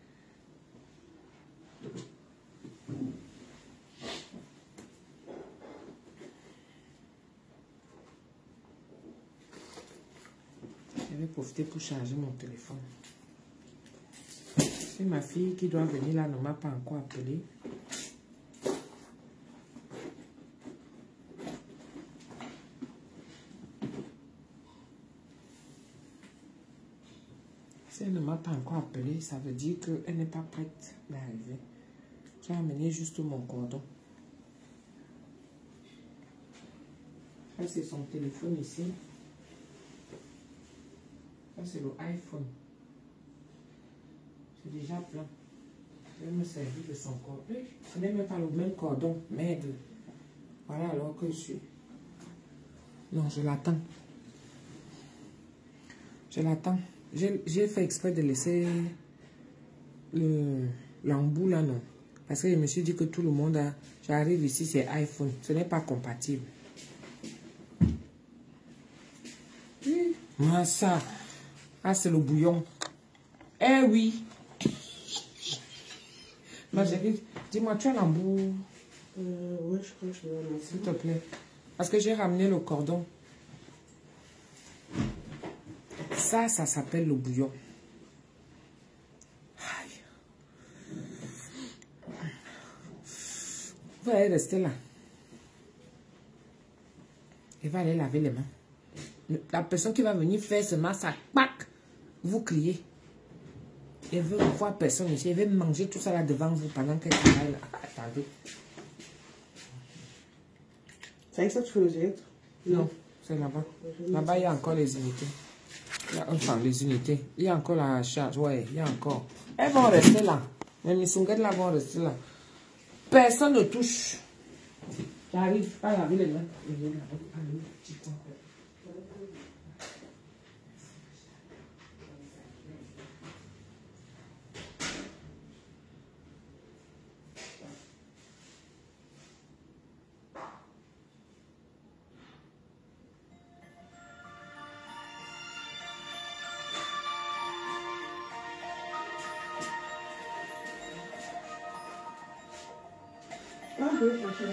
Je vais profiter pour charger mon téléphone. C'est ma fille qui doit venir là, ne m'a pas encore appelé. Si elle ne m'a pas encore appelé, ça veut dire qu'elle n'est pas prête d'arriver. J'ai amené juste mon cordon. Ça, c'est son téléphone ici. Ça, c'est le iPhone. C'est déjà plein. Je vais me servir de son cordon. Ce n'est même pas le même cordon. Merde. Voilà alors que je suis. Non, je l'attends. Je l'attends. J'ai fait exprès de laisser l'embout là, non. Parce que je me suis dit que tout le monde a... J'arrive ici, c'est iPhone. Ce n'est pas compatible. Moi, ça... Ah, c'est le bouillon. Eh oui. Ma chérie, dis-moi, tu as l'embout? Oui, je crois que je vais le mettre. S'il te plaît. Parce que j'ai ramené le cordon. Ça s'appelle le bouillon. Aïe. Vous allez rester là. Il va aller laver les mains. La personne qui va venir faire seulement ça, pac, vous criez. Elle veut voir personne ici. Elle veut manger tout ça là devant vous pendant qu'elle travaille là. Attendez. C'est avec ça que tu fais le direct? Non, c'est là-bas. Là-bas, il y a encore les unités. Enfin, les unités. Il y a encore la charge. Ouais, il y a encore. Elles vont rester là. Les missunguettes là vont rester là. Personne ne touche. J'arrive pas à laver les mains. Ah oui, franchement.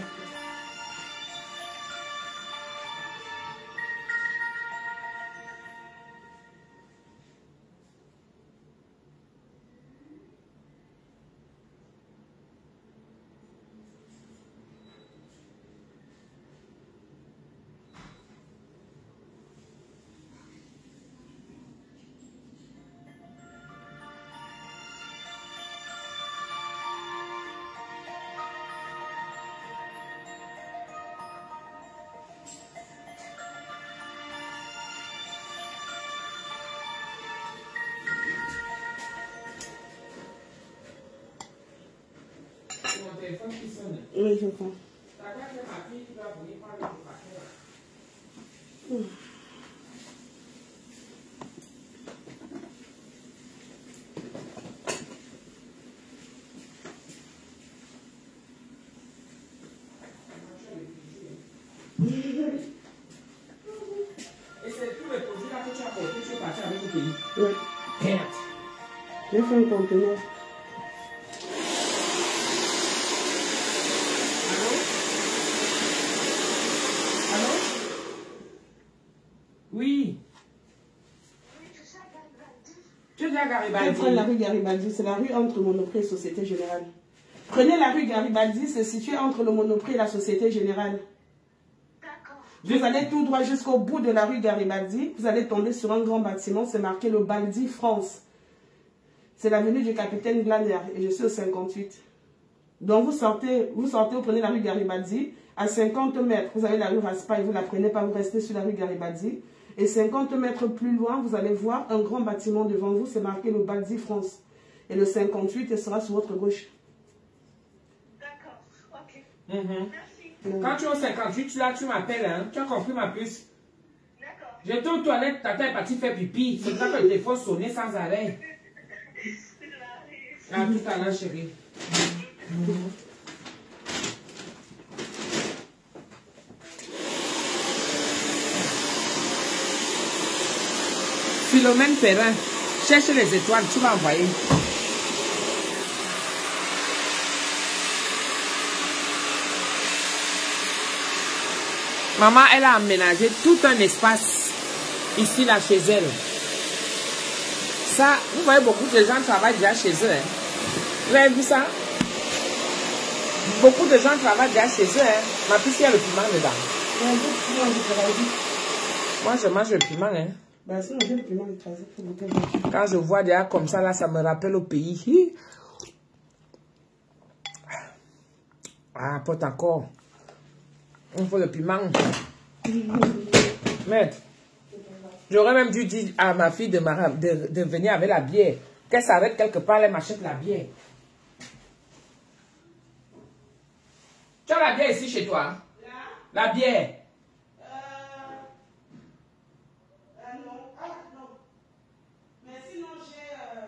Mon téléphone qui sonne. Oui, je comprends. T'as pas fait ma fille qui va venir parler de paquet. Et c'est tous les produits là que tu as portés, tu es parti avec au pays. Oui. Merde. J'ai fait un conteneur. Allô? Oui. Tu es à Garibaldi. Prenez la rue Garibaldi, c'est la rue entre Monoprix et Société Générale. Prenez la rue Garibaldi, c'est situé entre le Monoprix et la Société Générale. Vous allez tout droit jusqu'au bout de la rue Garibaldi. Vous allez tomber sur un grand bâtiment, c'est marqué le Baldi France. C'est l'avenue du capitaine Glaner et je suis au 58. Donc vous sortez, vous prenez la rue Garibaldi. À 50 mètres, vous avez la rue Raspail, vous ne la prenez pas, vous restez sur la rue Garibaldi. Et 50 mètres plus loin, vous allez voir un grand bâtiment devant vous, c'est marqué le Baldi France. Et le 58, il sera sur votre gauche. D'accord, ok. Merci. Quand tu es au 58, là, tu m'appelles, hein? Tu as compris ma puce? D'accord. J'étais aux toilettes, tata est partie faire pipi. C'est ça que le téléphone sonnait sans arrêt. À tout à l'heure, chérie. Philomène Perrin, cherche les étoiles, tu vas envoyer. Maman, elle a aménagé tout un espace ici, là, chez elle. Ça, vous voyez, beaucoup de gens travaillent déjà chez eux. Hein. Vous avez vu ça? Beaucoup de gens travaillent déjà chez eux. Hein. Ma puce, il y a le piment dedans. Moi, je mange le piment. Hein. Bah, sinon, j'ai le piment écrasé. Quand je vois déjà comme ça, là, ça me rappelle au pays. Ah, pote encore. Il faut le piment. Maître. J'aurais même dû dire à ma fille de venir avec la bière. Qu'elle s'arrête quelque part, elle m'achète la bière. Tu as la bière ici chez toi? La bière. Non. Ah, non. Mais sinon, j'ai...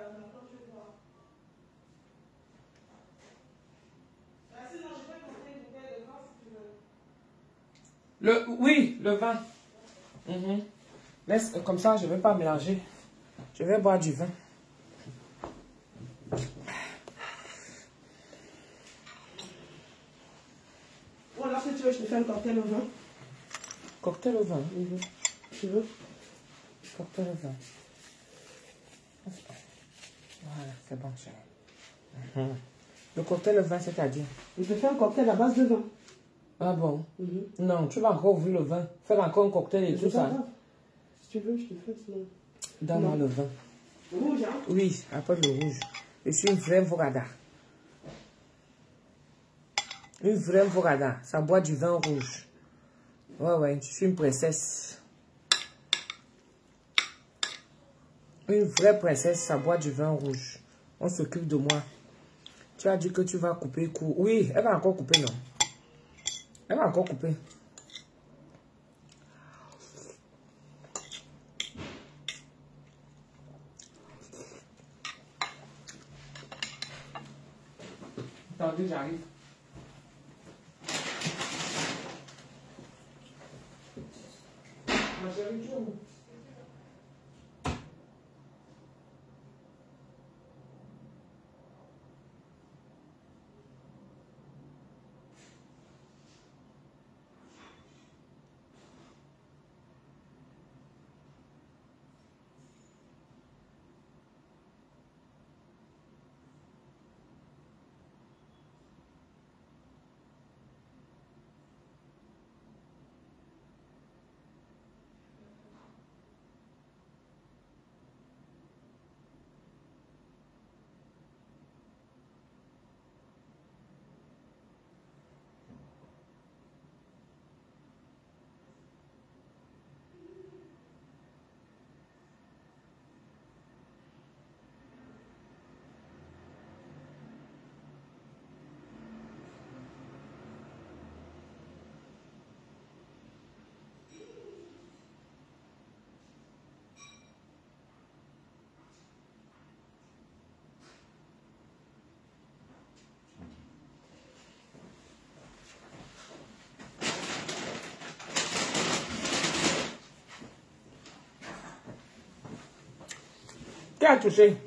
sinon, je vais compter une bouteille de vin si tu veux. Oui, le vin. Laisse, comme ça, je ne vais pas mélanger. Je vais boire du vin. Bon, alors que tu veux, je te fais un cocktail au vin. Cocktail au vin? Tu veux? Cocktail au vin. Voilà, c'est bon, chérie. Le cocktail au vin, c'est-à-dire? Je te fais un cocktail à base de vin. Ah bon? Non, tu vas encore ouvrir le vin. Faire encore un cocktail et tout ça. Si tu veux, je te fais sinon. Donne-moi le vin. Rouge, hein? Oui, apporte le rouge. Je suis une vraie Vorada. Une vraie Vorada. Ça boit du vin rouge. Ouais, je suis une princesse. Une vraie princesse, ça boit du vin rouge. On s'occupe de moi. Tu as dit que tu vas couper court. Oui, elle va encore couper, non? Elle va encore couper. Attendez, j'arrive. Ma chérie, tu es où? Qui a touché?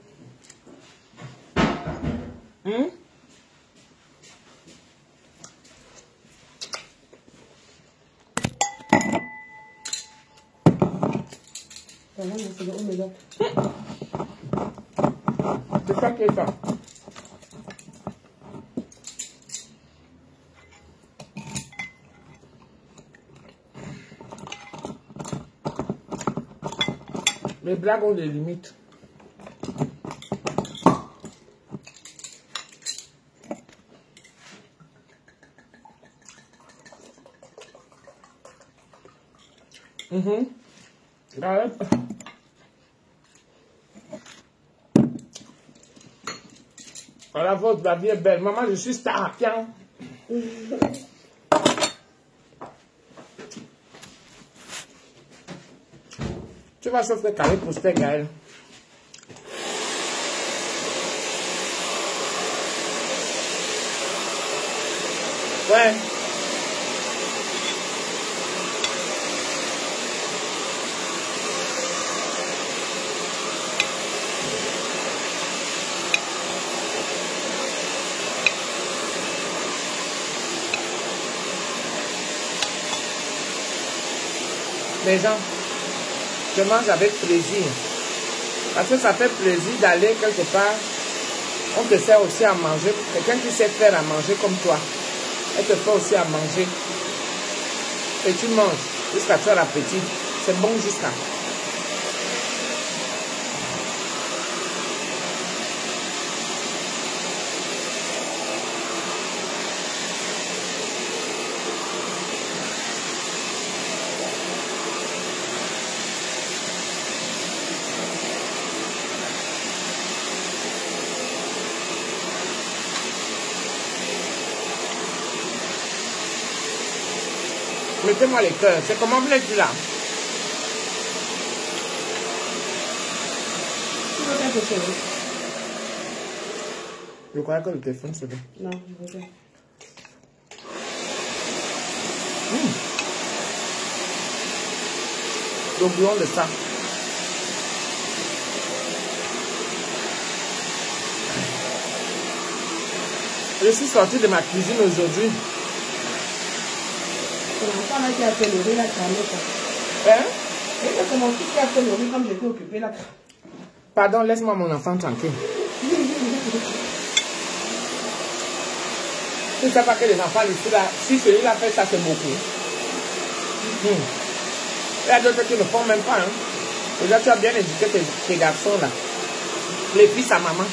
C'est ça qui est ça. Les blagues ont des limites. Voilà, votre, la vie est belle. Maman, je suis star. Tiens. Tu vas s'offrir carré pour ce Gaël. Ouais. Les gens, je mange avec plaisir. Parce que ça fait plaisir d'aller quelque part. On te sert aussi à manger. Quelqu'un qui sait faire à manger comme toi, elle te fait aussi à manger. Et tu manges jusqu'à faire l'appétit. C'est bon jusqu'à. Mettez-moi les cœurs. C'est comment vous l'êtes là? Je crois que le téléphone c'est bon. Non, je veux bien. Le bouillon de ça. Je suis sortie de ma cuisine aujourd'hui. C'est l'enfant là qui a fait le riz, la cramée. Hein? Et c'est mon fils qui a fait le riz comme j'étais occupée là. Pardon, laisse-moi mon enfant tranquille. Tu ne sais pas que les enfants ici là, si celui-là fait ça, c'est beaucoup. Il y a d'autres qui ne font même pas. Hein. Déjà, tu as bien éduqué tes garçons là. Les fils à maman.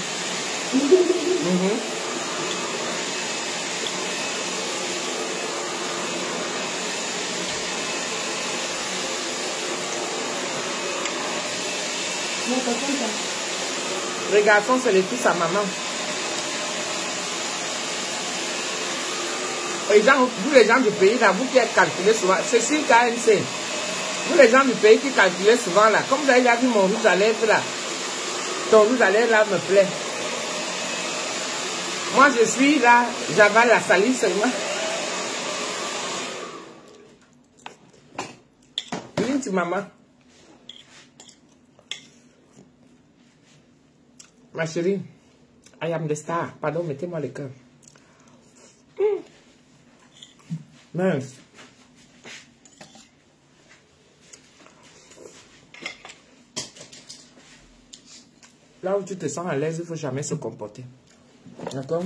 Les garçons, c'est les fils à maman. Les gens, vous les gens du pays, là, vous qui êtes calculés souvent, c'est sur KNC. Vous les gens du pays qui calculez souvent là, comme vous avez déjà vu mon rouge à lèvres là, ton rouge à lèvres là me plaît. Moi je suis là, j'avale la salive seulement. Linti maman. Ma chérie, I am the star. Pardon, mettez-moi le cœur. Mince. Là où tu te sens à l'aise, il ne faut jamais se comporter. D'accord?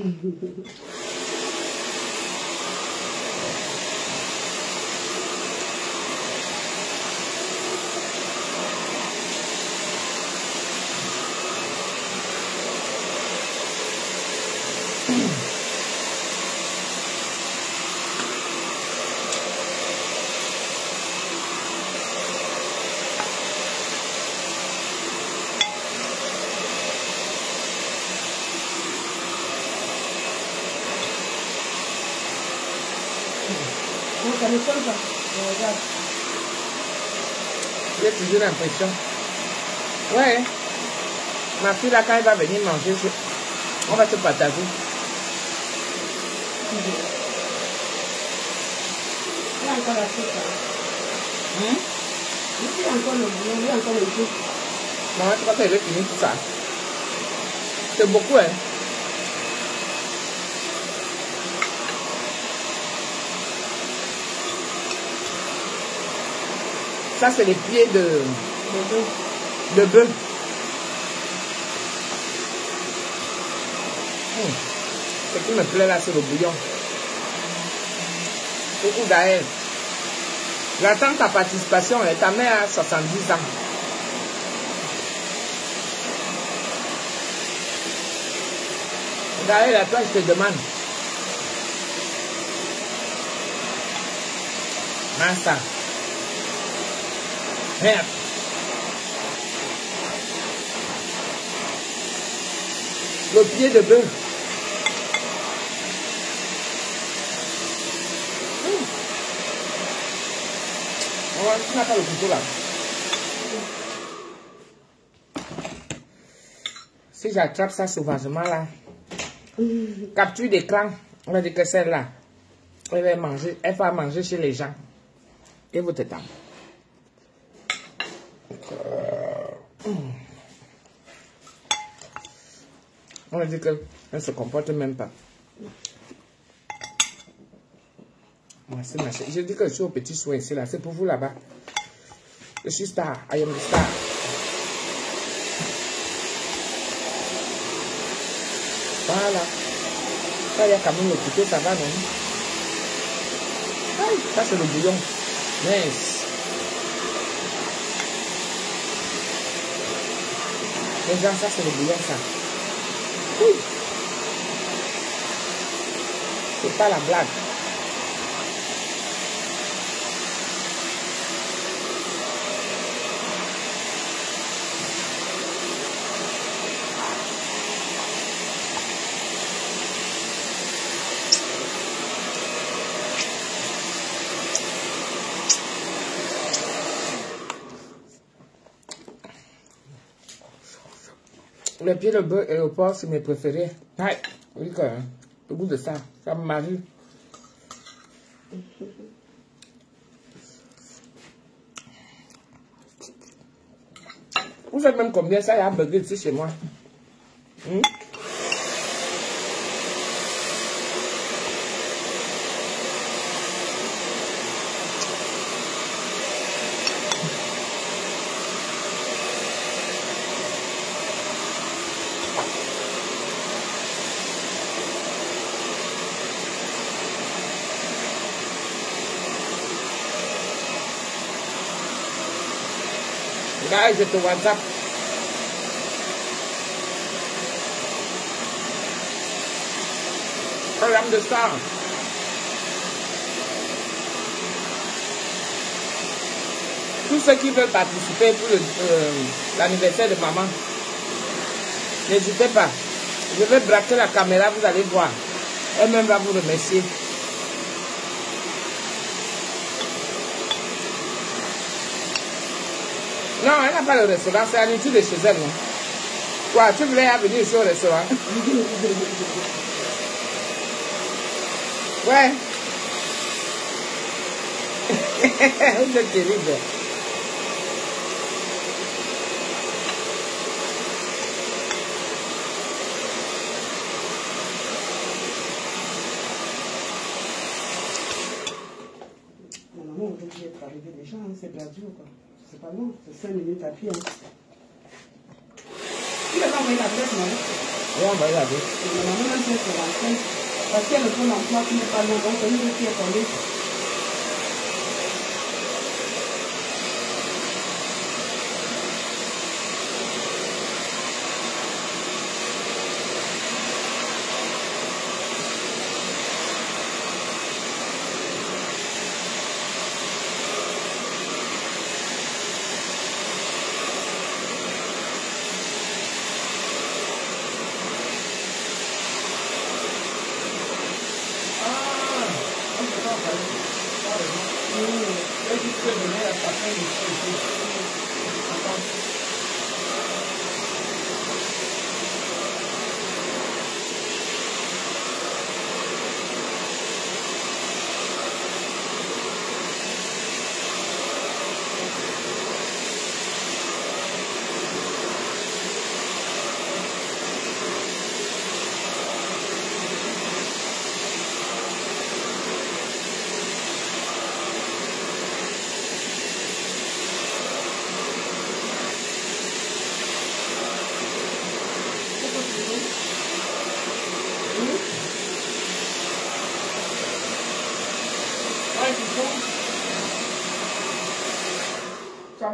Ça ne colle pas. Regarde. J'ai toujours l'impression. Ouais. Ma fille là, quand elle va venir manger, on va se partager. Il y a encore la soupe. Il y a encore le bouillon, il y a encore le jus. Maman, tu crois qu'elle veut finir tout ça? C'est beaucoup, hein? Ça, c'est les pieds de bœuf. Ce qui me plaît là, c'est le bouillon. Beaucoup Gaël. J'attends ta participation. Ta mère a 70 ans. Gaël, à toi, je te demande. Massa. Merde. Le pied de bœuf. Tu n'as pas le couteau là. Si j'attrape ça sauvagement là, capture d'écran, on va dire que celle-là, elle va manger chez les gens. Et votre temps. On va dire qu'elle ne se comporte même pas. Moi, c'est ma chérie. Je dis que je suis au petit soin ici, là. C'est pour vous là-bas. Je suis star. I am the star. Voilà. Ça, il y a quand même le couteau, ça va, non? Aïe, ça, c'est le bouillon. Mince. Les gens, ça, c'est le bouillon, ça. Oui. C'est pas la blague. Le pied de bœuf et le porc, c'est mes préférés. Ouais, oui, quand même. Le goût de ça, ça me marie. Vous faites même combien ça, il y a un burger ici chez moi. Guys, je te WhatsApp. Programme de star. Tous ceux qui veulent participer pour l'anniversaire de maman, n'hésitez pas. Je vais braquer la caméra, vous allez voir. Elle-même va vous remercier. Non, elle n'a pas le restaurant, c'est à l'outil de chez elle, non? Quoi, tu voulais venir ici au restaurant? Ouais. Vous êtes terrible. Normalement, on peut être arrivé déjà, hein, c'est perdu ou quoi? C'est pas long, c'est 5 minutes à pied. Hein. Tu n'as pas envoyé l'adresse, non? Oui, on va y aller. Normalement, on peut être rentré. Parce qu'il y a le pôle emploi qui n'est pas long, donc on veut qui est tombé.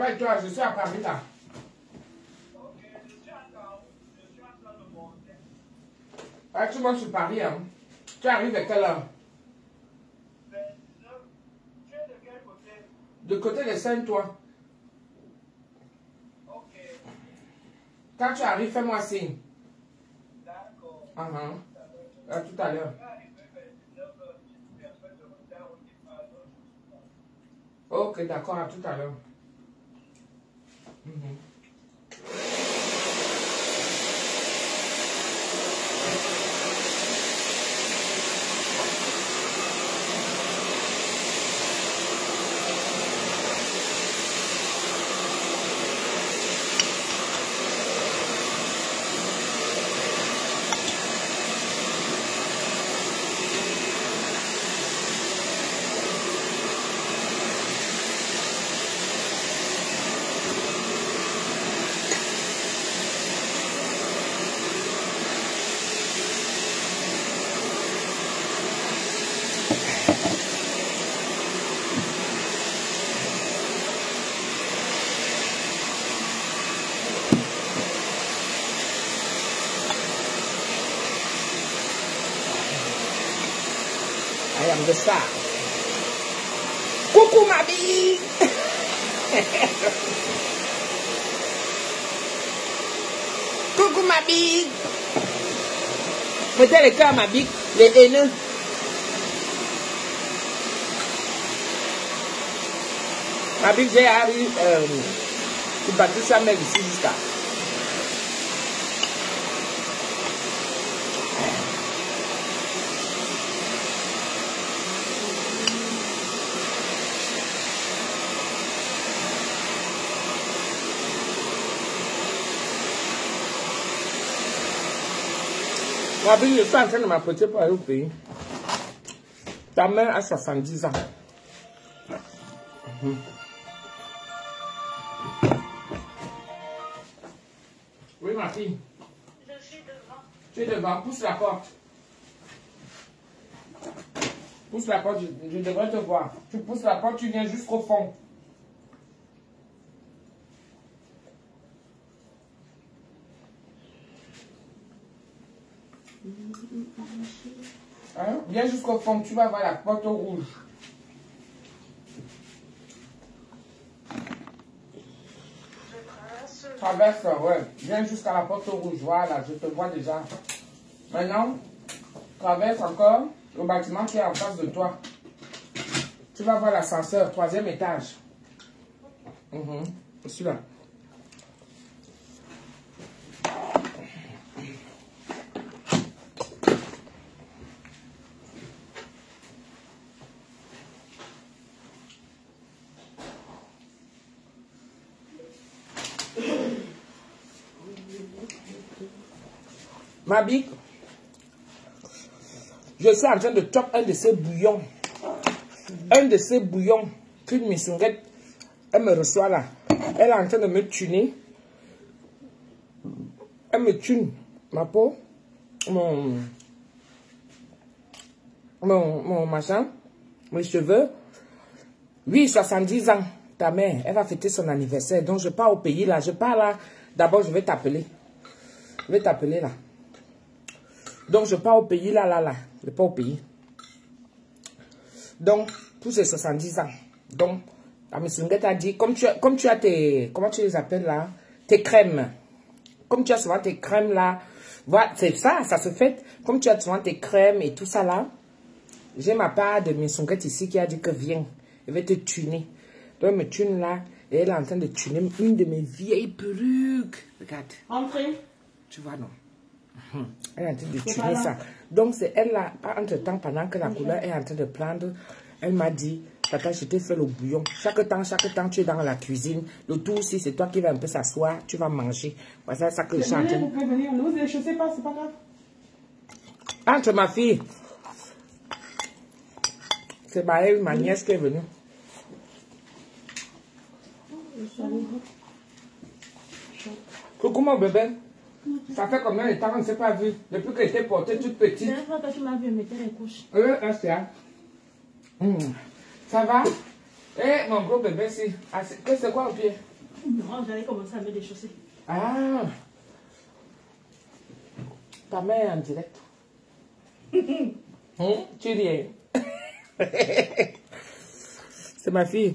va et toi? Je suis à Paris là. Ok, je suis en train de monter. Ah, tu montes sur Paris, hein? Tu arrives à quelle heure? Tu es de quel côté? De côté de Seine, toi. Ok, Quand tu arrives, fais-moi signe. d'accord. À tout à l'heure. Ok, d'accord, à tout à l'heure. I am the star. Coucou ma bille. Coucou ma bille. Mettez les cœurs ma bille, les haineux. Ma bille, j'ai arrivé, tu bâtis sa mère ici jusqu'à. Ma bille, je suis en train de m'apprêter pour aller au pays. Ta mère a 70 ans. Oui, ma fille. Je suis devant. Tu es devant, pousse la porte. Pousse la porte, je devrais te voir. Tu pousses la porte, tu viens jusqu'au fond. Hein? Viens jusqu'au fond, tu vas voir la porte rouge. Traverse, ouais. Viens jusqu'à la porte rouge. Voilà, je te vois déjà. Maintenant, traverse encore le bâtiment qui est en face de toi. Tu vas voir l'ascenseur, 3e étage. Celui-là. Ma bille, je suis en train de top un de ces bouillons. Un de ces bouillons qu'une missunguette, elle me reçoit là. Elle est en train de me tuner. Elle me tune ma peau, mon machin, mes cheveux. Oui, 70 ans, ta mère, elle va fêter son anniversaire. Donc je pars au pays là. Je pars là. D'abord, je vais t'appeler. Je vais t'appeler là. Donc, je pars au pays, là. Je pars au pays. Donc, pour ces 70 ans. Donc, la missunguette a dit, comme tu as tes, comment tu les appelles là? Tes crèmes. Comme tu as souvent tes crèmes là. Voilà, c'est ça, ça se fait. Comme tu as souvent tes crèmes et tout ça là. J'ai ma part de missunguette ici qui a dit que viens. Elle va te tuner. Donc, elle me tune là. Et elle est en train de tuner une de mes vieilles perruques. Regarde. Entrez. Tu vois, non? Elle est en train de tuer ça. Donc, c'est elle là, entre-temps, pendant que la couleur est en train de prendre, elle m'a dit, tata, je t'ai fait le bouillon. Chaque temps, tu es dans la cuisine. Le tout aussi, c'est toi qui vas un peu s'asseoir, tu vas manger. Voilà ça que je suis en train de... Vous pouvez venir, ne vous échauffez pas, c'est pas grave. Entre ma fille. C'est ma nièce qui est venue. Coucou mon bébé. Ça fait combien de temps qu'on ne s'est pas vu? Depuis que j'étais portée toute petite. La dernière fois que tu m'as vu, elle mettait les couches. C'est ça. Ça va? Eh, mon gros bébé, c'est quoi au pied? Non, j'allais commencer à me déchausser. Ah. Ta mère est en direct. Tu ris. C'est ma fille.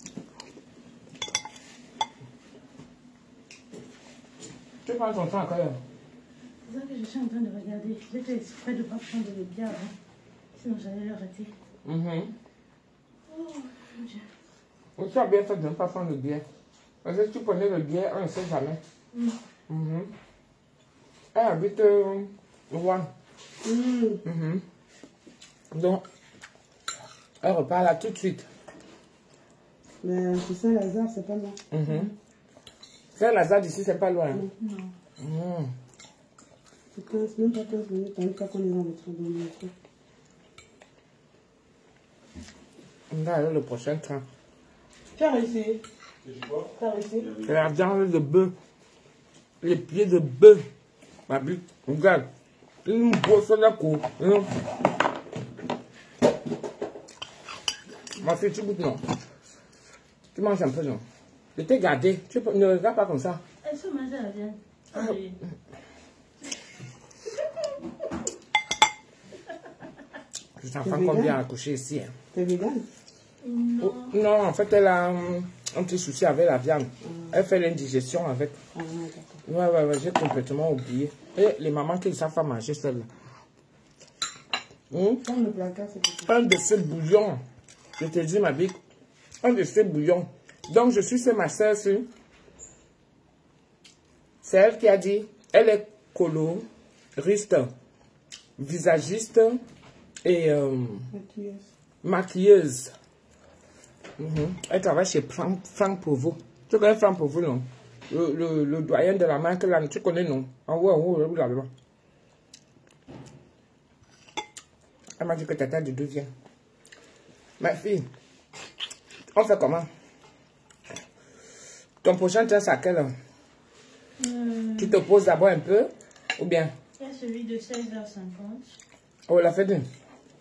Tu prends ton temps encore. C'est ça que je suis en train de regarder. J'ai fait exprès de ne pas prendre le bière avant. Sinon, j'allais le rater. Oh, mon Dieu. Tu as bien fait de ne pas prendre le biais. Parce que si tu prenais le biais, on ne sait jamais. Elle habite loin. Donc, elle repart là tout de suite. Mais tu sais, Lazare, c'est pas loin. Saint-Lazare d'ici, c'est pas loin. Non. C'est 15, même pas 15 minutes. T'as vu pas qu'on est dans le train de métro. On va aller le prochain train. Tu as réussi? Tu as réussi? La viande de bœuf. Les pieds de bœuf. Ma bite, regarde. Une brosse de la cour. Ma fille, tu goûtes non? Tu manges un peu non? Je t'ai gardé. Tu ne regardes pas comme ça. Elle se mange à la viande. Oui. Les enfants qu'on vient accoucher ici. Hein. T'es vegan? Non. Non, en fait, elle a un petit souci avec la viande. Elle fait l'indigestion avec. Ah, d'accord. Ouais, j'ai complètement oublié. Et les mamans qui ne savent pas manger celle-là. Ferme le placard, c'est tout. Un de ces bouillons. Je te dis, ma bite. Un de ces bouillons. Donc, je suis chez ma soeur. C'est elle qui a dit. Elle est coloriste, visagiste et maquilleuse. Elle travaille chez Franck Provo. Tu connais Franck Provo, non? Le doyen de la marque, là, tu connais, non? En haut, là-bas. Elle m'a dit que tata de deux vient. Ma fille, on fait comment? Ton prochain test à quelle heure? Tu te poses d'abord un peu, ou bien? Il y a celui de 16h50. Oh, la fait d'une.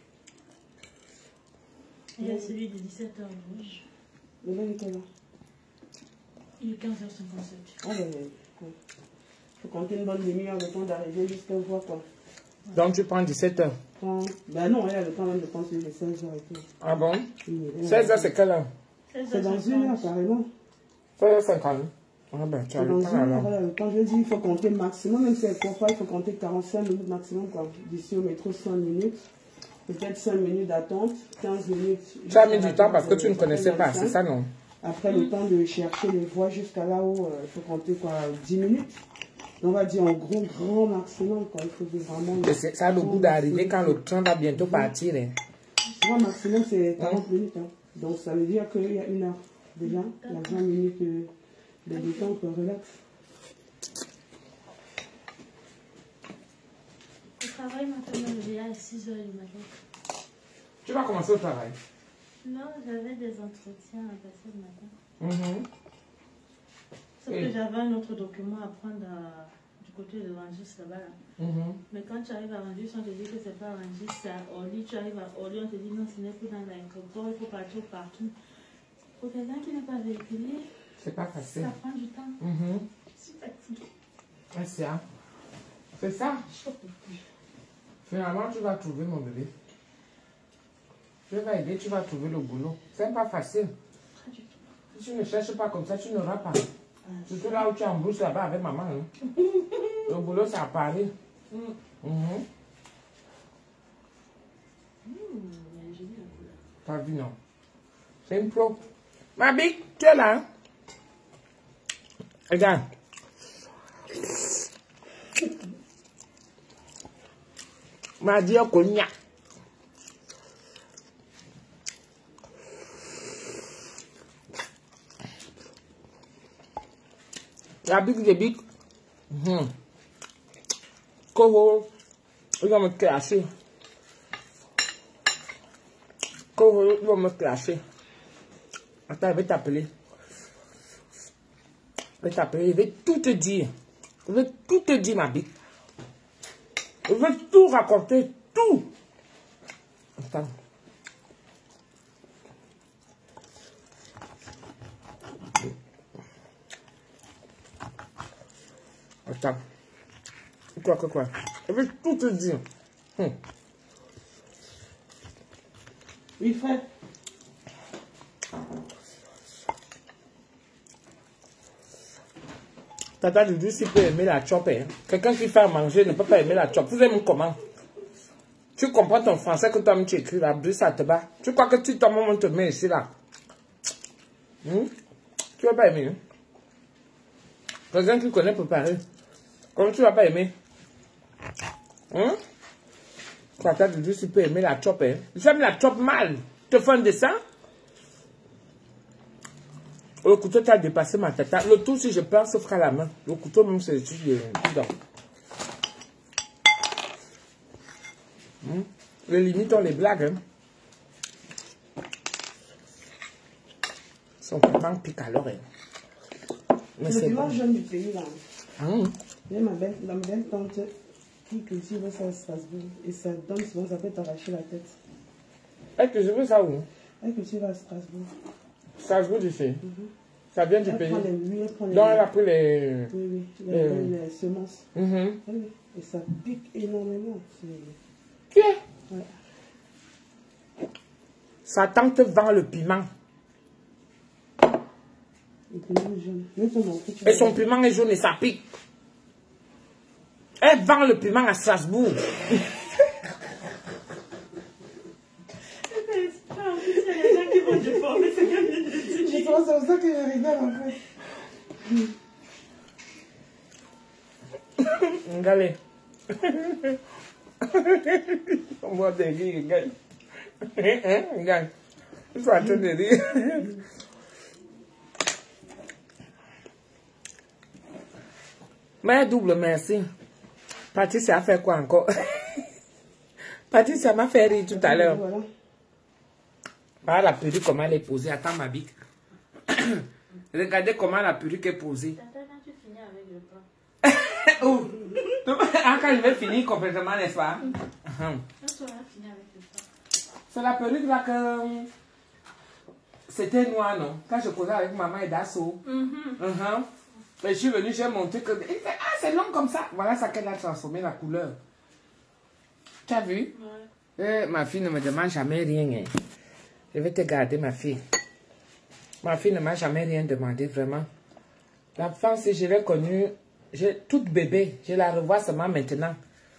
Il y a celui de 17h12. Le bain était là. Il est 15h57. Ah, ben, il faut compter une bonne demi-heure le temps d'arriver jusqu'à voir quoi. Donc, tu prends 17h. Ben non, elle a le temps même de prendre celui de 16h et tout. Ah bon? Oui, 16h, c'est quelle heure? c'est dans une heure carrément. 16h50. Ah ben, tu as C'est le dans temps une alors. heure. Quand je dis il faut compter maximum, même si elle ne court pas, il faut compter 45 minutes maximum. D'ici au métro, 5 minutes. Peut-être 5 minutes d'attente, 15 minutes. Tu as mis du temps parce que tu ne connaissais pas, c'est ça non? Après le temps de chercher les voies jusqu'à là où il faut compter quoi, 10 minutes. On va dire en gros, grand maximum. Quoi. Il faut vraiment. Ça a le goût d'arriver quand le train va bientôt partir. Hein. Grand maximum, c'est 40 minutes. Hein. Donc ça veut dire qu'il y a une heure déjà. Il y a 20 minutes de détente, relax. Je travaille maintenant à 6h du matin. Tu vas commencer au travail? Non, j'avais des entretiens à passer le matin. Sauf que j'avais un autre document à prendre du côté de Rangis là-bas. Là. Mais quand tu arrives à Rangis, on te dit que c'est pas Rangis, c'est à Orly. Tu arrives à Orly, on te dit non, ce n'est plus dans l'aéroport, il faut partir partout. Pour quelqu'un qui n'est pas véhiculé, c'est pas facile. Ça prend du temps. Je suis fatiguée. C'est ça. Finalement, tu vas trouver mon bébé. Je vais aider, tu vas trouver le boulot. C'est pas facile. Si tu ne cherches pas comme ça, tu n'auras pas. Surtout là où tu es en brousse là-bas avec maman. Hein. Le boulot, c'est à Paris. T'as vu, non? C'est une pro. Ma big, tu es là? Hein? Regarde. M'a dit au cognac. La big de big. Coho, il va me clasher. Coho, il va me clasher. Attends, je vais t'appeler. Je vais t'appeler, je vais tout te dire. Je vais tout te dire, ma big. Je vais tout raconter, tout. Attends. Attends. Quoi? Je vais tout te dire. Oui, frère. Tata Doudou, s'il peut aimer la chop, hein. Quelqu'un qui fait à manger ne peut pas aimer la chop. Vous aimez comment? Tu comprends ton français que toi-même tu écris là, ça te bat. Tu crois que tu toi-même te mets ici là? Tu vas pas aimer. Hein? Quelqu'un qui connaît préparer. Comment tu vas pas aimer? Tata Doudou, s'il peut aimer la chop, hein. J'aime la chop mal. Tu te fais un dessin? Le couteau t'a dépassé ma tata. Le tout, si je perds, se fera la main. Le couteau, même, c'est juste dedans. Les limites, on les blagues. Hein. Son vraiment pique alors. Hein. Mais c'est le jeune du pays, là. Il y a ma belle tante qui cultive ça à Strasbourg. Et ça donne souvent, ça peut t'arracher la tête. Elle cultive ça où? Elle cultive à Strasbourg. Strasbourg, tu sais. Ça vient du pays. Donc, elle a pris les... Oui, les semences. Oui, et ça pique énormément. Qui est? Ouais. Sa tante vend le piment. Le piment jaune. Et son piment est jaune et ça pique. Elle vend le piment à Strasbourg. C'est pour ça que je rigole en fait. Regardez. On voit des rires, regarde. Regarde. Il faut attendre de rire. Mais double merci. Patricia a fait quoi encore? Patricia m'a fait rire tout à l'heure. Voilà. Par la perruque, comment elle est posée. Attends ma bique. Regardez comment la perruque est posée. Tata, quand tu finis avec le plan. Oh. Quand je vais finir complètement, n'est-ce pas? Quand tu auras fini avec le plan. C'est la perruque là que... C'était noir, non? Quand je posais avec maman et Dasso. Et je suis venue, j'ai montré que... Ah, c'est long comme ça. Voilà ça qu'elle a transformé la couleur. Tu as vu? Ouais. Ma fille ne me demande jamais rien. Hein. Je vais te garder, ma fille. Ma fille ne m'a jamais rien demandé, vraiment. L'enfant, si je l'ai connue, toute bébé, je la revois seulement maintenant.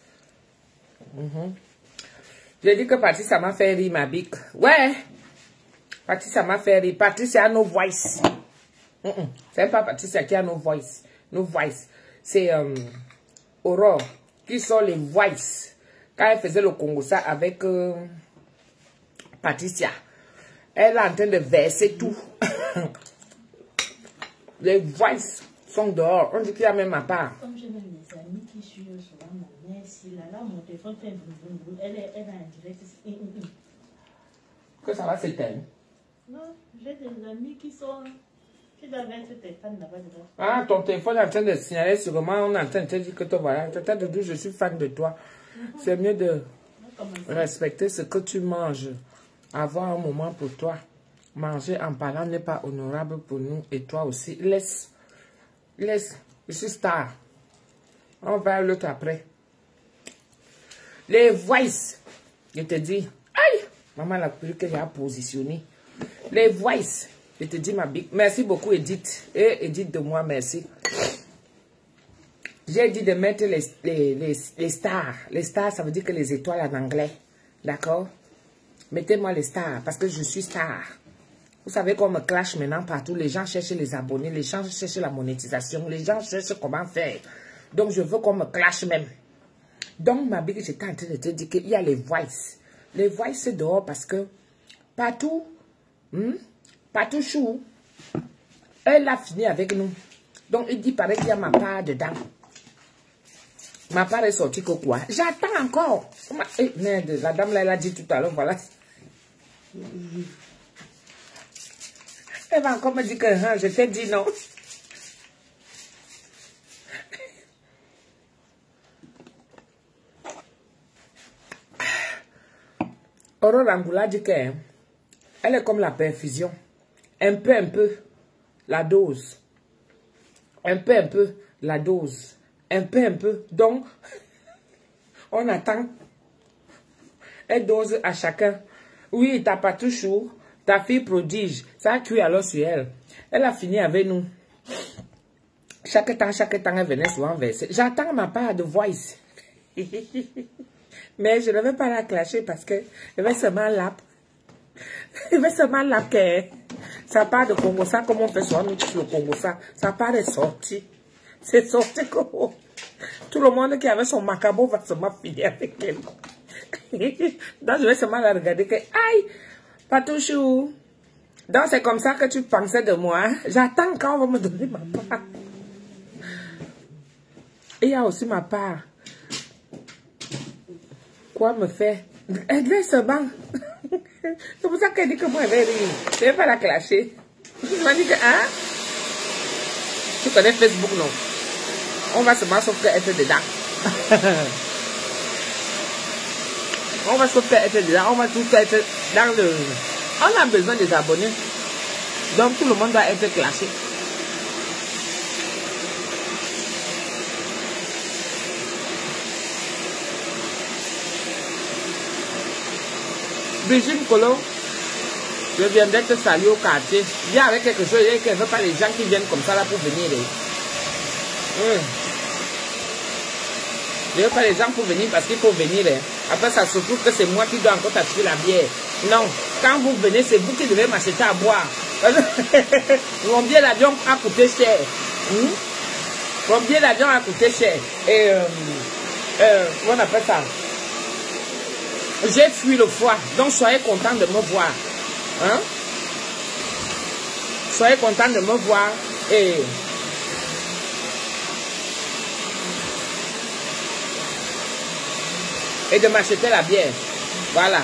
J'ai dit que Patricia m'a fait rire, ma bique. Ouais! Patricia m'a fait rire. Patricia a no voice. C'est pas Patricia qui a no voice. No voice. C'est Aurore qui sont les voice. Quand elle faisait le Congo ça avec Patricia, elle est en train de verser tout. Les voice sont dehors. On dit qu'il y a même à part. Comme j'ai même des amis qui suivent souvent ma mère, si là, mon téléphone fait un elle est en direct. Que ça va s'éteindre? Non, j'ai des amis qui sont... Tu dois mettre tes fans là-bas dedans. Ah, ton téléphone est en train de signaler sûrement, on est en train de te dire que toi, voilà, Tata Doudou, je suis fan de toi. C'est mieux de respecter ce que tu manges. Avoir un moment pour toi. Manger en parlant n'est pas honorable pour nous et toi aussi. Laisse. Je suis star. On va à l'autre après. Les voice. Je te dis. Aïe! Maman l'a plus que j'ai positionné. Les voice. Je te dis ma big. Merci beaucoup Edith. Et Edith de moi, merci. J'ai dit de mettre les stars. Les stars, ça veut dire que les étoiles en anglais. D'accord? Mettez-moi les stars parce que je suis star. Vous savez qu'on me clash maintenant partout. Les gens cherchent les abonnés. Les gens cherchent la monétisation. Les gens cherchent comment faire. Donc, je veux qu'on me clash même. Donc, ma big, j'étais en train de te dire qu'il y a les voice. Les voice, c'est dehors parce que partout, partout chou, elle a fini avec nous. Donc, il dit, paraît qu'il y a ma part dedans. Ma part est sortie que quoi? J'attends encore. Merde, la dame là, elle a dit tout à l'heure, voilà. Elle va encore me dire que je t'ai dit non. Aurore Angoula dit qu'elle est comme la perfusion. Un peu, la dose. Un peu, la dose. Un peu. Donc, on attend. Elle dose à chacun. Oui, t'as pas toujours. Ta fille prodige. Ça a cuit alors sur elle. Elle a fini avec nous. Chaque temps, elle venait souvent verser. J'attends ma part de voice. Mais je ne vais pas la clasher parce que je vais seulement lap. Je vais seulement lap que ça part de Congo, ça, comme on fait souvent nous sur le Congo, ça part de sortie. C'est sorti comme tout le monde qui avait son macabo va seulement finir avec elle. Donc je vais seulement la regarder que, aïe, pas toujours. Donc c'est comme ça que tu pensais de moi. J'attends quand on va me donner ma part. Et il y a aussi ma part. Quoi me fait? Elle devait se battre. C'est pour ça qu'elle dit que moi, elle va rire. Je ne vais pas la clasher. Je m'a dit que, hein? Tu connais Facebook, non? On va seulement sauf qu'elle était dedans. On va sauf qu'elle était dedans. On va tout être dans le... On a besoin des abonnés. Donc tout le monde doit être classé. Brigitte Colo, je viendrai te saluer au quartier. Viens avec quelque chose et qu'elle ne veut pas les gens qui viennent comme ça là pour venir. Je ne veux pas les gens pour venir parce qu'il faut venir. Après, ça se trouve que c'est moi qui dois encore t'acheter la bière. Non, quand vous venez, c'est vous qui devez m'acheter à boire. Mon billet d'avion a coûté cher. Mon billet d'avion a coûté cher. Et, on appelle ça. J'ai fui le froid, donc soyez contents de me voir. Hein? Soyez contents de me voir et de m'acheter la bière. Voilà.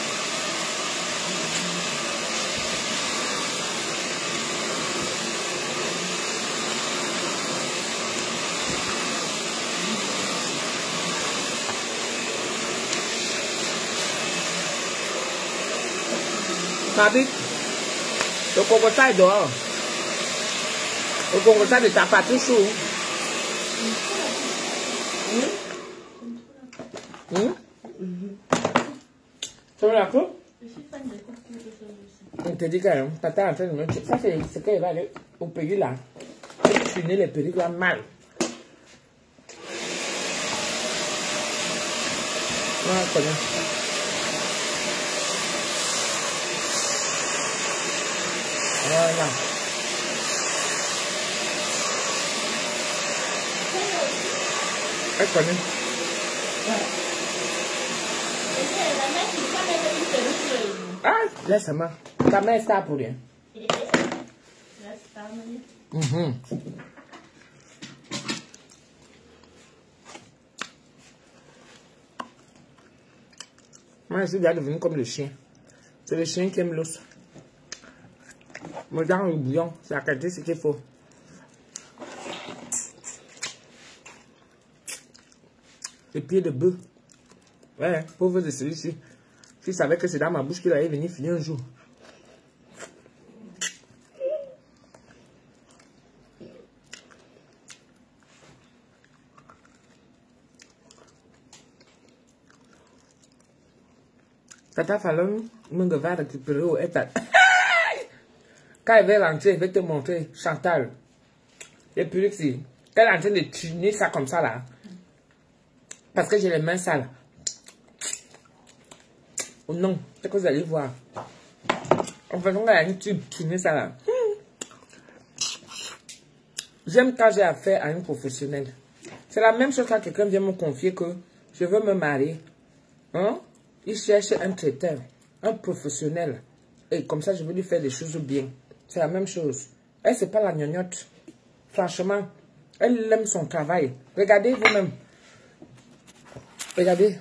Mabi, le Congo ça est dehors. Le Congo ça ne t'a pas toujours. Tu veux la coupe? Je suis fan de coupes de choses aussi. On te dit quand même, tata est en train de me dire. Ça c'est ce qu'elle va aller au pays là. Elle finit les perruques là mal. Non, je connais. Voilà. Elle connaît. Ah, laisse-moi. Ta mère est ça pour rien. Moi, je suis déjà devenu comme le chien. C'est le chien qui aime l'os. Moi, dans le bouillon, c'est la qualité, c'est qu'il faut. Les pieds de bœuf. Ouais, pauvre de celui-ci. Je savais que c'est dans ma bouche qu'il allait venir finir un jour. Tata Fallon me va récupérer au état. Quand elle va rentrer, je vais te montrer Chantal. Les perruques, si. Elle est en train de tuner ça comme ça là. Parce que j'ai les mains sales. Oh non, c'est que vous allez voir. En fait, on a une tuner ça là. J'aime quand j'ai affaire à une professionnelle. C'est la même chose quand quelqu'un vient me confier que je veux me marier. Hein? Il cherche un traiteur, un professionnel. Et comme ça, je veux lui faire des choses bien. C'est la même chose. Elle, c'est pas la gnognotte. Franchement, elle aime son travail. Regardez vous-même. Regardez.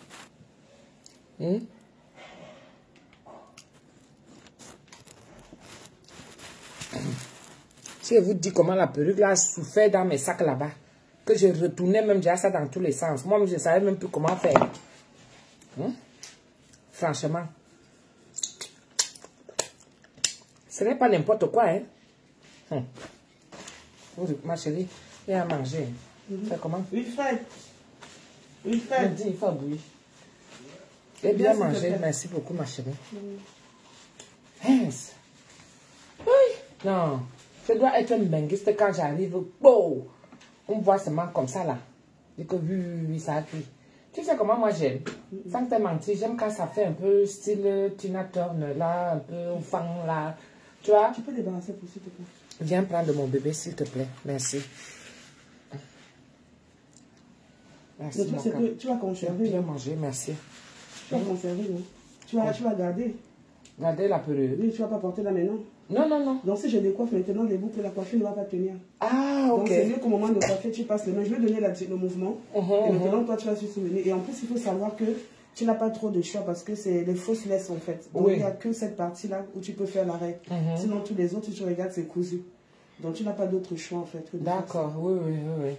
Si je vous dis comment la perruque là a souffert dans mes sacs là-bas, que je retournais même déjà ça dans tous les sens. Moi, je ne savais même plus comment faire. Franchement. Ce n'est pas n'importe quoi, hein. Ma chérie, il a à manger. C'est comment? Wilfred. Wilfred. Dis, il faut bouillir. Et bien manger, merci beaucoup ma chérie. Yes. Oui. Non, je dois être un benguiste quand j'arrive. Wow. On me voit seulement comme ça là. Et que oui, ça a cuit. Tu sais comment moi j'aime? Sans te mentir, j'aime quand ça fait un peu style Tina Turner là, un peu fan là. Tu vois? Tu peux débarrasser pour s'il te plaît. Viens prendre mon bébé s'il te plaît. Merci. Merci. Le truc c'est que tu vas conserver. Bien manger, merci. Tu vas conserver, non? Tu vas garder. Garder la perruque. Oui, tu vas pas porter là maintenant. Non, non, non. Donc si je décoiffe maintenant les boucles, la coiffure ne va pas tenir. Ah, ok. Donc c'est mieux qu'au moment de coiffer, tu passes les mains. Je vais donner le mouvement. Et maintenant, toi, tu vas se souvenir. Et en plus, il faut savoir que tu n'as pas trop de choix parce que c'est les fausses laisses en fait. Donc il n'y a que cette partie-là où tu peux faire l'arrêt. Sinon, tous les autres, si tu regardes, c'est cousu. Donc tu n'as pas d'autre choix en fait. D'accord, oui.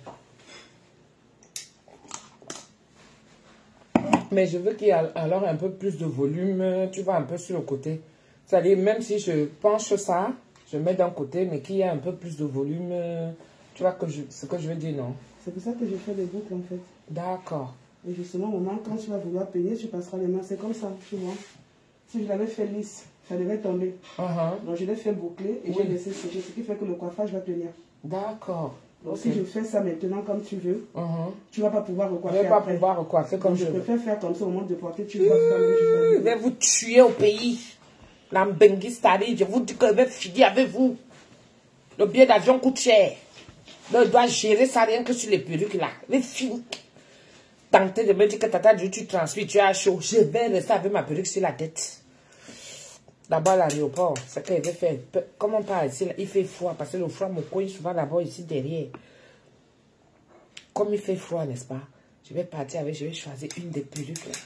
Mais je veux qu'il y ait alors un peu plus de volume, tu vois, un peu sur le côté. C'est-à-dire, même si je penche ça, je mets d'un côté, mais qu'il y ait un peu plus de volume, tu vois ce que je veux dire, non? C'est pour ça que je fais des boucles en fait. D'accord. Et justement, maman, quand tu vas vouloir peigner, tu passeras les mains. C'est comme ça, tu vois. Si je l'avais fait lisse, ça devait tomber. Donc je l'ai fait boucler et j'ai laissé sécher, ce qui fait que le coiffage va tenir. D'accord. Donc si je fais ça maintenant comme tu veux, tu ne vas pas pouvoir recoiffer. Je ne vais pas pouvoir recoiffer comme je veux. Je préfère faire comme ça au moment de porter, tu vois ça. Je vais vous tuer au pays. La Mbenguistari, je vous dis que je vais finir avec vous. Le billet d'avion coûte cher. Donc, je dois gérer ça rien que sur les perruques là. Je vais finir. Tenter de me dire que tata, tu transmets, tu as chaud. Je vais rester avec ma perruque sur la tête. D'abord, l'aéroport, c'est qu'il veut faire. Comment pas ici, il fait froid, parce que le froid me cogne souvent d'abord ici derrière. Comme il fait froid, n'est-ce pas? Je vais partir avec, je vais choisir une des perruques là.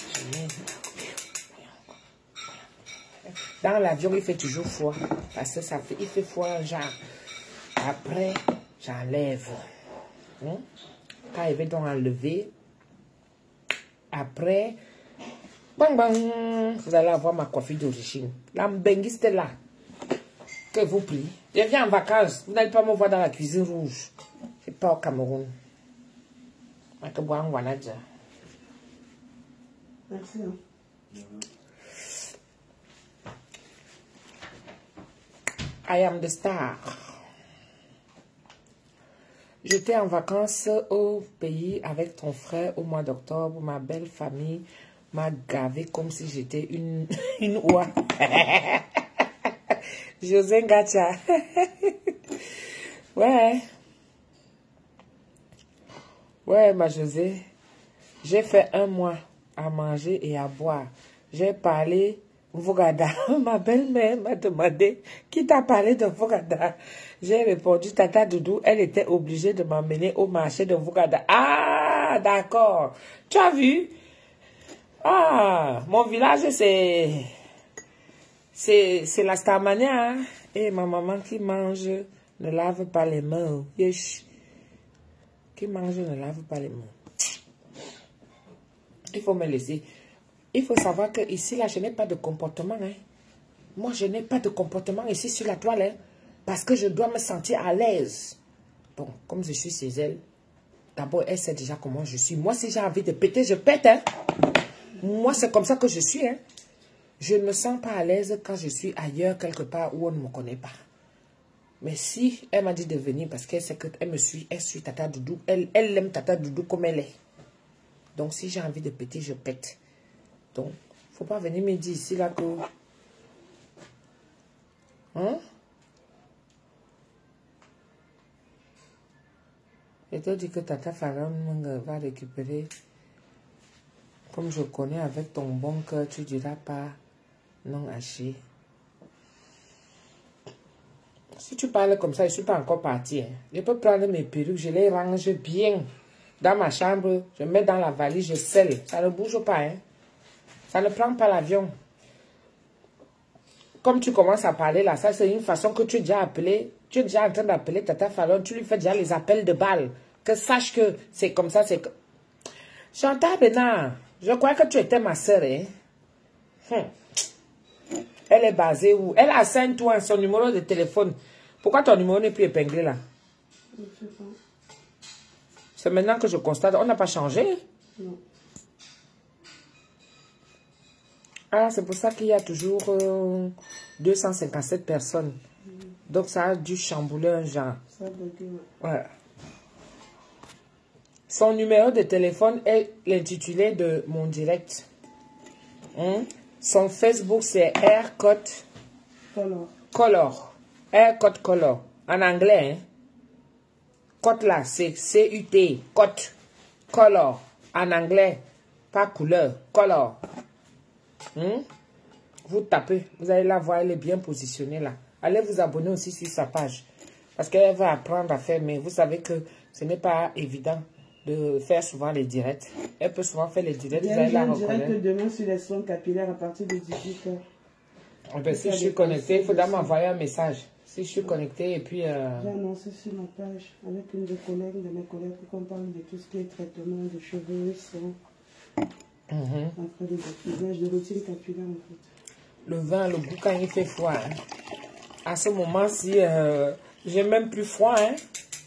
Dans l'avion, il fait toujours froid. Parce que il fait froid, genre. Après, j'enlève. Quand il va donc enlever, après, bang bang, vous allez avoir ma coiffure d'origine. La Mbenguiste là. Que vous prie. Je viens en vacances. Vous n'allez pas me voir dans la cuisine rouge. Je ne suis pas au Cameroun. Merci. I am the star. J'étais en vacances au pays avec ton frère au mois d'octobre. Ma belle famille m'a gavé comme si j'étais une oie. José Ngacha. Ouais. Ouais, ma José. J'ai fait 1 mois à manger et à boire. J'ai parlé Vogada. Ma belle-mère m'a demandé qui t'a parlé de Vogada. J'ai répondu Tata Doudou. Elle était obligée de m'emmener au marché de Vogada. Ah, d'accord. Tu as vu? Ah, mon village, c'est la Starmania. Hein? Et ma maman qui mange ne lave pas les mains. Yes. Qui mange ne lave pas les mains. Il faut me laisser. Il faut savoir que ici, là, je n'ai pas de comportement. Hein. Moi, je n'ai pas de comportement ici sur la toile. Hein, parce que je dois me sentir à l'aise. Bon, comme je suis chez elle, d'abord, elle sait déjà comment je suis. Moi, si j'ai envie de péter, je pète. Hein. Moi, c'est comme ça que je suis. Hein. Je ne me sens pas à l'aise quand je suis ailleurs, quelque part où on ne me connaît pas. Mais si elle m'a dit de venir parce qu'elle sait qu'elle me suit, elle suit Tata Doudou. Elle aime Tata Doudou comme elle est. Donc, si j'ai envie de péter, je pète. Donc, il ne faut pas venir me dire ici là que... Hein? Je te dis que Tata Pharaon va récupérer. Comme je connais avec ton bon cœur, tu ne diras pas non haché. Si tu parles comme ça, je ne suis pas encore partie. Hein. Je peux prendre mes perruques, je les range bien dans ma chambre. Je mets dans la valise, je scelle. Ça ne bouge pas. Hein. Ça ne prend pas l'avion. Comme tu commences à parler là, ça c'est une façon que tu es déjà appelé. Tu es déjà en train d'appeler Tata Pharaon. Tu lui fais déjà les appels de balles. Que sache que c'est comme ça. C'est que... Chantal Bénard, je crois que tu étais ma soeur. Hein? Elle est basée où? Elle a Saint-Ouen, son numéro de téléphone. Pourquoi ton numéro n'est plus épinglé là? Je sais pas. C'est maintenant que je constate. On n'a pas changé. Non. Ah, c'est pour ça qu'il y a toujours 257 personnes. Donc, ça a dû chambouler un genre. Ça a bloqué, ouais. Son numéro de téléphone est l'intitulé de mon direct. Son Facebook, c'est Aircut Color. Aircut Color. En anglais, hein? Code là, c'est C-U-T. Code. Color. En anglais. Pas couleur. Color. Vous tapez. Vous allez la voir. Elle est bien positionnée là. Allez vous abonner aussi sur sa page. Parce qu'elle va apprendre à faire. Mais vous savez que ce n'est pas évident de faire souvent les directs. Elle peut souvent faire les directs. Vous allez la reconnaître. Direct demain sur les soins capillaires à partir de 18h. Ben, si je suis connecté, il faudra m'envoyer un message. Si je suis connecté et puis... J'ai annoncé sur ma page avec une de mes collègues pour qu'on parle de tout ce qui est traitement de cheveux, soins. Après des maquillages, de routine capillaire en fait. Le vin, le goût quand il fait froid. Hein. À ce moment-ci, j'ai même plus froid. Hein.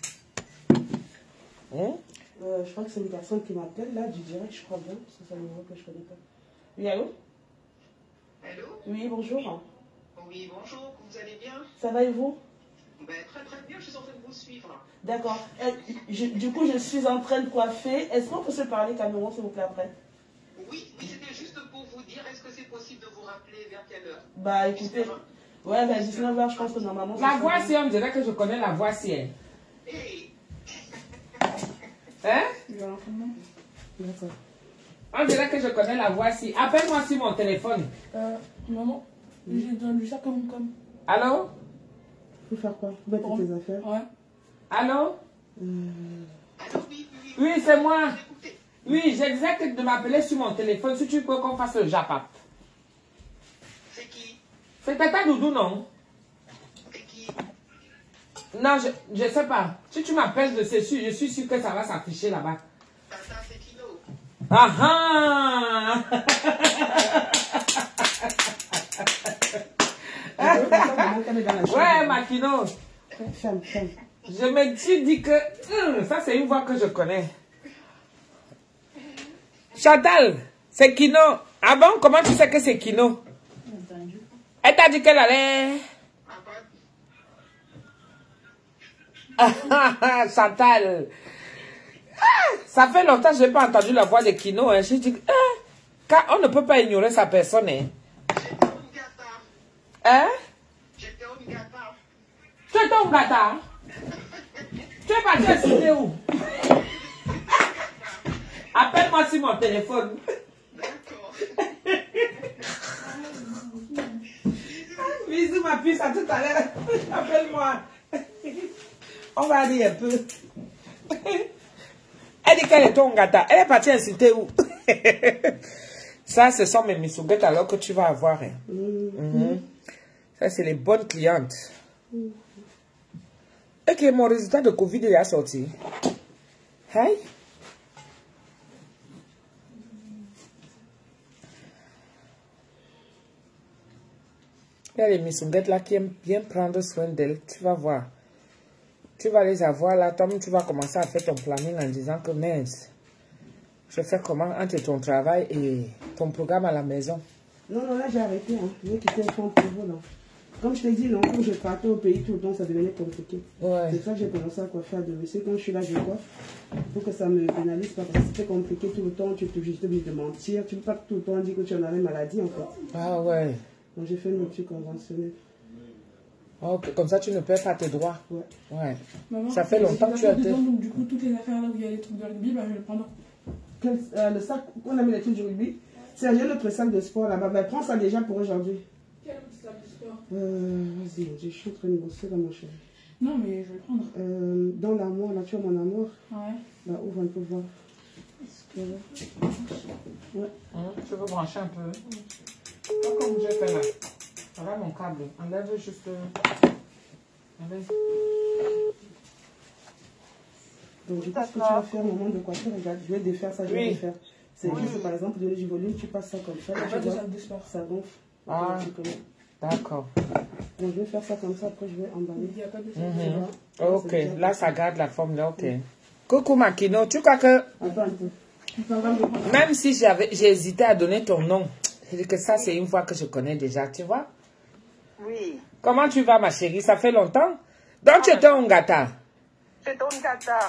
Je crois que c'est une personne qui m'appelle là du direct, je crois bien. C'est un numéro que je connais pas. Oui, allô? Allô? Oui, bonjour. Oui, bonjour, vous allez bien? Ça va et vous? Ben, très très bien, je suis en train de vous suivre. D'accord. Du coup, je suis en train de coiffer. Est-ce qu'on peut se parler calmement, s'il vous plaît, après? Oui, c'était juste pour vous dire, est-ce que c'est possible de vous rappeler vers quelle heure? Bah, écoutez, ouais, vers 19h, je pense que normalement... La voici, on dirait que je connais la voici. Hein? Hey. Hein? D'accord. On dirait que je connais la voici. Appelle-moi sur mon téléphone. Maman, j'ai entendu ça comme... Allô? Faut faire quoi? Faut mettre tes affaires? Ouais. Allô? Allô, oui. Oui, c'est moi. Oui, j'exacte de m'appeler sur mon téléphone. Si tu peux qu'on fasse le japap. C'est qui? C'est Tata Doudou, non? C'est qui? Non, je sais pas. Si tu m'appelles de ceci, je suis sûr que ça va s'afficher là-bas. Tata, c'est Kino. Ah ah! Ouais, Makino. Ferme. Je me suis dit que ça, c'est une voix que je connais. Chantal, c'est Kino. Ah bon, comment tu sais que c'est Kino? Elle t'a dit qu'elle allait... Chantal. Ça fait longtemps que je n'ai pas entendu la voix de Kino. Hein. J'ai dit, car on ne peut pas ignorer sa personne. Hein? Hein? J'étais au Ngata. Tu étais au Ngata? Tu es parti à citer où? Appelle-moi sur mon téléphone. D'accord. Bisous ma puce, à tout à l'heure. Appelle-moi. On va aller un peu. Elle dit qu'elle est au Ngata. Elle est partie insulter où? Ça, ce sont mes misuguettes alors que tu vas avoir. Hein. Ça, c'est les bonnes clientes. Ok, mon résultat de Covid est sorti. Hey. Il y a les misuguettes là qui aiment bien prendre soin d'elles. Tu vas voir. Tu vas les avoir là. Toi, tu vas commencer à faire ton planning en disant que mince. Je fais comment entre ton travail et ton programme à la maison? Non, là j'ai arrêté. Hein. Je vais quitter le champ pour vous là. Comme je t'ai dit, non, quand je partais au pays tout le temps, ça devenait compliqué. Ouais. C'est ça que j'ai commencé à coiffer à domicile. Quand je suis là, je coiffe. Pour que ça me pénalise pas. Parce que c'était compliqué tout le temps. Tu es juste obligé de mentir. Tu ne peux pas tout le temps dire que tu en as une maladie en fait. Ah ouais. Donc j'ai fait une rupture conventionnelle. Ok, comme ça tu ne perds pas tes droits. Ouais. Ouais. Maman, ça fait longtemps que tu as été. Donc du coup, toutes les affaires là où il y a les trucs de rugby, bah, je vais le prendre. Le sac, on a mis les trucs du rugby. C'est un autre sac de sport là-bas. Ben, prends ça déjà pour aujourd'hui. Quel autre sac de sport? Vas-y, je suis en train de bosser dans mon chéri. Non, mais je vais le prendre. Dans l'armoire, là, tu as mon armoire. Ouais. Là, ouvre un peu, voir. Est-ce que... Ouais. Tu veux brancher un peu? Pas comme j'ai fait là. Voilà mon câble. Enlève juste... Enlève. Donc, du coup, ce que tu vas faire au moment de coiffure, regarde, je vais défaire ça, je vais défaire. C'est juste, par exemple, donner du volume, tu passes ça comme ça. Pas de sac de sport. Ça gonfle. Ah, d'accord. Donc, je vais faire ça comme ça, après je vais emballer. Il n'y a pas de sac de sport. Ok, là ça garde la forme là, ok. Coucou Makino, tu crois que Attends un peu. même si j'ai hésité à donner ton nom, c'est que ça c'est une voix que je connais déjà, tu vois? Oui. Comment tu vas ma chérie? Ça fait longtemps? Donc tu étais Ongata? C'est ton Gata.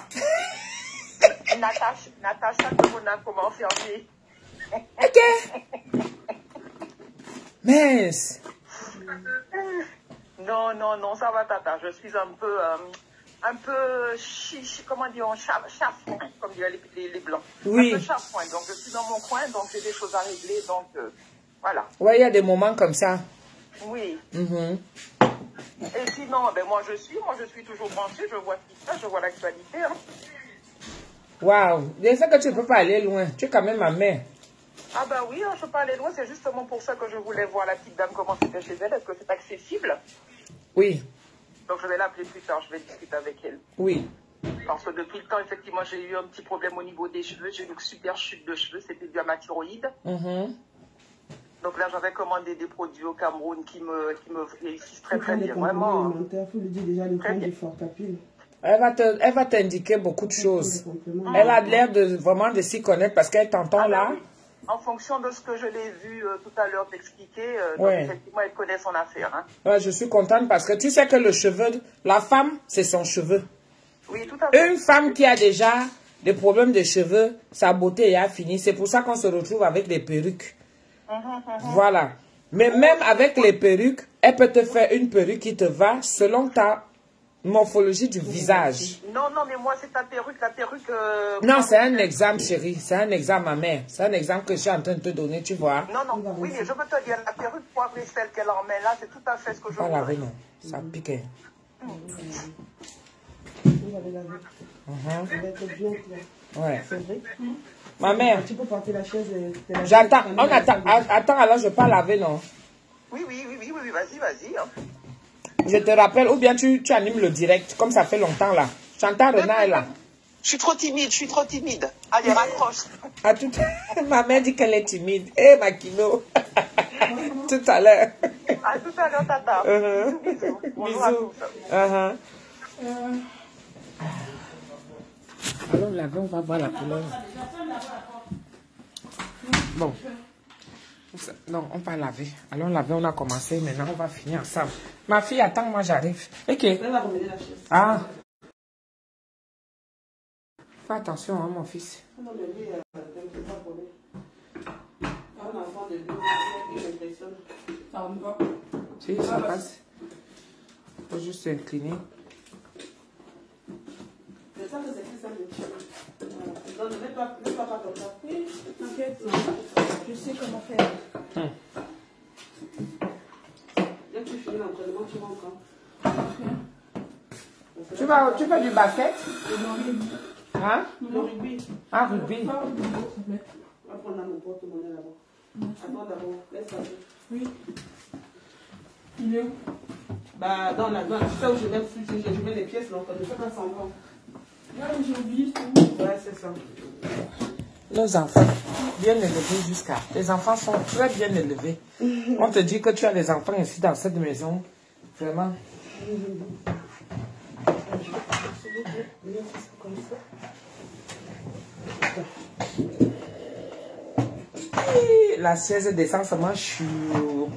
Natacha de Monaco m'a enfermée. Ok. Mince. Non, ça va, Tata. Je suis un peu comment dire, chafouin, comme disent les Blancs. Oui. Un peu chafouin. Donc, je suis dans mon coin, donc j'ai des choses à régler, donc voilà. Ouais, il y a des moments comme ça. Oui. Mm-hmm. Et sinon, ben, moi, je suis toujours branchée, je vois tout ça, je vois l'actualité. Hein. Waouh. Je sais que tu ne peux pas aller loin. Tu es quand même ma mère. Ah ben oui, je peux pas aller loin, c'est justement pour ça que je voulais voir la petite dame comment c'était chez elle, est-ce que c'est accessible? Oui. Donc je vais l'appeler plus tard, je vais discuter avec elle. Oui. Parce que depuis le temps, effectivement, j'ai eu un petit problème au niveau des cheveux, j'ai eu une super chute de cheveux, c'était dû à ma thyroïde. Mm-hmm. Donc là, j'avais commandé des produits au Cameroun qui me réussissent très très bien, vraiment. Il faut lui dire déjà le temps du Fortapil. Elle va t'indiquer beaucoup de choses. Elle a l'air de vraiment de s'y connaître parce qu'elle t'entend là. Oui. En fonction de ce que je l'ai vu tout à l'heure t'expliquer, Ouais. donc effectivement, elle connaît son affaire. Hein. Ouais, je suis contente parce que tu sais que le cheveu, la femme, c'est son cheveu. Oui, tout à fait. Une femme qui a déjà des problèmes de cheveux, sa beauté est finie. C'est pour ça qu'on se retrouve avec des perruques. Voilà. Mais même avec les perruques, elle peut te faire une perruque qui te va selon ta morphologie du visage. Non, mais moi, c'est ta perruque, la perruque... Non, c'est un exemple, chérie. C'est un exemple, ma mère. C'est un exemple que je suis en train de te donner, tu vois. Non, oui, mais je peux te dire, la perruque poivrée, celle qu'elle en met là, c'est tout à fait ce que je Pas voudrais. laver, non. Ça pique. On va les laver. Ça va être bien clair. Ouais. C'est vrai. Ma mère, Tu peux porter la chaise. j'attends. Attends, alors je ne vais pas laver, non. Oui, vas-y. Hein. Je te rappelle, ou bien tu animes le direct, comme ça fait longtemps là. Chantal Renard est là. Je suis trop timide. Allez, raccroche. À tout... Ma mère dit qu'elle est timide. Eh, Makino. Tout à l'heure. À tout à l'heure, Tata. Bisous. Bonjour à tous. Allons laver, on va voir la couleur. Bon. Non, on va laver. Allons laver, on a commencé. Maintenant, on va finir ensemble. Ma fille, attends, moi j'arrive. Ok. Elle va remettre la chaise. Ah. Fais attention, hein, mon fils. Non, mais lui, c'est pas pour lui. Un enfant de 2 ans, il m'impressionne. Ça rentre pas. Si, ça passe. Il faut juste s'incliner. C'est ça que c'est plus simple de tuer. Donc, ne mets pas comme ça. Oui, t'inquiète. Je sais comment faire. Dès que tu finis l'entraînement, tu rentres. Tu fais du basket? Hein? Le rugby. Ah, rugby. On va prendre mon porte-monnaie là-bas. Attends d'abord, laisse passer. Oui. Il est où? Bah, dans la douane, tu sais où je mets les pièces, donc ne fais pas semblant. Là, j'ai oublié tout. Ouais, c'est ça. Nos enfants, bien élevés jusqu'à... Les enfants sont très bien élevés. On te dit que tu as des enfants ici dans cette maison. Vraiment. La chaise descend seulement chou.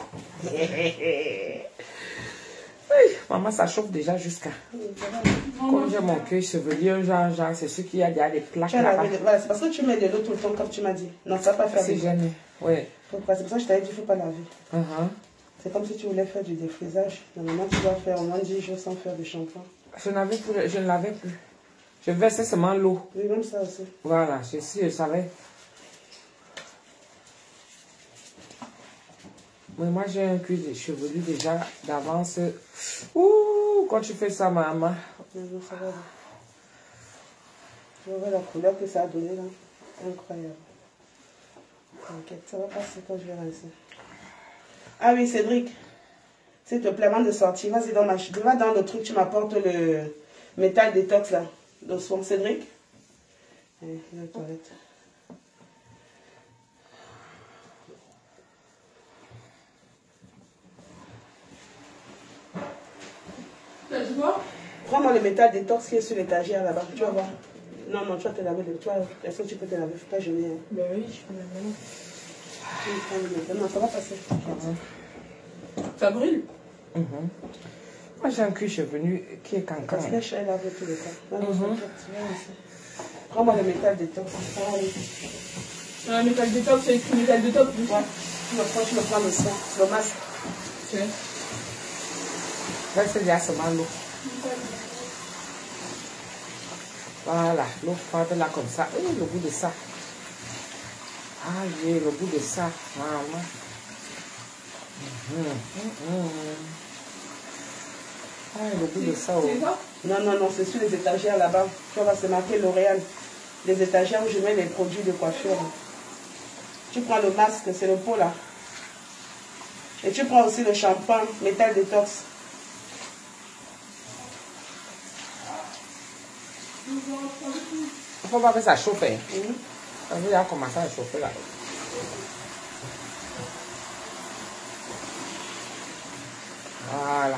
Maman, ça chauffe déjà jusqu'à... Comme j'ai mon cuir chevelu, genre, c'est sûr qu'il y a des plaques là-bas. Voilà, c'est parce que tu mets de l'eau tout le temps, comme tu m'as dit. Non, ça va pas faire C'est gêné, oui. C'est pour ça que je t'avais dit qu'il ne faut pas laver. C'est comme si tu voulais faire du défrisage. Normalement, tu dois faire au moins 10 jours sans faire de shampoing. Je ne l'avais plus. Je versais seulement l'eau. Oui, même ça aussi. Voilà, je savais. Mais moi, j'ai un cuir chevelu déjà d'avance. Ouh, quand tu fais ça, maman. Non, ça va. Tu vois la couleur que ça a donné là. Incroyable. T'inquiète, ça va passer quand je vais rincer. Ah oui, Cédric. S'il te plaît, avant de sortir, vas-y dans ma chambre. Va dans le truc, tu m'apportes le métal détox là. De soin, Cédric. Allez, la toilette. Tu vois? Prends-moi le métal détox qui est sur l'étagère là-bas. Tu vas voir. Non, non, tu vas te laver. Est-ce que tu peux te laver? Faut pas gêner. Hein. Ben oui, je peux la laver. Non, ça va passer. Ça brûle? Moi, j'ai un cuir chevelu qui est cancan. Parce que je suis lavé tous les cas. Prends-moi le métal détox. Un métal détox, c'est écrit métal détox. Ouais. Tu me prends le soin, le masque. Ok. Là, c'est déjà seulement l'eau. Voilà, l'eau froide là comme ça. Oh, le goût de ça. Ah, oui, le goût de ça. Maman. Ah, le goût de ça. Oh. Non, non, non, c'est sur les étagères là-bas. Tu vois, c'est marqué L'Oréal. Les étagères où je mets les produits de coiffure. Tu prends le masque, c'est le pot là. Et tu prends aussi le shampoing, métal détox. Il ne faut pas que ça chauffe. Ça veut dire commencer à chauffer là. Voilà.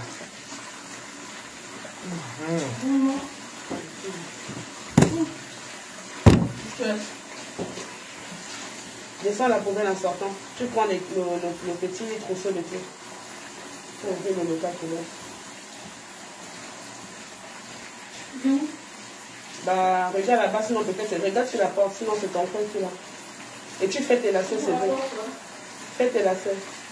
Descends la poubelle en sortant. Tu prends le petit trousseau de thé. Pour ouvrir le métal poubelle. Bah, regarde là-bas, sinon peut-être c'est. Regarde sur la porte, sinon c'est ton frère qui est là. Et tu fais tes lacets, c'est bon. Fais tes lacets.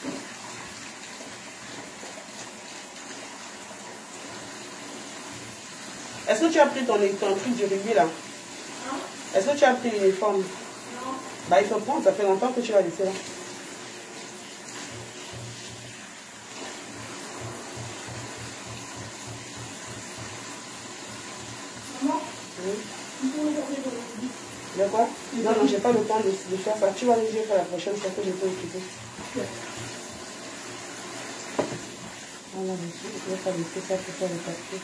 Est-ce que tu as pris ton truc du rugby là? Est-ce que tu as pris l'uniforme? Non. Bah il faut prendre, ça fait longtemps que tu vas laisser là. De quoi? Non, non, j'ai pas le temps de faire ça. Tu vas les faire la prochaine fois que je peux occuper. Voilà, je vais pas laisser ça pour faire le papier.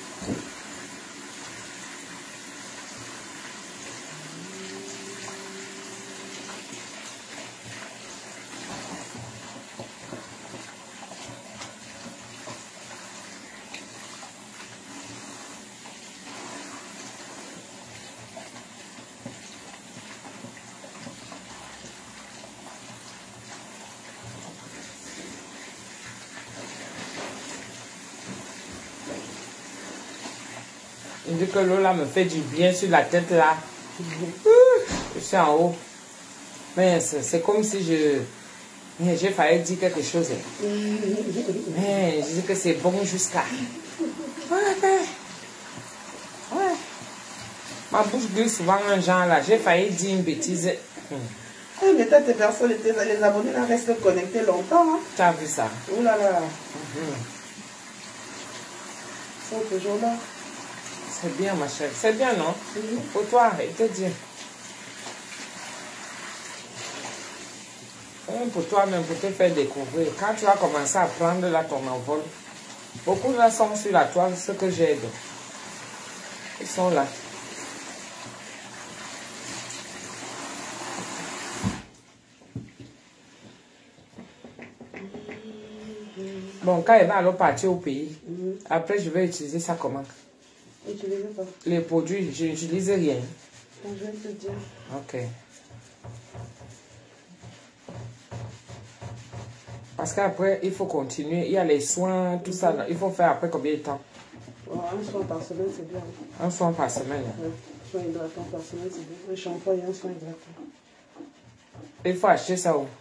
Il dit que l'eau là me fait du bien sur la tête là. Je suis en haut. Mais c'est comme si j'ai failli dire quelque chose. Mais je dis que c'est bon jusqu'à. Ouais. Ma bouche glisse souvent un genre là. J'ai failli dire une bêtise. Oui, mais toi, tes personnes, les abonnés là restent connectés longtemps. Hein? Tu as vu ça? Oh là là. Ils sont toujours là. C'est bien, ma chère. C'est bien, non? Pour toi, il te dit. Pour toi-même, pour te faire découvrir. Quand tu vas commencer à prendre là ton envol, beaucoup là sont sur la toile, ce que j'aide. Ils sont là. Bon, quand il va alors partir au pays, après je vais utiliser ça comment? Utilisez pas. Les produits, je n'utilise rien. Bon, je vais te dire. Ok. Parce qu'après, il faut continuer. Il y a les soins, tout ça. Il faut faire après combien de temps? Un soin par semaine, c'est bien. Un soin par semaine. Ouais. Un soin hydratant par semaine, c'est bien. Un shampoing et un soin hydratant. Il faut acheter ça où?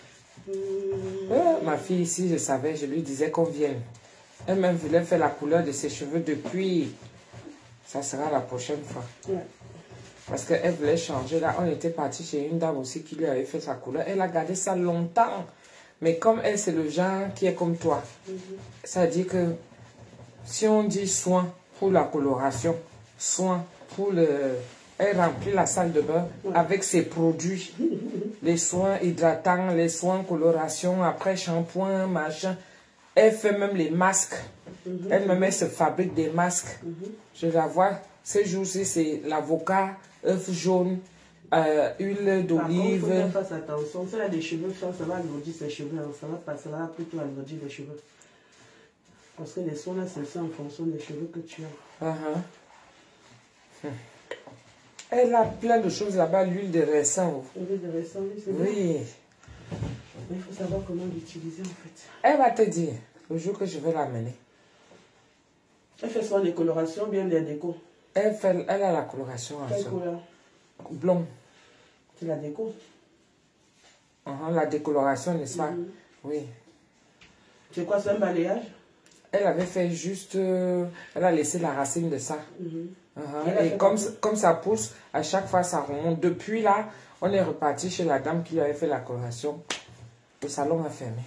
Ma fille ici, je savais, je lui disais qu'on vienne. Elle-même voulait faire la couleur de ses cheveux depuis. Ça sera la prochaine fois. Ouais. Parce qu'elle voulait changer. Là, on était parti chez une dame aussi qui lui avait fait sa couleur. Elle a gardé ça longtemps. Mais comme elle, c'est le genre qui est comme toi. Ça dit que si on dit soin pour la coloration, soin pour le... Elle remplit la salle de bain avec ses produits. Les soins hydratants, les soins coloration, après shampoing, machin. Elle fait même les masques. Elle-même, elle se fabrique des masques. Je la vois. Ces jours-ci, c'est l'avocat, œuf jaune, huile d'olive. Il faut faire attention. Si elle a des cheveux fins, ça va alourdir ses cheveux. Ça va plutôt alourdir les cheveux. Parce que les soins là, c'est ça en fonction des cheveux que tu as. Elle a plein de choses là-bas, l'huile de raisin. L'huile de raisin, oui, c'est Oui. bien. Mais il faut savoir comment l'utiliser en fait. Elle va te dire, le jour que je vais l'amener. Elle fait soit des colorations, bien des décos. Elle a la coloration en Quelle soi. couleur? Blond. C'est la déco. La décoloration, n'est-ce pas? Oui. C'est quoi, c'est un balayage? Elle avait fait juste... elle a laissé la racine de ça. Et comme ça pousse, à chaque fois ça remonte. Depuis là, on est reparti chez la dame qui lui avait fait la coloration. Le salon a fermé.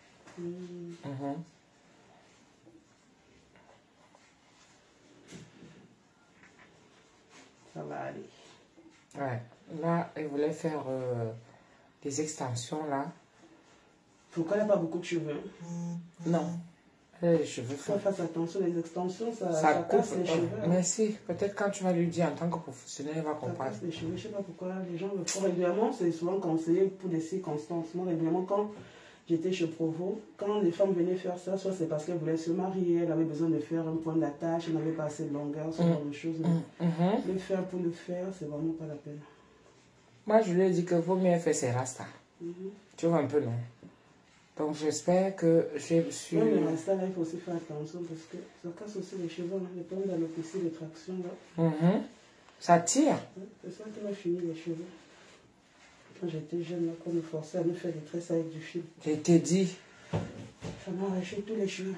Ça va aller. Ouais. Là, elle voulait faire des extensions là. Pourquoi elle n'a pas beaucoup de cheveux? Non. Elle a les cheveux Faut fins. faire attention, les extensions, ça coupe casse les cheveux. Mais si, peut-être quand tu vas lui dire en tant que professionnel, elle va Ça comprendre. casse les cheveux. Je ne sais pas pourquoi les gens le font régulièrement. C'est souvent conseillé pour des circonstances. Moi, régulièrement, quand j'étais chez Provo, quand les femmes venaient faire ça, soit c'est parce qu'elles voulaient se marier, elles avaient besoin de faire un point d'attache, elles n'avaient pas assez de longueur, ce genre de choses. Le faire pour le faire, c'est vraiment pas la peine. Moi, je lui ai dit que vaut mieux faire ses rastas. Tu vois un peu, non? Donc, j'espère que je suis... Même les rastas, là, il faut aussi faire attention parce que ça casse aussi les cheveux. Hein. Les pommes d'alopécie, les tractions, là. Ça tire. C'est ça qui m'a fini les cheveux. Quand j'étais jeune, là, qu'on me forçait à me faire des tresses avec du fil. Je t'ai dit. Ça m'a arraché tous les cheveux.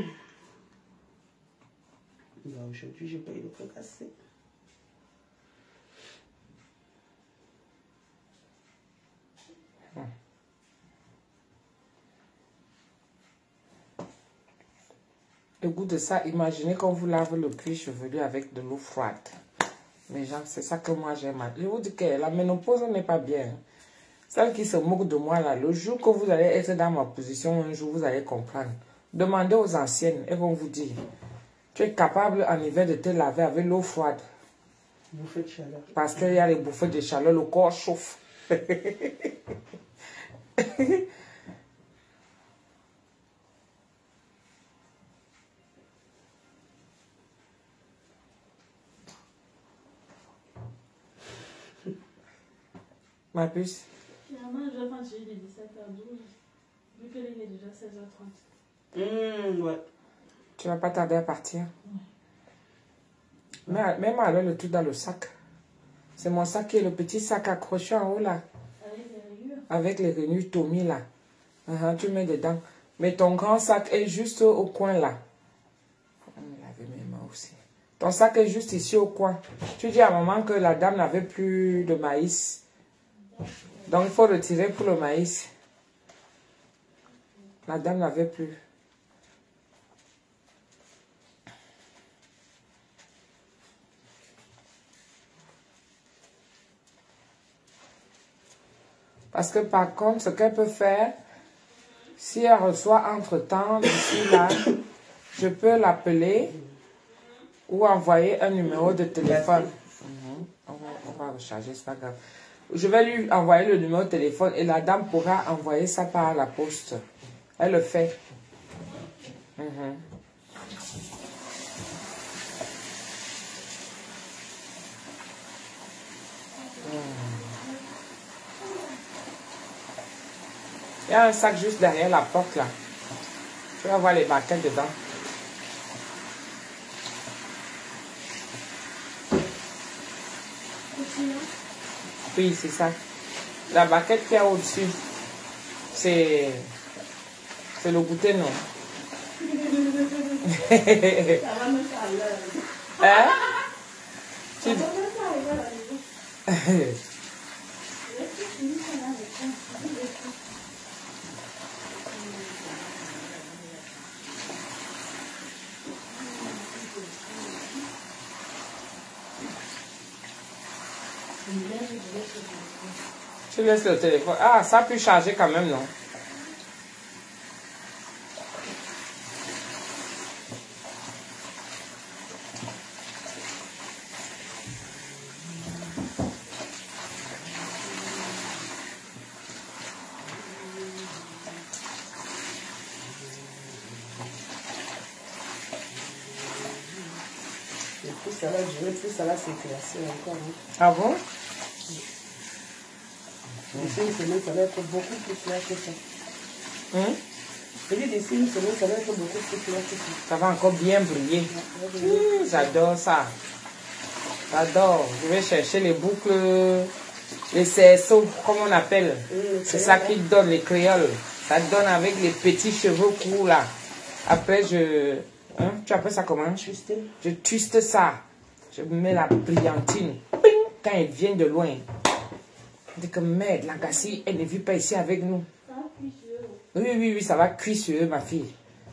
Bah, aujourd'hui, j'ai payé le prix cassé. Le goût de ça, imaginez qu'on vous lave le cuir chevelu avec de l'eau froide. Mais genre, c'est ça que moi j'aime. Je vous dis que la ménopause n'est pas bien. Celle qui se moque de moi là, le jour que vous allez être dans ma position, un jour vous allez comprendre. Demandez aux anciennes, elles vont vous dire. Tu es capable en hiver de te laver avec l'eau froide. Bouffée de chaleur. Parce qu'il y a les bouffées de chaleur, le corps chauffe. Ma puce. Finalement, je vais manger de 17h12, vu que il est déjà 16h30. Ouais. Tu vas pas tarder à partir. Mais même alors le tout dans le sac. C'est mon sac qui est le petit sac accroché en haut là. Avec les rayures. Avec les renus Tommy là. Tu mets dedans. Mais ton grand sac est juste au coin là. On me laver mes mains aussi. Ton sac est juste ici au coin. Tu dis à maman que la dame n'avait plus de maïs. Donc il faut retirer pour le maïs. La dame n'avait plus. Parce que par contre, ce qu'elle peut faire, si elle reçoit entre-temps, d'ici là, je peux l'appeler ou envoyer un numéro de téléphone. On va recharger, c'est pas grave. Je vais lui envoyer le numéro de téléphone et la dame pourra envoyer ça par la poste. Elle le fait. Il y a un sac juste derrière la porte là. Tu vas voir les baquettes dedans. Oui, c'est ça. La baquette qu'il y a au-dessus, c'est le goûter, non? Ça va me faire l'heure. Hein? Ça va me faire l'heure. Tu laisses le téléphone. Ah, ça peut charger quand même, non? ça va durer, plus ça va s'éclaircir encore. Hein. Ah bon? D'ici une semaine, ça va être beaucoup plus clair que ça. Hein? Et d'ici une semaine, ça va être beaucoup plus clair que ça. Ça va encore bien briller. J'adore ça. J'adore. Je vais chercher les boucles, les cerceaux, comme on appelle. C'est ça qui donne les créoles. Ça donne avec les petits cheveux courts là. Après, hein, tu appelles ça comment? Je twiste ça. Je mets la brillantine. Ping, quand elle vient de loin. Je dis que merde, la Cassie, elle ne vit pas ici avec nous. Ça va cuire sur eux. Oui, oui, oui, ça va cuire sur eux, ma fille.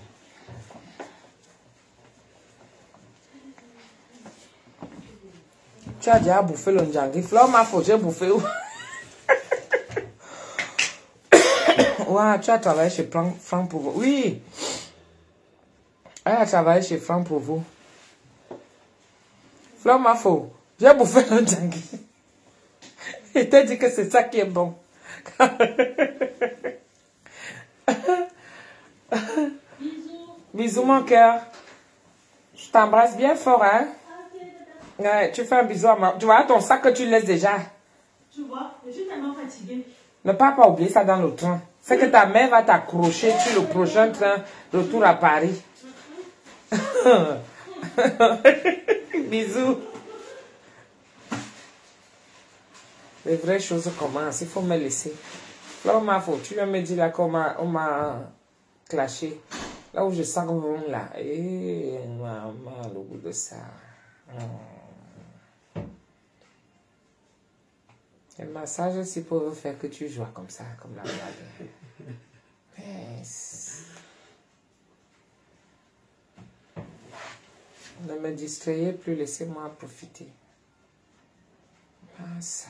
Tu as déjà bouffé le njangui. Flore m'a faut, j'ai bouffé. Ouais, tu as travaillé chez Franck pour vous. Oui. Elle a travaillé chez Franck pour vous. Flore m'a faut, j'ai bouffé le njangui. Il t'a dit que c'est ça qui est bon. Bisous. Bisous, mon cœur. Je t'embrasse bien fort, hein. Ouais, tu fais un bisou à moi. Tu vois ton sac que tu laisses déjà. Tu vois, je suis tellement fatiguée. Ne pas oublier ça dans le train. C'est que ta mère va t'accrocher sur le prochain train retour à Paris. Bisous. Les vraies choses commencent. Il faut me laisser. Là, tu viens me dire là qu'on m'a clashé. Là où je sens que là. Et maman, le goût de ça. Le massage aussi pour faire que tu joues comme ça, comme la blague. Yes. Ne me distrayez plus, laissez-moi profiter. Ah, ça.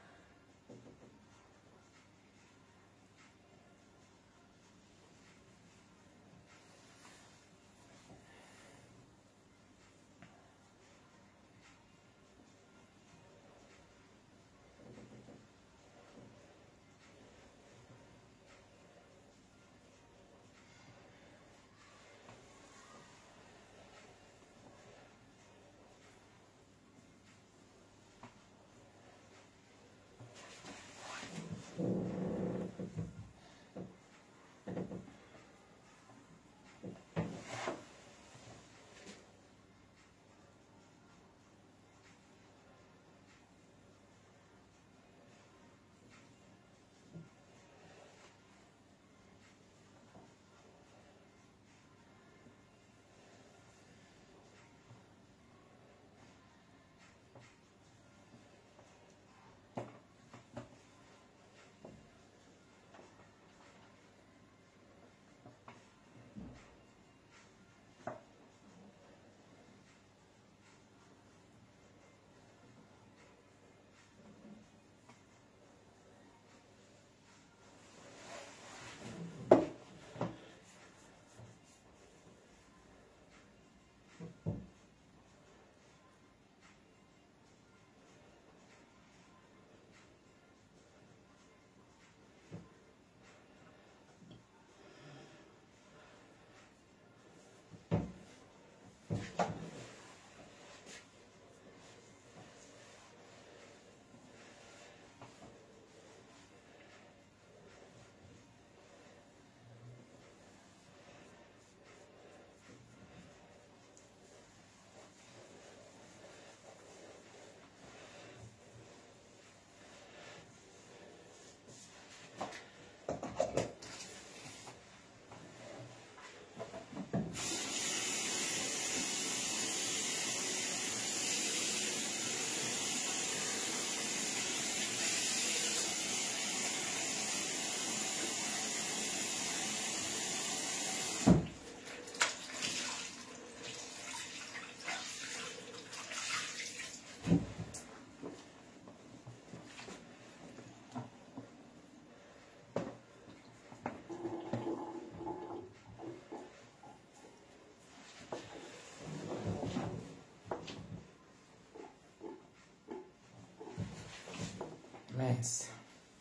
Mince.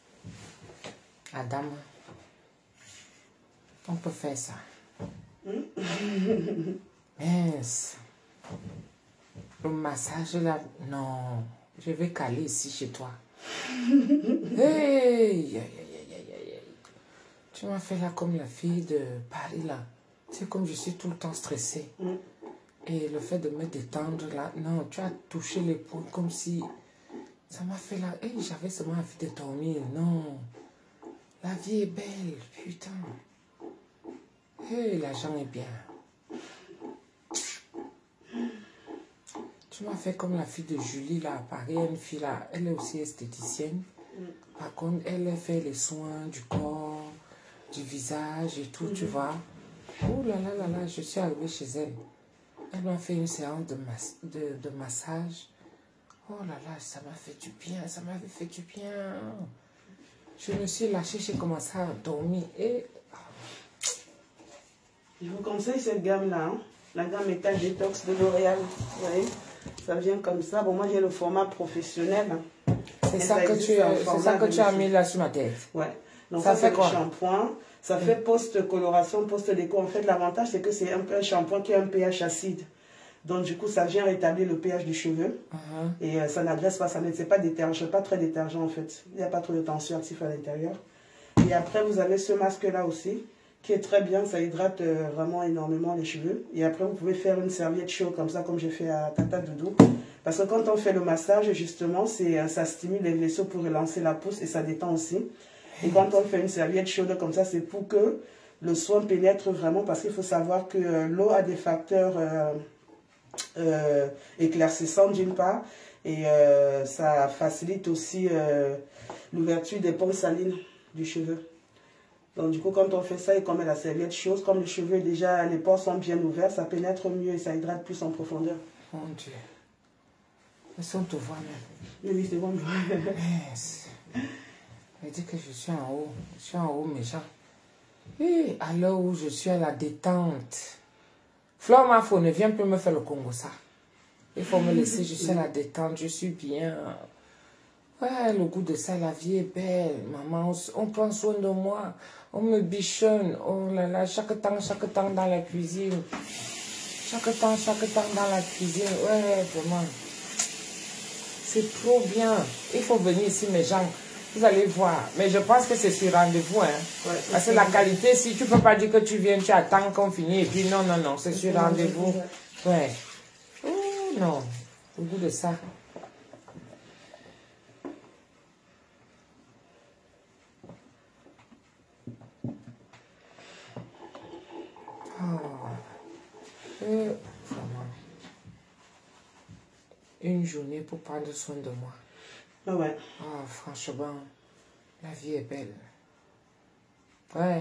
Adam, on peut faire ça. Mince. Le massage là, non. Je vais caler ici chez toi. Hey, tu m'as fait là comme la fille de Paris là. C'est comme je suis tout le temps stressée. Et le fait de me détendre là, non, tu as touché les points comme si... Ça m'a fait là, hey, j'avais seulement envie de dormir. Non, la vie est belle, putain. Hey, l'argent est bien. Tu m'as fait comme la fille de Julie là à Paris, une fille là, elle est aussi esthéticienne. Par contre, elle fait les soins du corps, du visage et tout, tu vois. Oh là là là là, je suis arrivée chez elle. Elle m'a fait une séance de massage. Oh là là, ça m'a fait du bien, ça m'avait fait du bien. Je me suis lâchée, j'ai commencé à dormir et... Je vous conseille cette gamme-là, hein. La gamme État Détox de L'Oréal. Vous voyez, ça vient comme ça. Bon, moi j'ai le format professionnel. Hein. C'est ça que tu as mis là sur ma tête. Ouais. Donc ça fait quoi? Shampoing. Ça fait post-coloration, post-déco. En fait, l'avantage, c'est que c'est un shampoing qui a un pH acide. Donc, du coup, ça vient rétablir le pH du cheveu. Et ça n'agresse pas, ça n'est pas détergent, pas très détergent en fait. Il n'y a pas trop de tension active à l'intérieur. Et après, vous avez ce masque-là aussi, qui est très bien. Ça hydrate vraiment énormément les cheveux. Et après, vous pouvez faire une serviette chaude comme ça, comme j'ai fait à Tata Doudou. Parce que quand on fait le massage, justement, ça stimule les vaisseaux pour relancer la pousse et ça détend aussi. Et quand on fait une serviette chaude comme ça, c'est pour que le soin pénètre vraiment. Parce qu'il faut savoir que l'eau a des facteurs éclaircissants d'une part. Et ça facilite aussi l'ouverture des poches salines du cheveu. Donc du coup, quand on fait ça et qu'on met la serviette chaude, comme le cheveu déjà, les pores sont bien ouverts, ça pénètre mieux et ça hydrate plus en profondeur. Mon Dieu. Est-ce qu'on te voit même? Oui, c'est bon. Elle dit que je suis en haut. Je suis en haut, mes gens. Et à l'heure où je suis à la détente. Flore Mafo ne vient plus me faire le Congo, ça. Il faut me laisser, je suis à la détente, je suis bien. Ouais, le goût de ça, la vie est belle. Maman, on prend soin de moi. On me bichonne. Oh là là, chaque temps dans la cuisine. Chaque temps dans la cuisine. Ouais, vraiment. C'est trop bien. Il faut venir ici, mes gens. Vous allez voir. Mais je pense que c'est sur rendez-vous. Hein. Ouais, parce que la qualité, si tu ne peux pas dire que tu viens, tu attends qu'on finisse. Et puis non, non, non, c'est sur rendez-vous. Ouais. Oh non. Au goût de ça. Oh. Une journée pour prendre soin de moi. Ah ouais. Ah, franchement, la vie est belle. Ouais.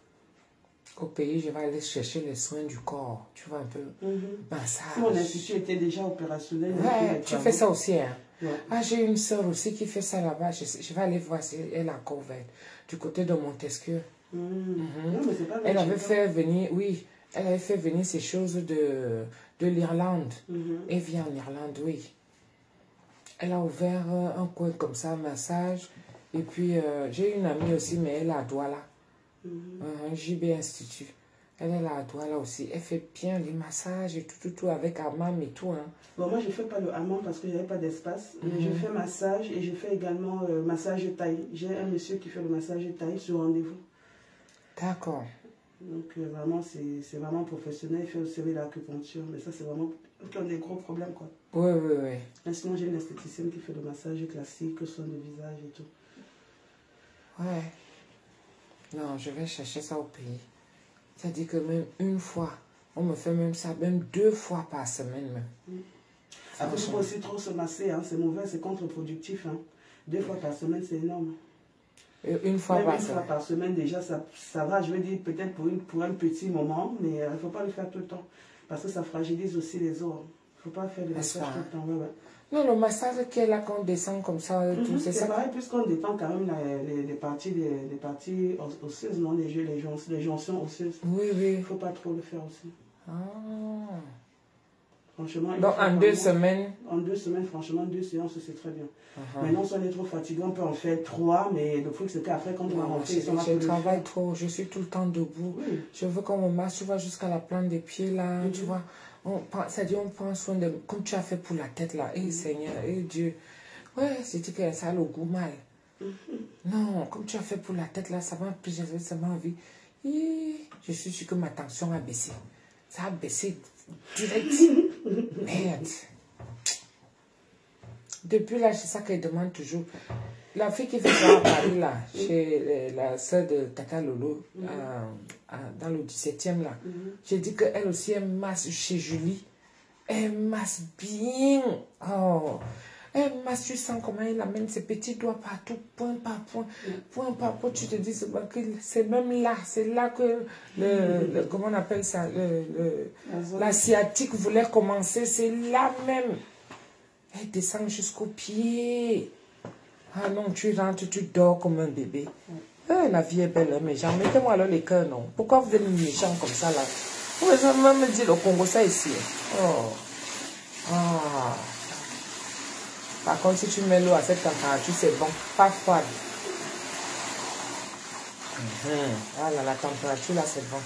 Au pays, je vais aller chercher les soins du corps. Tu vois un peu. Massage. Mon institut était déjà opérationnel. Ouais, tu fais ça aussi, hein. Ouais. Ah, j'ai une soeur aussi qui fait ça là-bas. Je vais aller voir si elle a encore ouvert. Du côté de Montesquieu. Non, mais c'est pas elle avait fait venir, oui, elle avait fait venir ces choses de l'Irlande. Elle vient en Irlande, oui. Elle a ouvert un coin comme ça, un massage. Et puis, j'ai une amie aussi, mais elle est à Douala. Un JB Institut. Elle est là à Douala aussi. Elle fait bien les massages et tout, avec hammam et tout. Hein. Bon, moi, je ne fais pas le hammam parce que je n'avais pas d'espace. Mais je fais massage et je fais également massage taille. J'ai un monsieur qui fait le massage taille sur rendez-vous. D'accord. Donc, vraiment, c'est vraiment professionnel. Il fait aussi l'acupuncture. Mais ça, c'est vraiment des gros problèmes, quoi. Oui, oui, oui. Et sinon, j'ai une esthéticienne qui fait le massage classique, soin de visage et tout. Ouais. Non, je vais chercher ça au pays. C'est-à-dire que même une fois, on me fait même ça, même 2 fois par semaine même. Après, il faut aussi trop se masser, hein. C'est mauvais, c'est contre-productif. Hein. 2 fois par semaine, c'est énorme. Une fois même par une semaine. fois par semaine, déjà, ça va, je veux dire, peut-être pour un petit moment, mais il ne faut pas le faire tout le temps. Parce que ça fragilise aussi les os. Il ne faut pas faire le massage tout le temps. Ouais, ouais. Non, le massage qui est là, qu'on descend comme ça, tout, c'est ça. C'est pareil, puisqu'on détend quand même les parties osseuses, non, les jonctions osseuses. Oui, oui. Il ne faut pas trop le faire aussi. Ah. Franchement, donc en 2 semaines? En 2 semaines, franchement, 2 séances, c'est très bien. Maintenant, si on est trop fatigué, on peut en faire 3, mais le truc, c'est qu'après, quand on va rentrer, je travaille trop, je suis tout le temps debout. Oui. Je veux qu'on me masse, tu vois, jusqu'à la plante des pieds, là, tu vois. C'est-à-dire, on prend soin de... Comme tu as fait pour la tête, là. Eh, Seigneur, eh, Dieu. Ouais, c'est que ça a le goût mal. Non, comme tu as fait pour la tête, là, ça m'a envie. Je suis sûre que ma tension a baissé. Ça a baissé direct. Merde. Depuis là, c'est ça qu'elle demande toujours. La fille qui fait ça à Paris, là, chez la soeur de Tata Lolo, dans le 17e, là, j'ai dit qu'elle aussi, elle masse chez Julie. Elle masse bien. Oh. Elle masse, tu sens comment elle amène ses petits doigts partout, point par point, point par point. Tu te dis, c'est même là, c'est là que comment on appelle ça, l'asiatique voulait commencer, c'est là même. Elle descend jusqu'au pied. Ah non, tu rentres, tu dors comme un bébé. La vie est belle, mais j'en mettez-moi alors les cœurs, non. Pourquoi vous êtes méchants comme ça, là? Vous pouvez même me dire le Congo, ça ici. Oh. Ah. Par contre, si tu mets l'eau à cette température, c'est bon. Pas froide. Ah là, la température, là, c'est bon.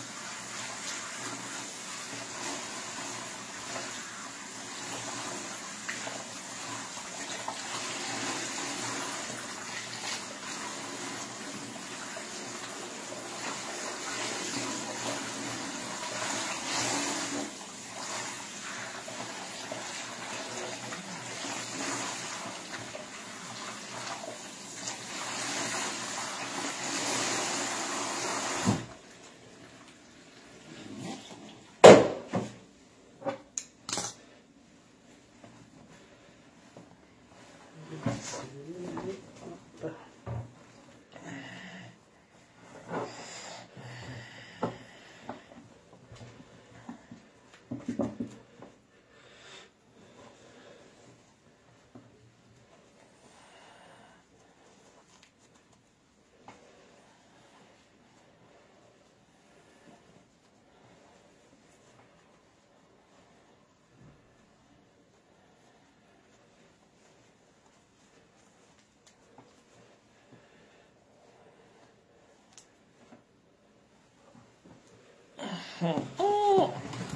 Oh.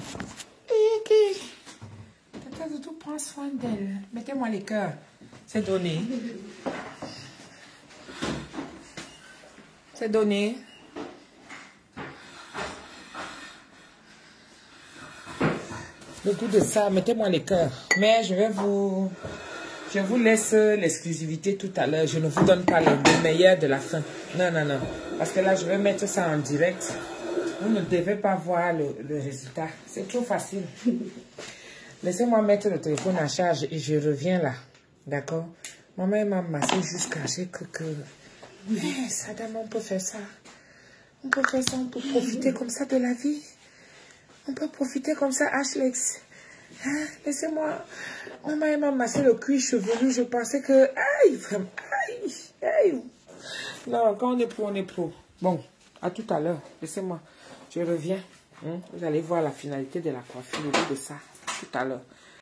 Tata Doudou prend soin d'elle. Mettez-moi les cœurs. C'est donné. C'est donné. Le goût de ça, mettez-moi les cœurs. Mais je vous laisse l'exclusivité tout à l'heure. Je ne vous donne pas le meilleur de la fin. Non, non, non. Parce que là, je vais mettre ça en direct. Vous ne devez pas voir le résultat. C'est trop facile. Laissez-moi mettre le téléphone en charge et je reviens là. D'accord? Maman m'a massé jusqu'à ce que... Mais Sadam, on peut faire ça. On peut faire ça, on peut profiter comme ça de la vie. On peut profiter comme ça, Ashlex. Hein? Laissez-moi... Maman m'a massé le cuir chevelu. Je pensais que... Aïe, vraiment. Aïe, aïe. Non, quand on est pro, on est pro. Bon, à tout à l'heure. Laissez-moi. Je reviens. Vous allez voir la finalité de la coiffure, au bout de ça. Tout à l'heure.